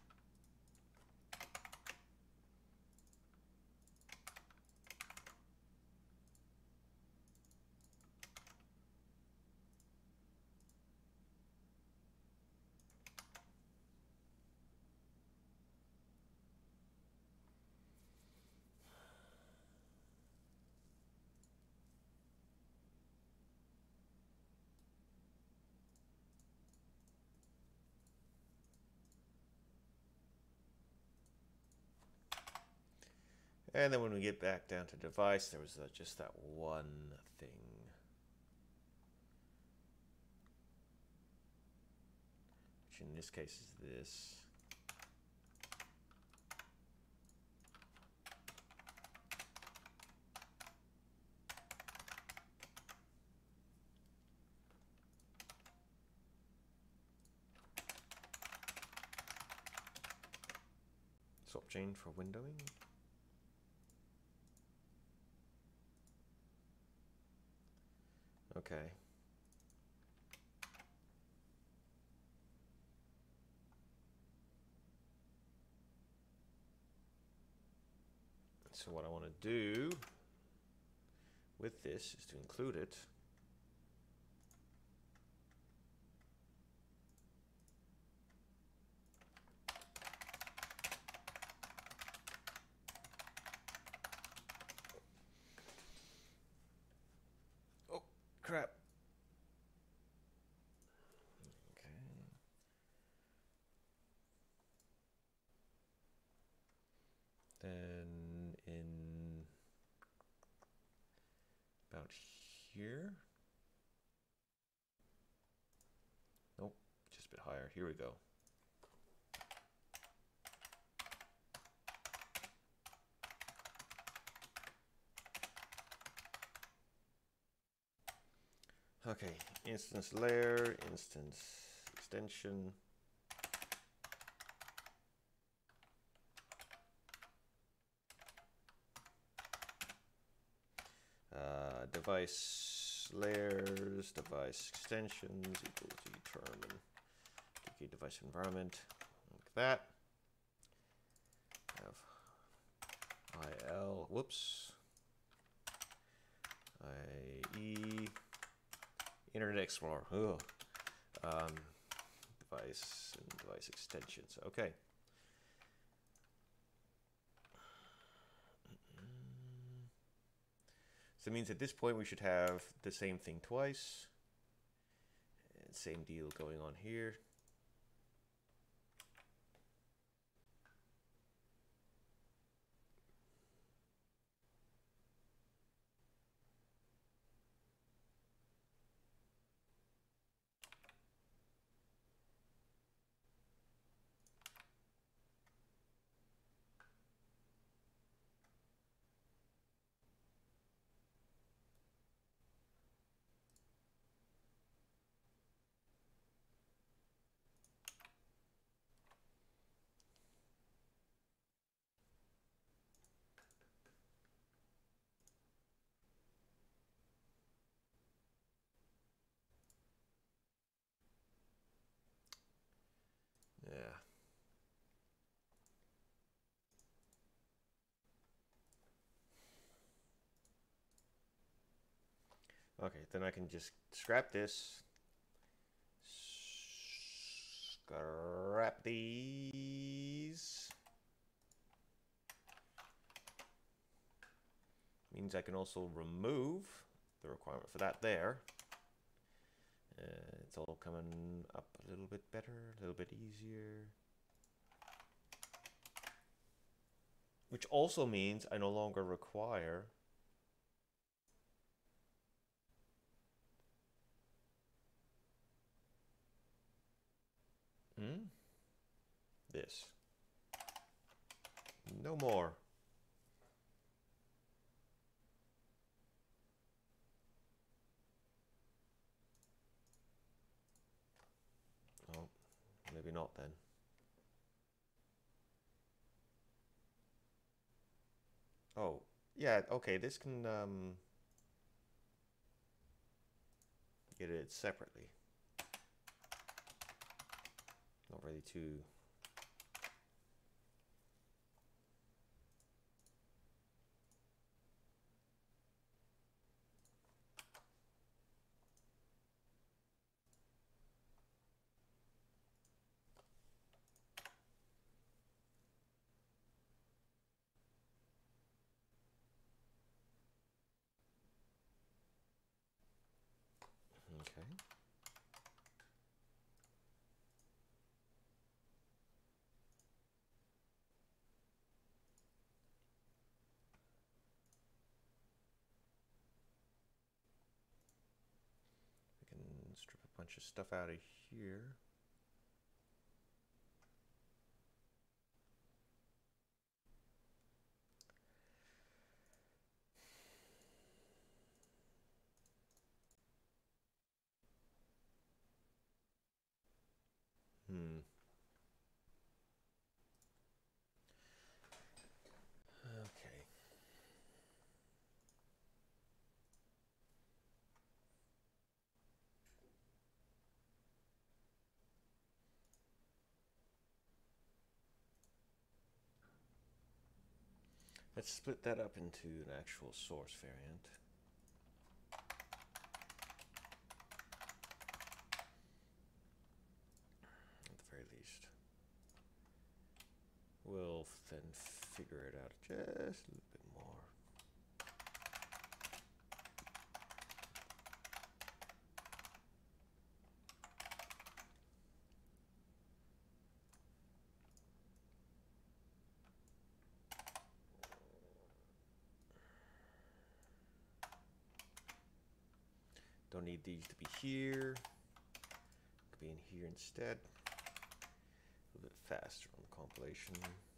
And then when we get back down to device, there was uh, just that one thing. Which in this case is this. Swap chain for windowing. Okay. So what I want to do with this is to include it. Oh, crap. Then in about here. Nope, just a bit higher. Here we go. Okay, instance layer, instance extension. Uh, device layers, device extensions equals determine decay device environment, like that. Have I L, whoops, I E, Internet Explorer, ugh. Um, device and device extensions, okay. So it means at this point we should have the same thing twice. And same deal going on here. Yeah. Okay, then I can just scrap this. Scrap these. Means I can also remove the requirement for that there. Uh, it's all coming up a little bit better, a little bit easier. Which also means I no longer require hmm? this. No more. maybe not then. Oh, yeah, okay, this can um, get it separately. Not really too... Okay. We can strip a bunch of stuff out of here. Hmm. Okay. Let's split that up into an actual source variant. At the very least. We'll then figure it out just a little bit more. Don't need these to be here. Could be in here instead. A little bit faster on the compilation.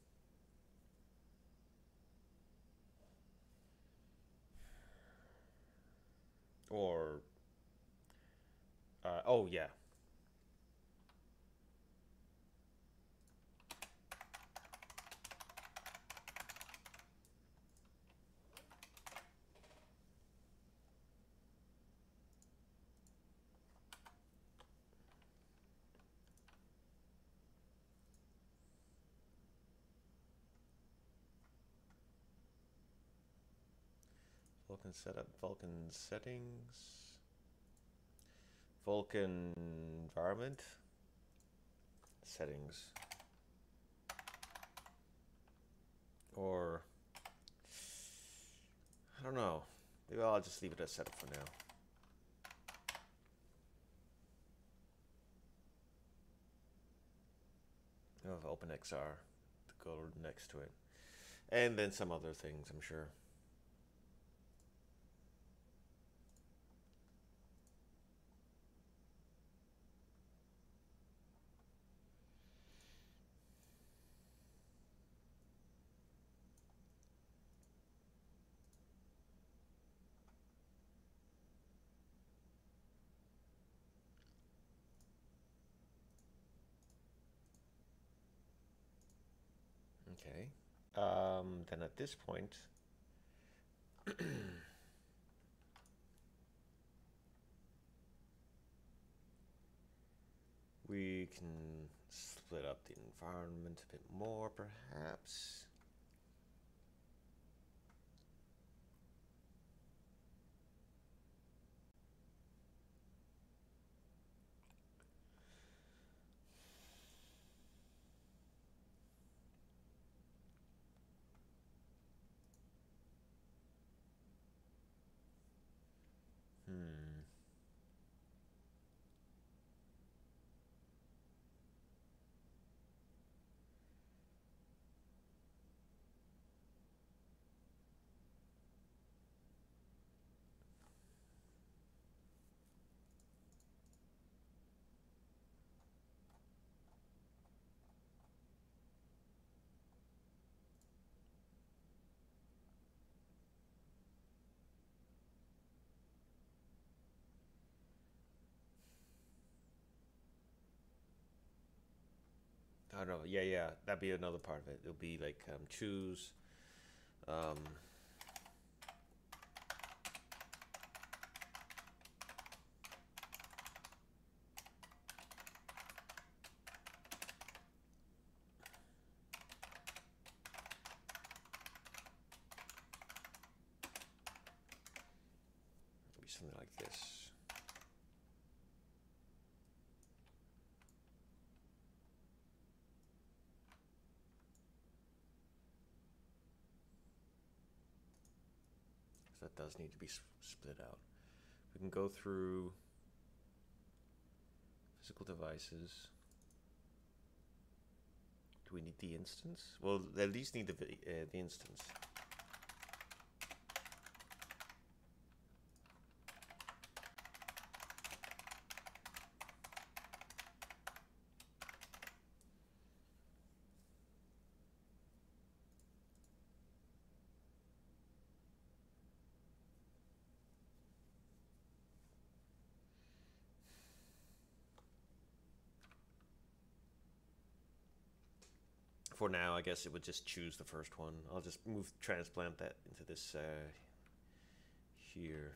Or, uh, oh yeah. Vulkan setup, Vulkan settings, Vulkan environment, settings, or I don't know. Maybe I'll just leave it as setup for now. I have OpenXR to go next to it, and then some other things, I'm sure. Okay. Um, then at this point, we can split up the environment a bit more, perhaps. Hmm. I don't know. Yeah, yeah, that'd be another part of it. It'll be like um, choose. Um, it'll be something like this. So that does need to be split out. We can go through physical devices. Do we need the instance? Well, at least need the uh, the instance. For now, I guess it would just choose the first one. I'll just move, transplant that into this uh, here.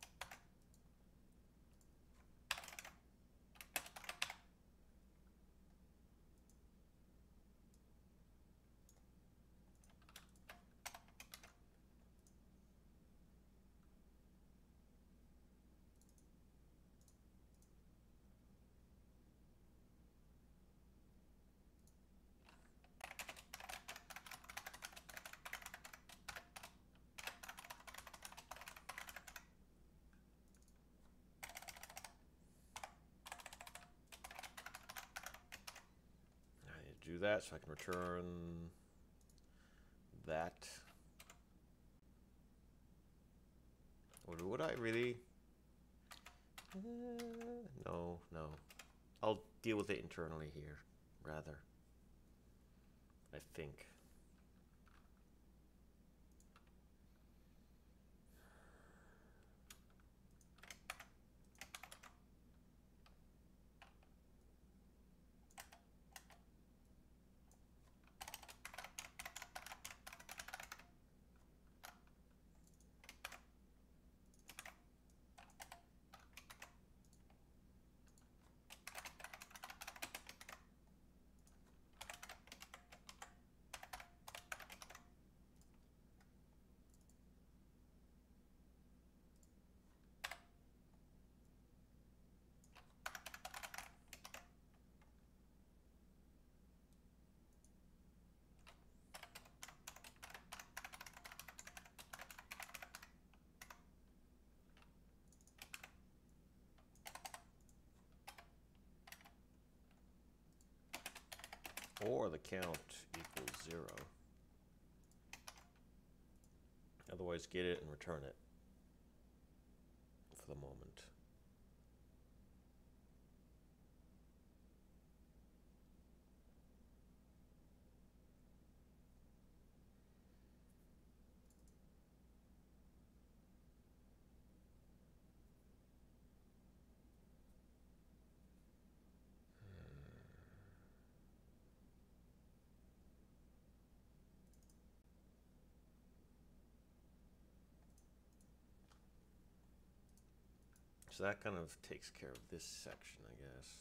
Do that so I can return that. Or would I really? Uh, no, no. I'll deal with it internally here, rather. I think. Or the count equals zero. Otherwise, get it and return it for the moment. So that kind of takes care of this section, I guess.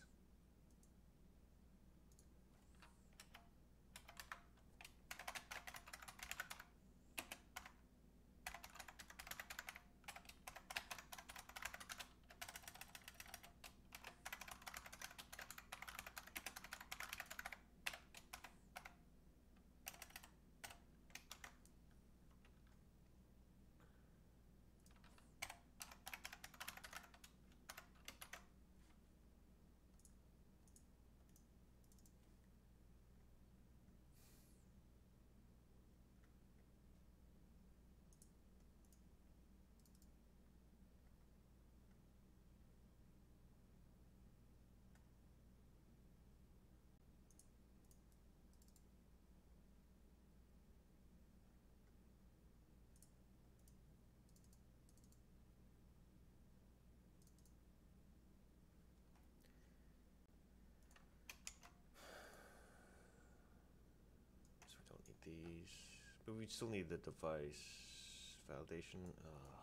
these, but we still need the device validation. Uh.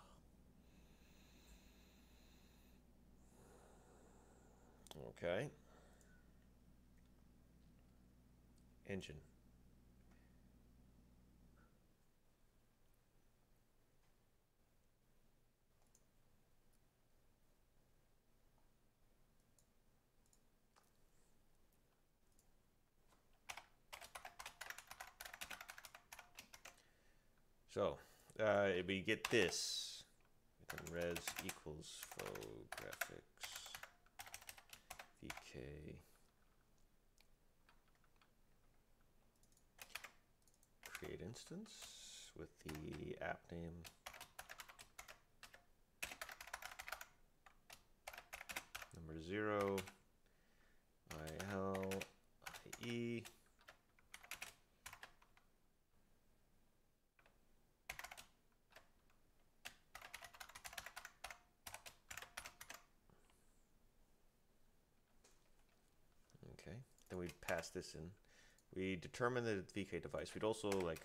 Okay. Engine. So, uh, we get this, and res equals faux graphics vk create instance with the app name number zero il ie Okay, then we pass this in. We determine the V K device. We'd also like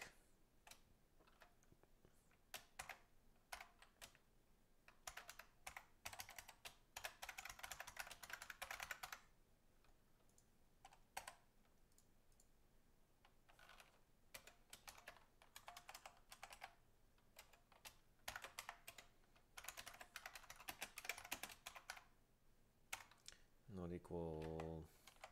not equal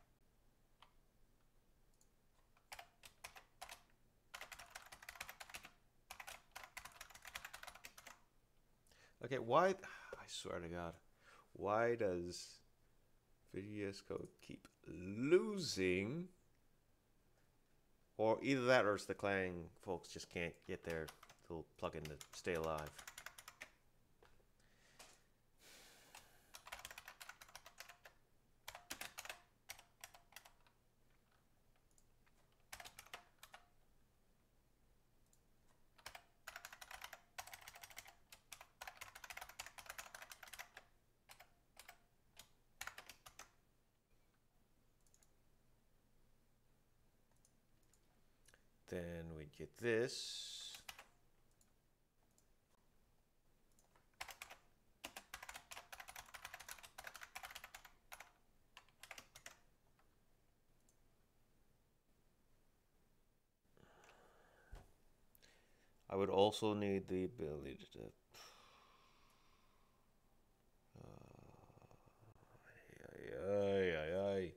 Okay, why, I swear to God, why does V S Code keep losing? Or either that or it's the Clang folks just can't get their little plugin to stay alive. Then we get this. I would also need the ability to uh, ay, ay, ay, ay.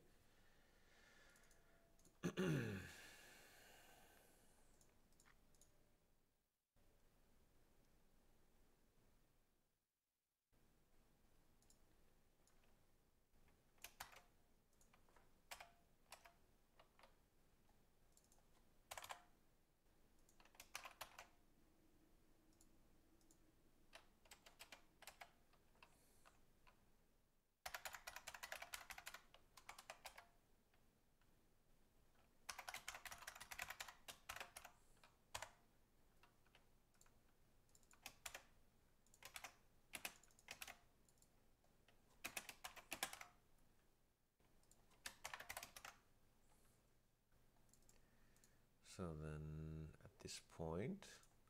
So then at this point,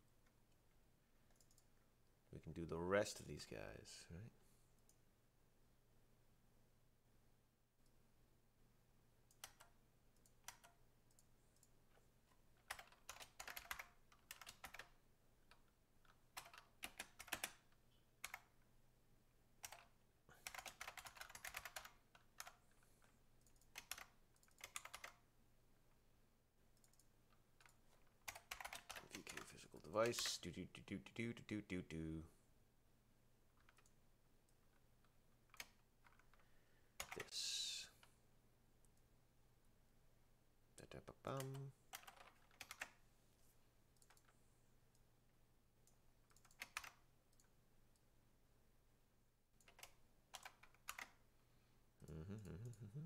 we can do the rest of these guys, right? V K physical device, do do do do do do do do do. This. Da da ba bum. Mm-hmm, mm-hmm, mm-hmm.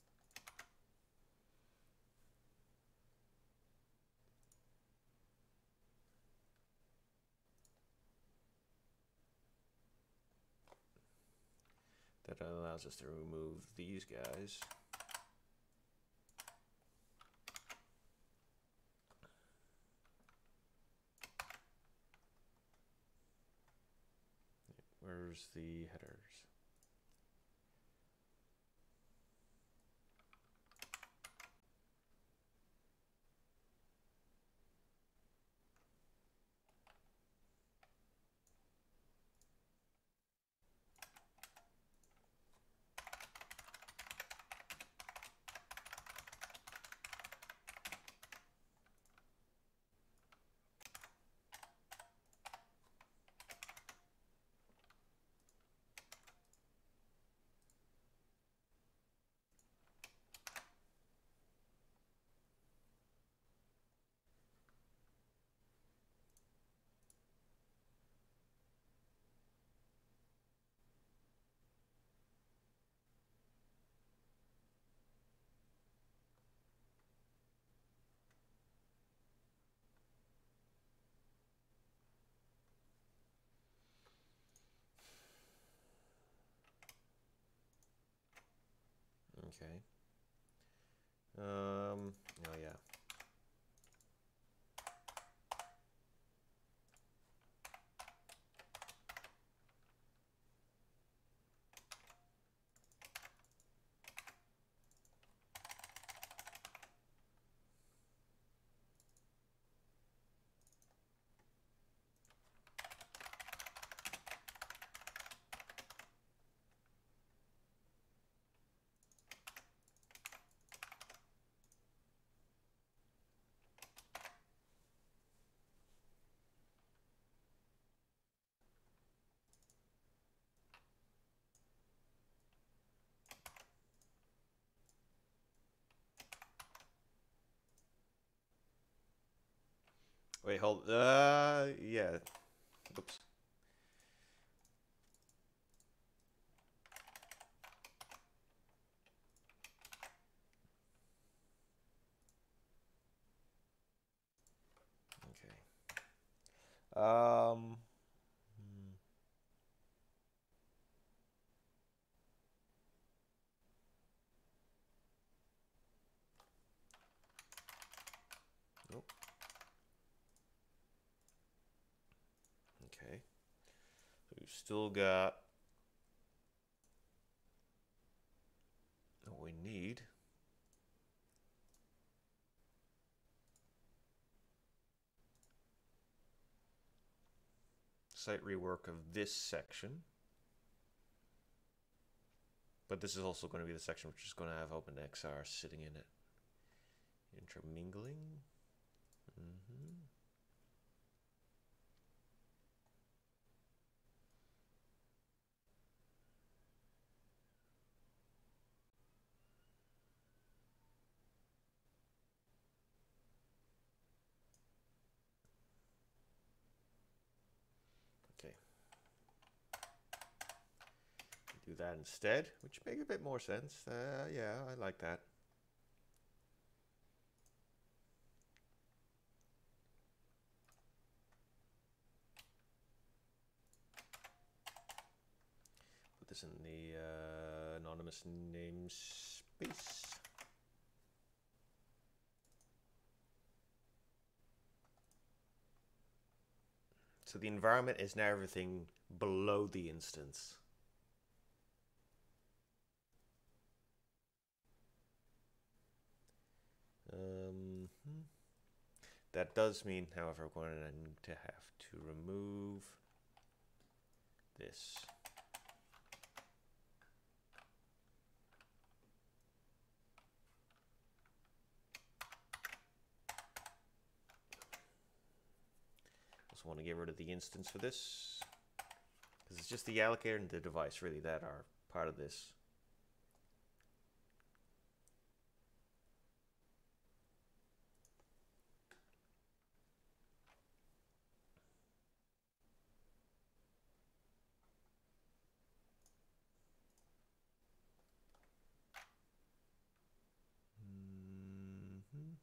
That allows us to remove these guys. Where's the headers? Okay. Um, oh yeah. Wait, hold. Uh, yeah. Oops. Okay. Um. hmm. Nope. Okay. So we've still got what we need. Site rework of this section. But this is also going to be the section which is going to have OpenXR sitting in it. Intermingling. Mm-hmm. Okay. Do that instead, which makes a bit more sense. Uh, yeah, I like that. Put this in the uh, anonymous namespace. So the environment is now everything below the instance. Um, hmm. That does mean, however, we're going to have to remove this. Just want to get rid of the instance for this, because it's just the allocator and the device really that are part of this. Mm-hmm.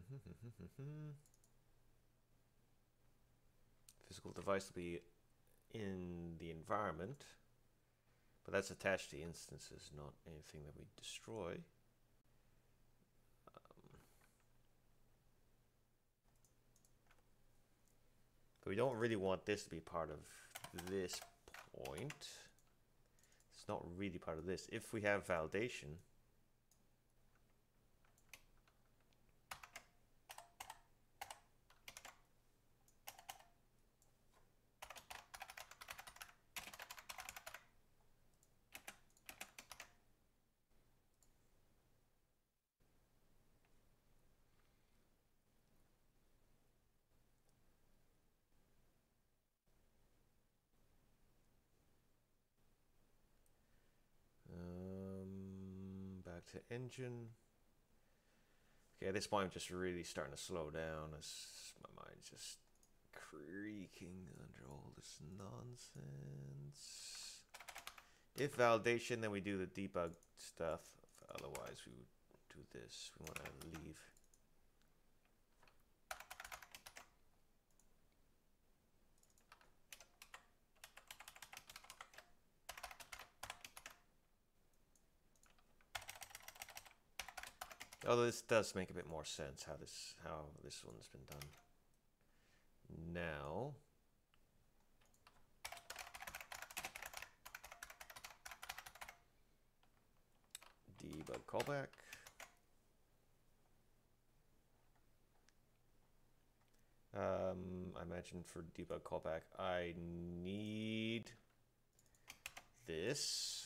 Physical device will be in the environment, but that's attached to instances, not anything that we destroy. Um, but we don't really want this to be part of this point. It's not really part of this. If we have validation, um, back to engine. Okay, at this point I'm just really starting to slow down as my mind's just creaking under all this nonsense. If validation, then we do the debug stuff. Otherwise, we would do this. We want to leave. Although this does make a bit more sense how this how this one's been done. Now, debug callback. Um, I mentioned for debug callback, I need this.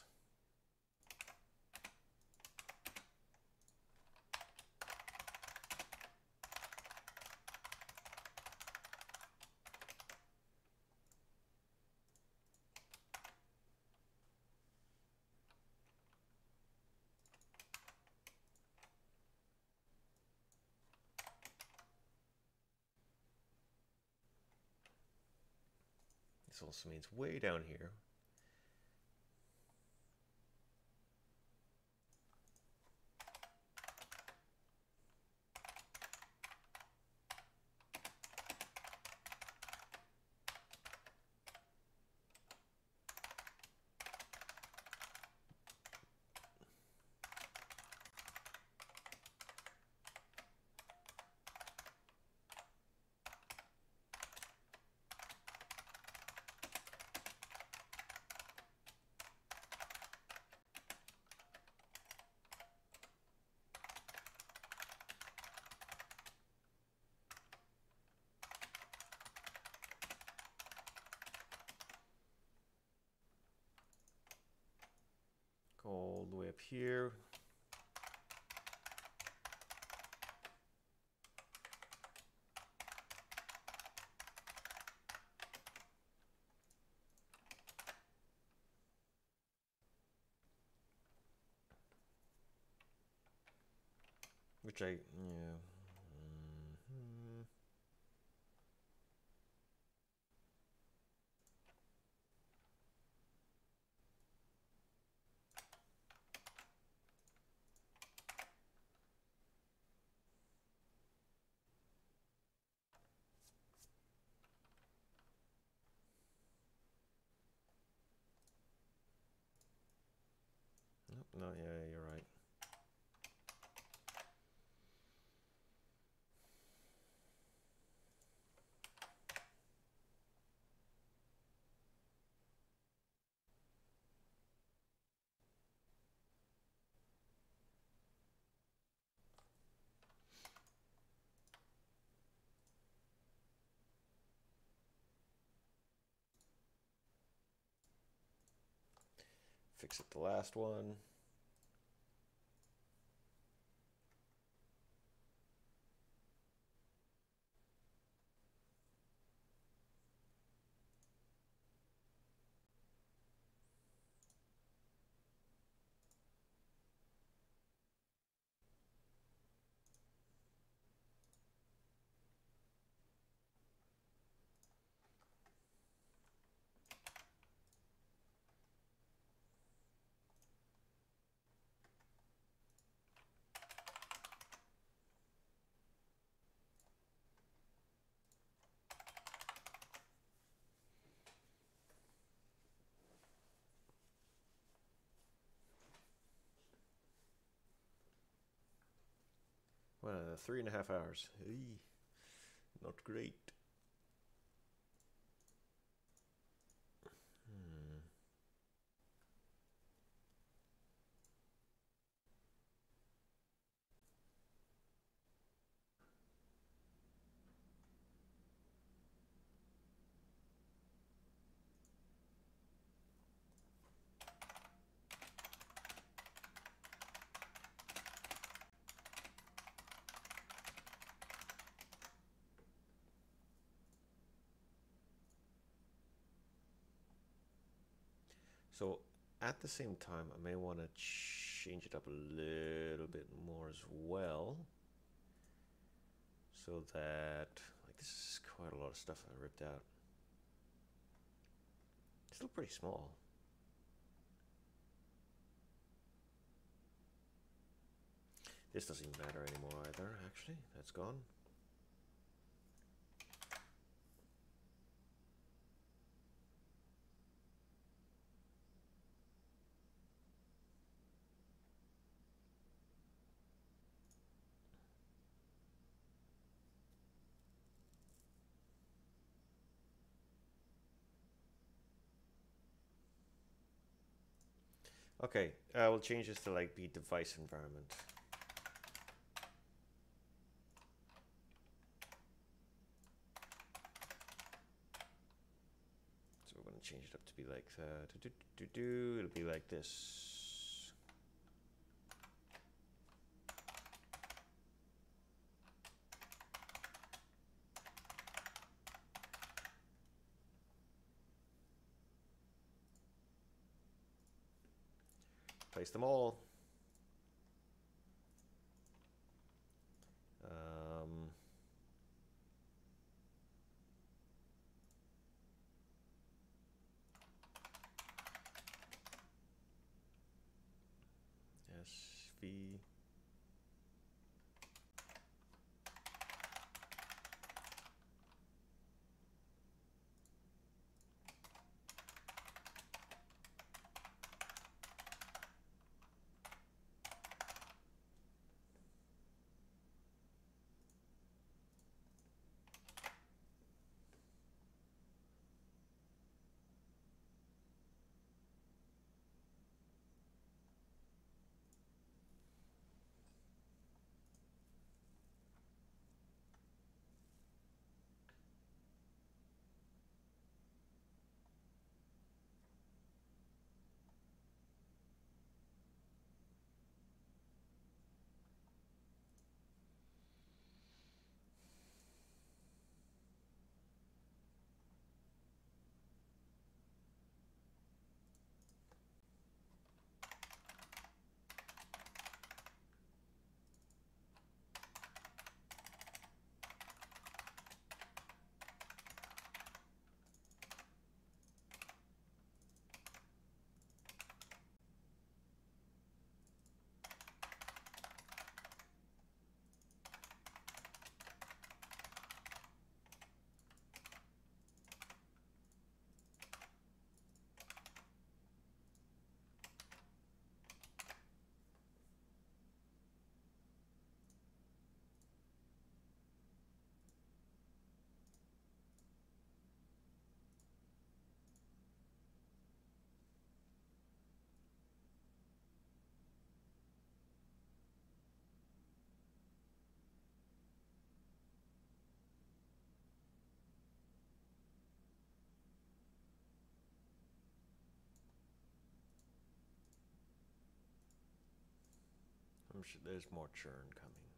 This also means way down here. Go all the way up here. Which I, yeah. Mm-hmm. Nope, no, yeah, you're right. Fix it the last one. Uh, three and a half hours. Hey, not great. Hmm. So at the same time, I may want to change it up a little bit more as well, so that, like, this is quite a lot of stuff I ripped out. It's still pretty small. This doesn't even matter anymore either, actually. That's gone. Okay, uh, we'll change this to like be device environment. So we're going to change it up to be like, uh, do, do, do, do, it'll be like this. Place them all. Um, S V. I'm sure there's more churn coming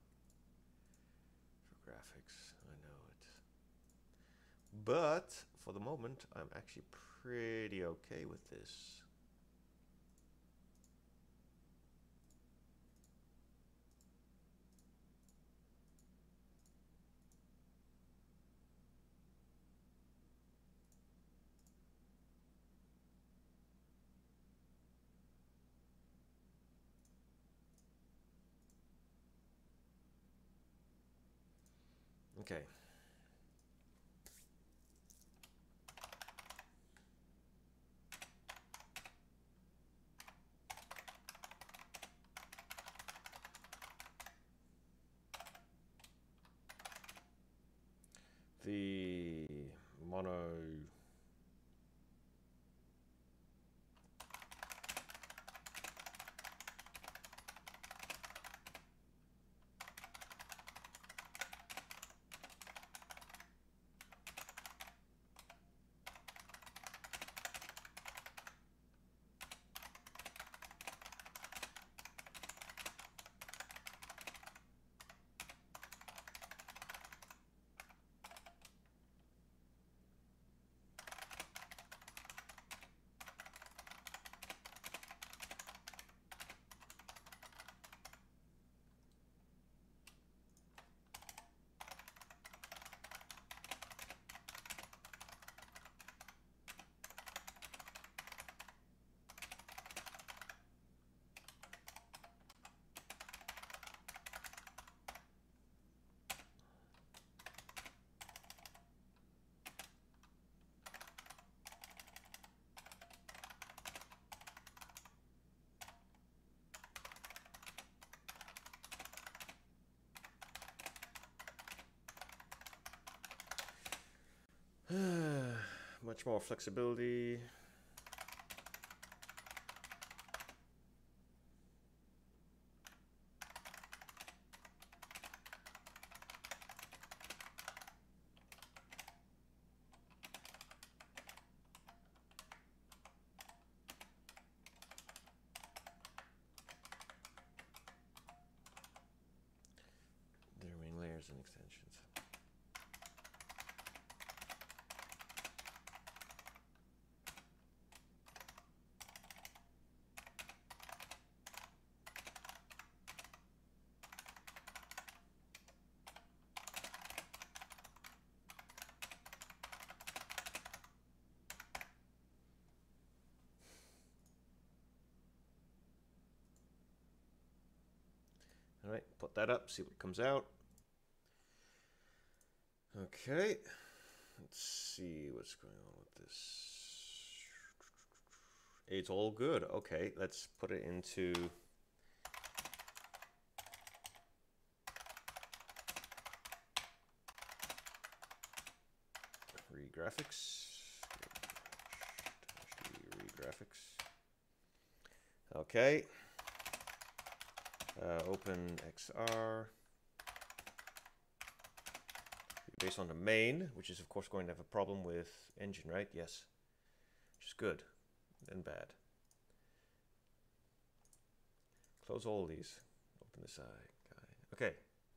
for graphics. I know it. But for the moment, I'm actually pretty okay with this. Okay. no. Much more flexibility. The remaining layers and extensions. All right, put that up, see what comes out. Okay, let's see what's going on with this. It's all good. Okay, let's put it into regraphics. Regraphics. Okay. Uh, OpenXR. Based on the main, which is of course going to have a problem with engine, right? Yes. Which is good and bad. Close all these. Open this guy. Okay.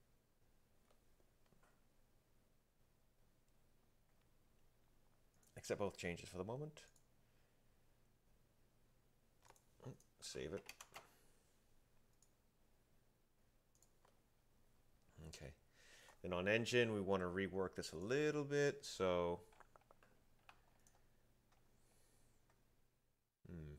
Accept both changes for the moment. Save it. Okay. Then on engine, we want to rework this a little bit. So, hmm.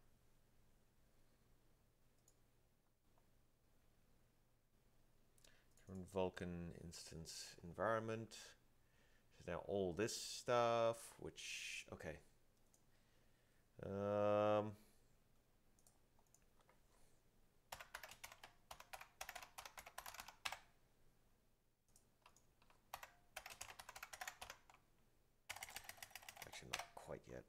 Turn Vulkan instance environment. There's now all this stuff, which, okay. Um, actually, not quite yet.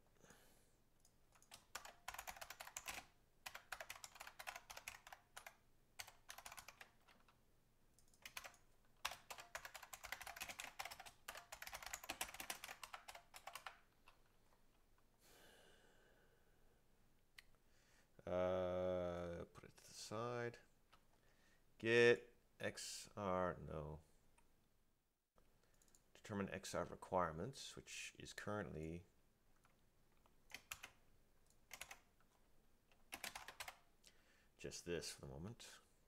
Uh, put it to the side. Get X R, no. Determine X R requirements, which is currently just this for the moment.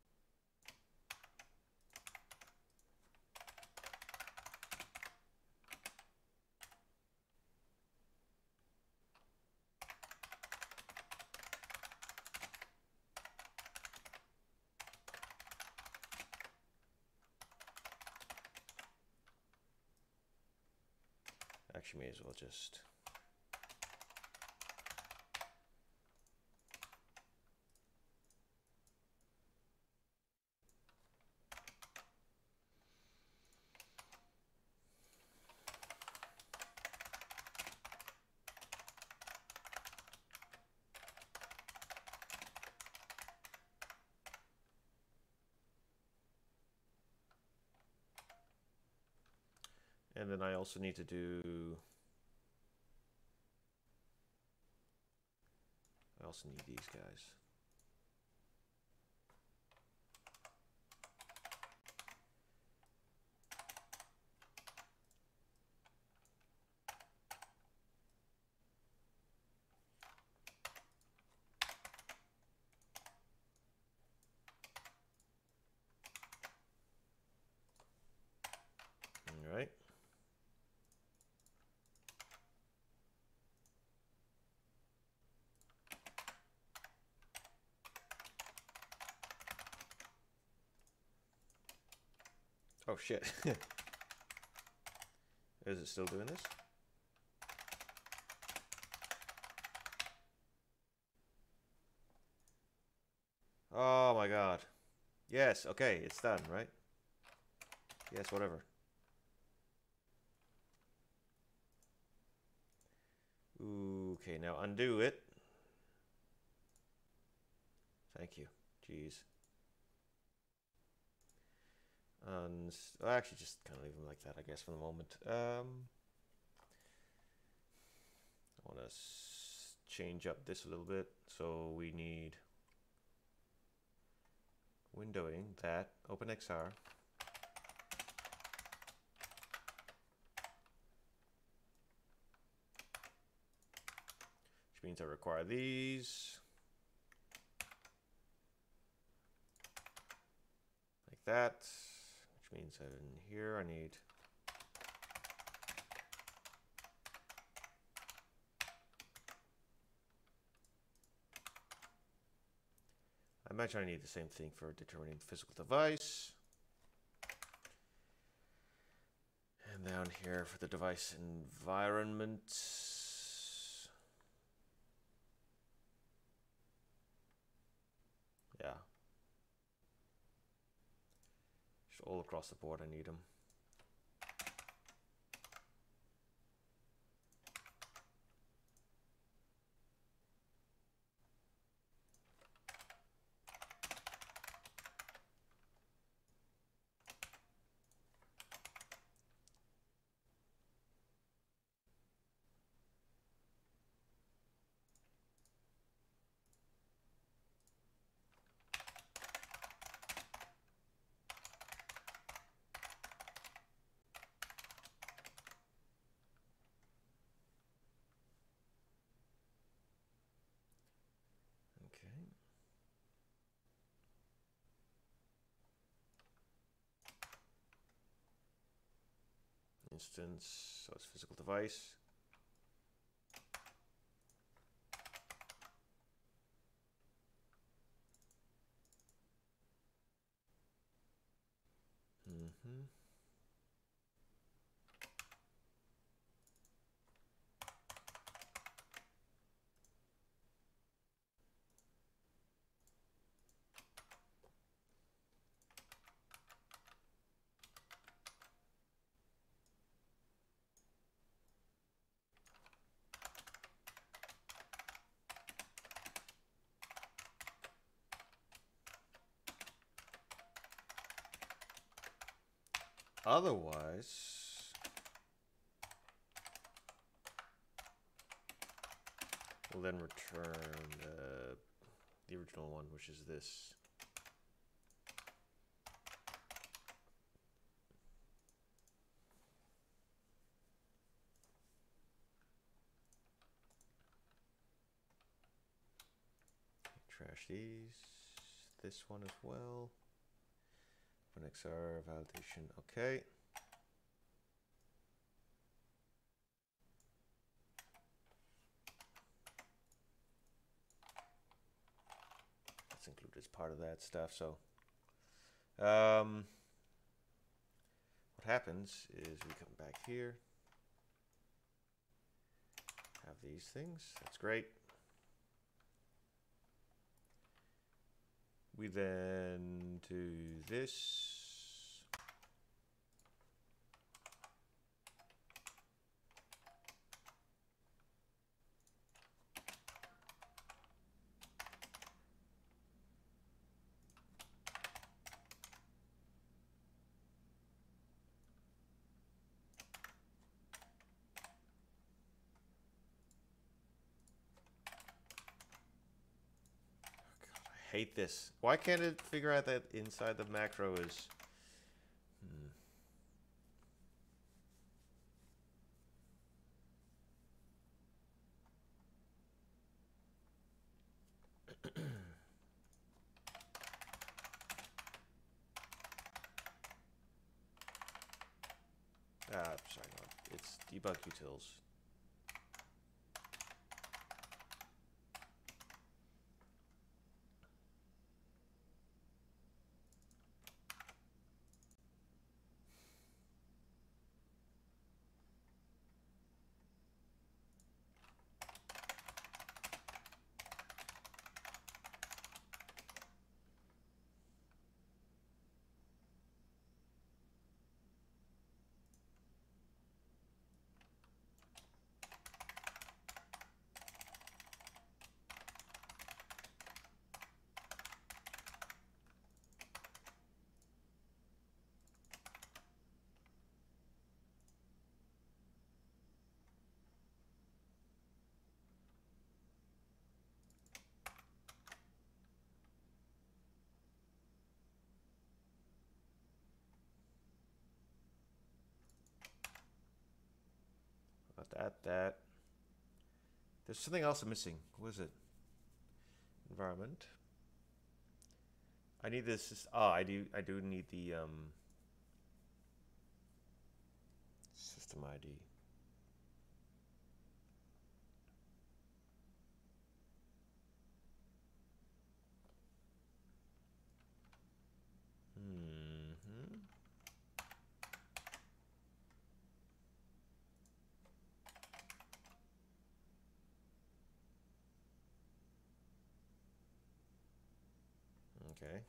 Actually, may as well just And then I also need to do... I also need these guys. All right. Oh shit. Is it still doing this? Oh my god. Yes, okay, it's done, right? Yes, whatever. Okay, now undo it. Thank you. Jeez. And well, actually, just kind of leave them like that, I guess, for the moment. Um, I want to change up this a little bit. So we need windowing that OpenXR. Which means I require these. Like that. Which means in here I need I imagine I need the same thing for determining the physical device. And down here for the device environment. Yeah. Just all across the board I need them. Instance, so it's physical device. Mm-hmm. Otherwise, we'll then return uh, the original one, which is this. Trash these. This one as well. OpenXR validation. Okay. That's included as part of that stuff. So, um, what happens is we come back here, have these things. That's great. We then do this. hate this. Why can't it figure out that inside the macro is... Hmm. Ah, sorry, no, it's debug utils. That, that. There's something else I'm missing. What is it? Environment. I need this. Oh, I do. I do need the um, system I D. Mm-hmm. Okay.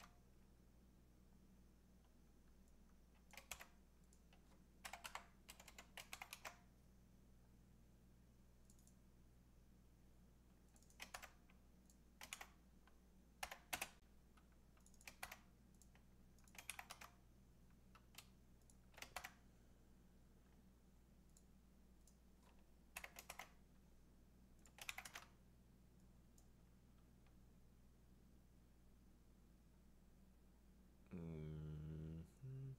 Mm-hmm.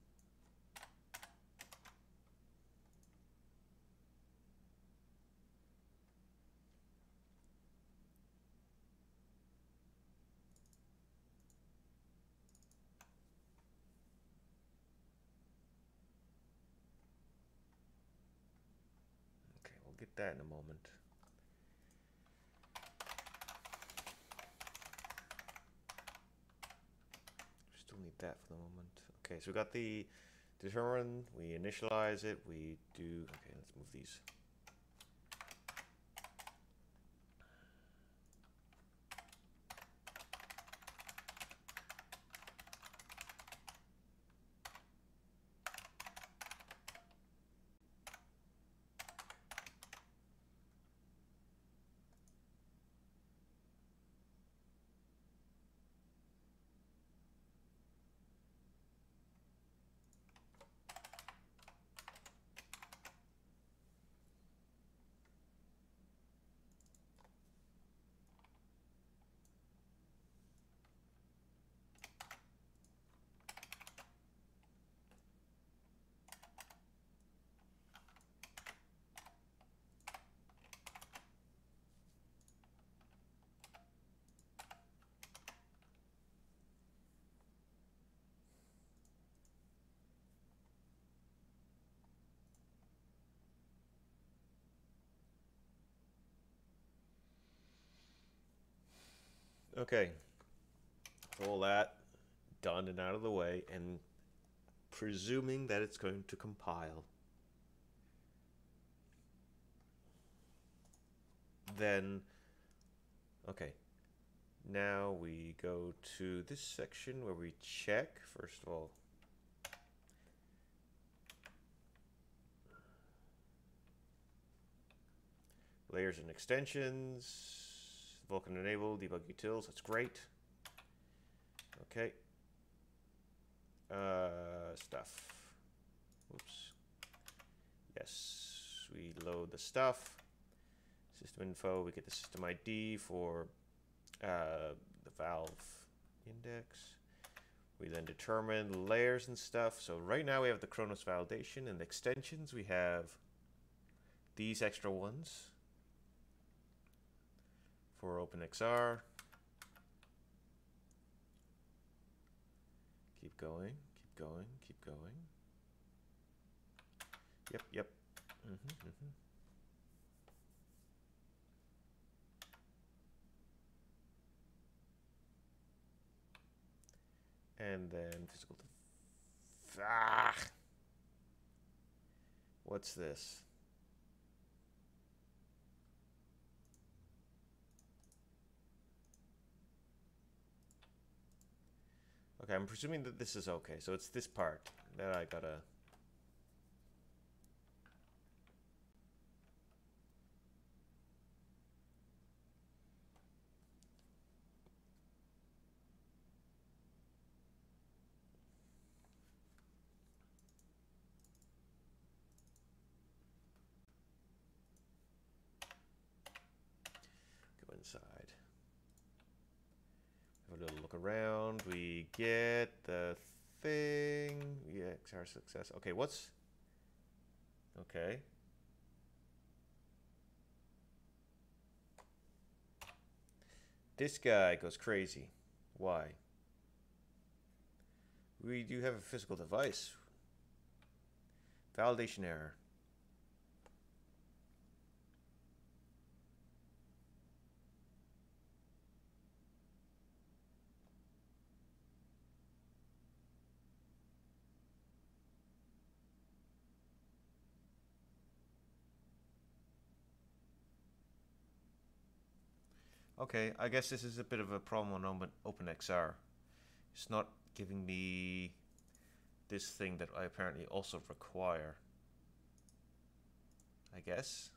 Okay, we'll get that in a moment. Still need that for the moment. Okay, so we got the determine, we initialize it, we do, okay, let's move these. Okay, all that done and out of the way, and presuming that it's going to compile, then, okay, now we go to this section where we check, first of all, layers and extensions, Vulkan enable, debug utils, that's great. Okay. Uh, stuff. Oops. Yes, we load the stuff. System info, we get the system I D for uh, the valve index. We then determine the layers and stuff. So right now we have the Kronos validation, and the extensions we have these extra ones for OpenXR. Keep going, keep going, keep going. Yep, yep. Mm-hmm, mm-hmm. And then physical. Ah! What's this? Okay, I'm presuming that this is okay. So it's this part that I gotta. Go inside. Have a little look around. We get the thing. Yeah, X R success. Okay, what's. Okay. This guy goes crazy. Why? We do have a physical device. Validation error. Okay, I guess this is a bit of a problem on OpenXR. It's not giving me this thing that I apparently also require. I guess.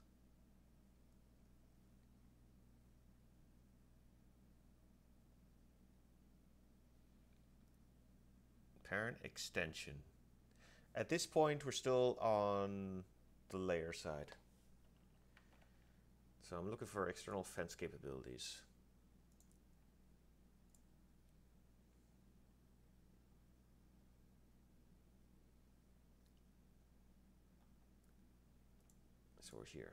Parent extension. At this point, we're still on the layer side. So I'm looking for external fence capabilities. So we're here.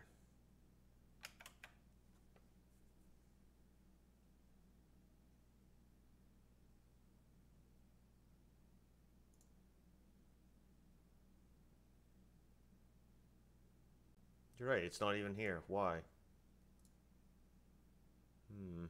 You're right, it's not even here. Why? Hmm.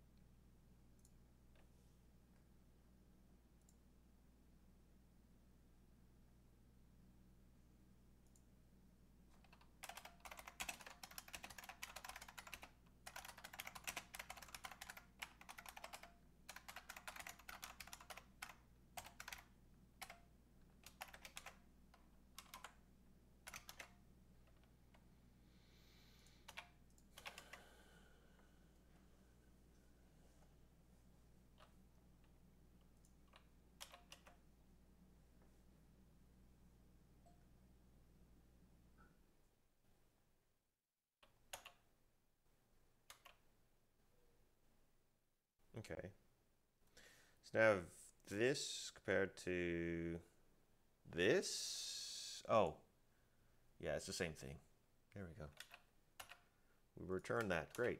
Okay. So now this compared to this. Oh, yeah, it's the same thing. There we go. We return that. Great.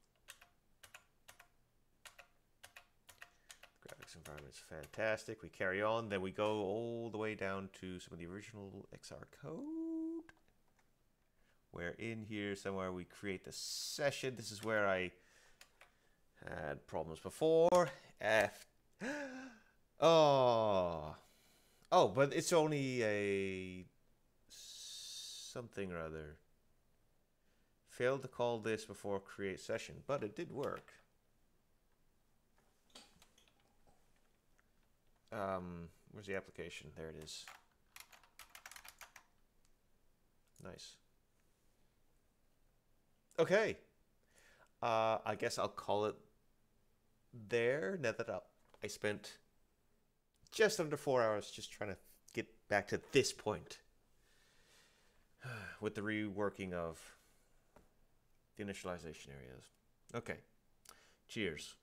The graphics environment is fantastic. We carry on. Then we go all the way down to some of the original X R code. Where in here somewhere we create the session. This is where I had problems before. F. Oh. Oh, but it's only a something or other. Failed to call this before create session, but it did work. Um, where's the application? There it is. Nice. Okay. Uh, I guess I'll call it there. Now that I'll, I spent just under four hours just trying to get back to this point with the reworking of the initialization areas. Okay. Cheers.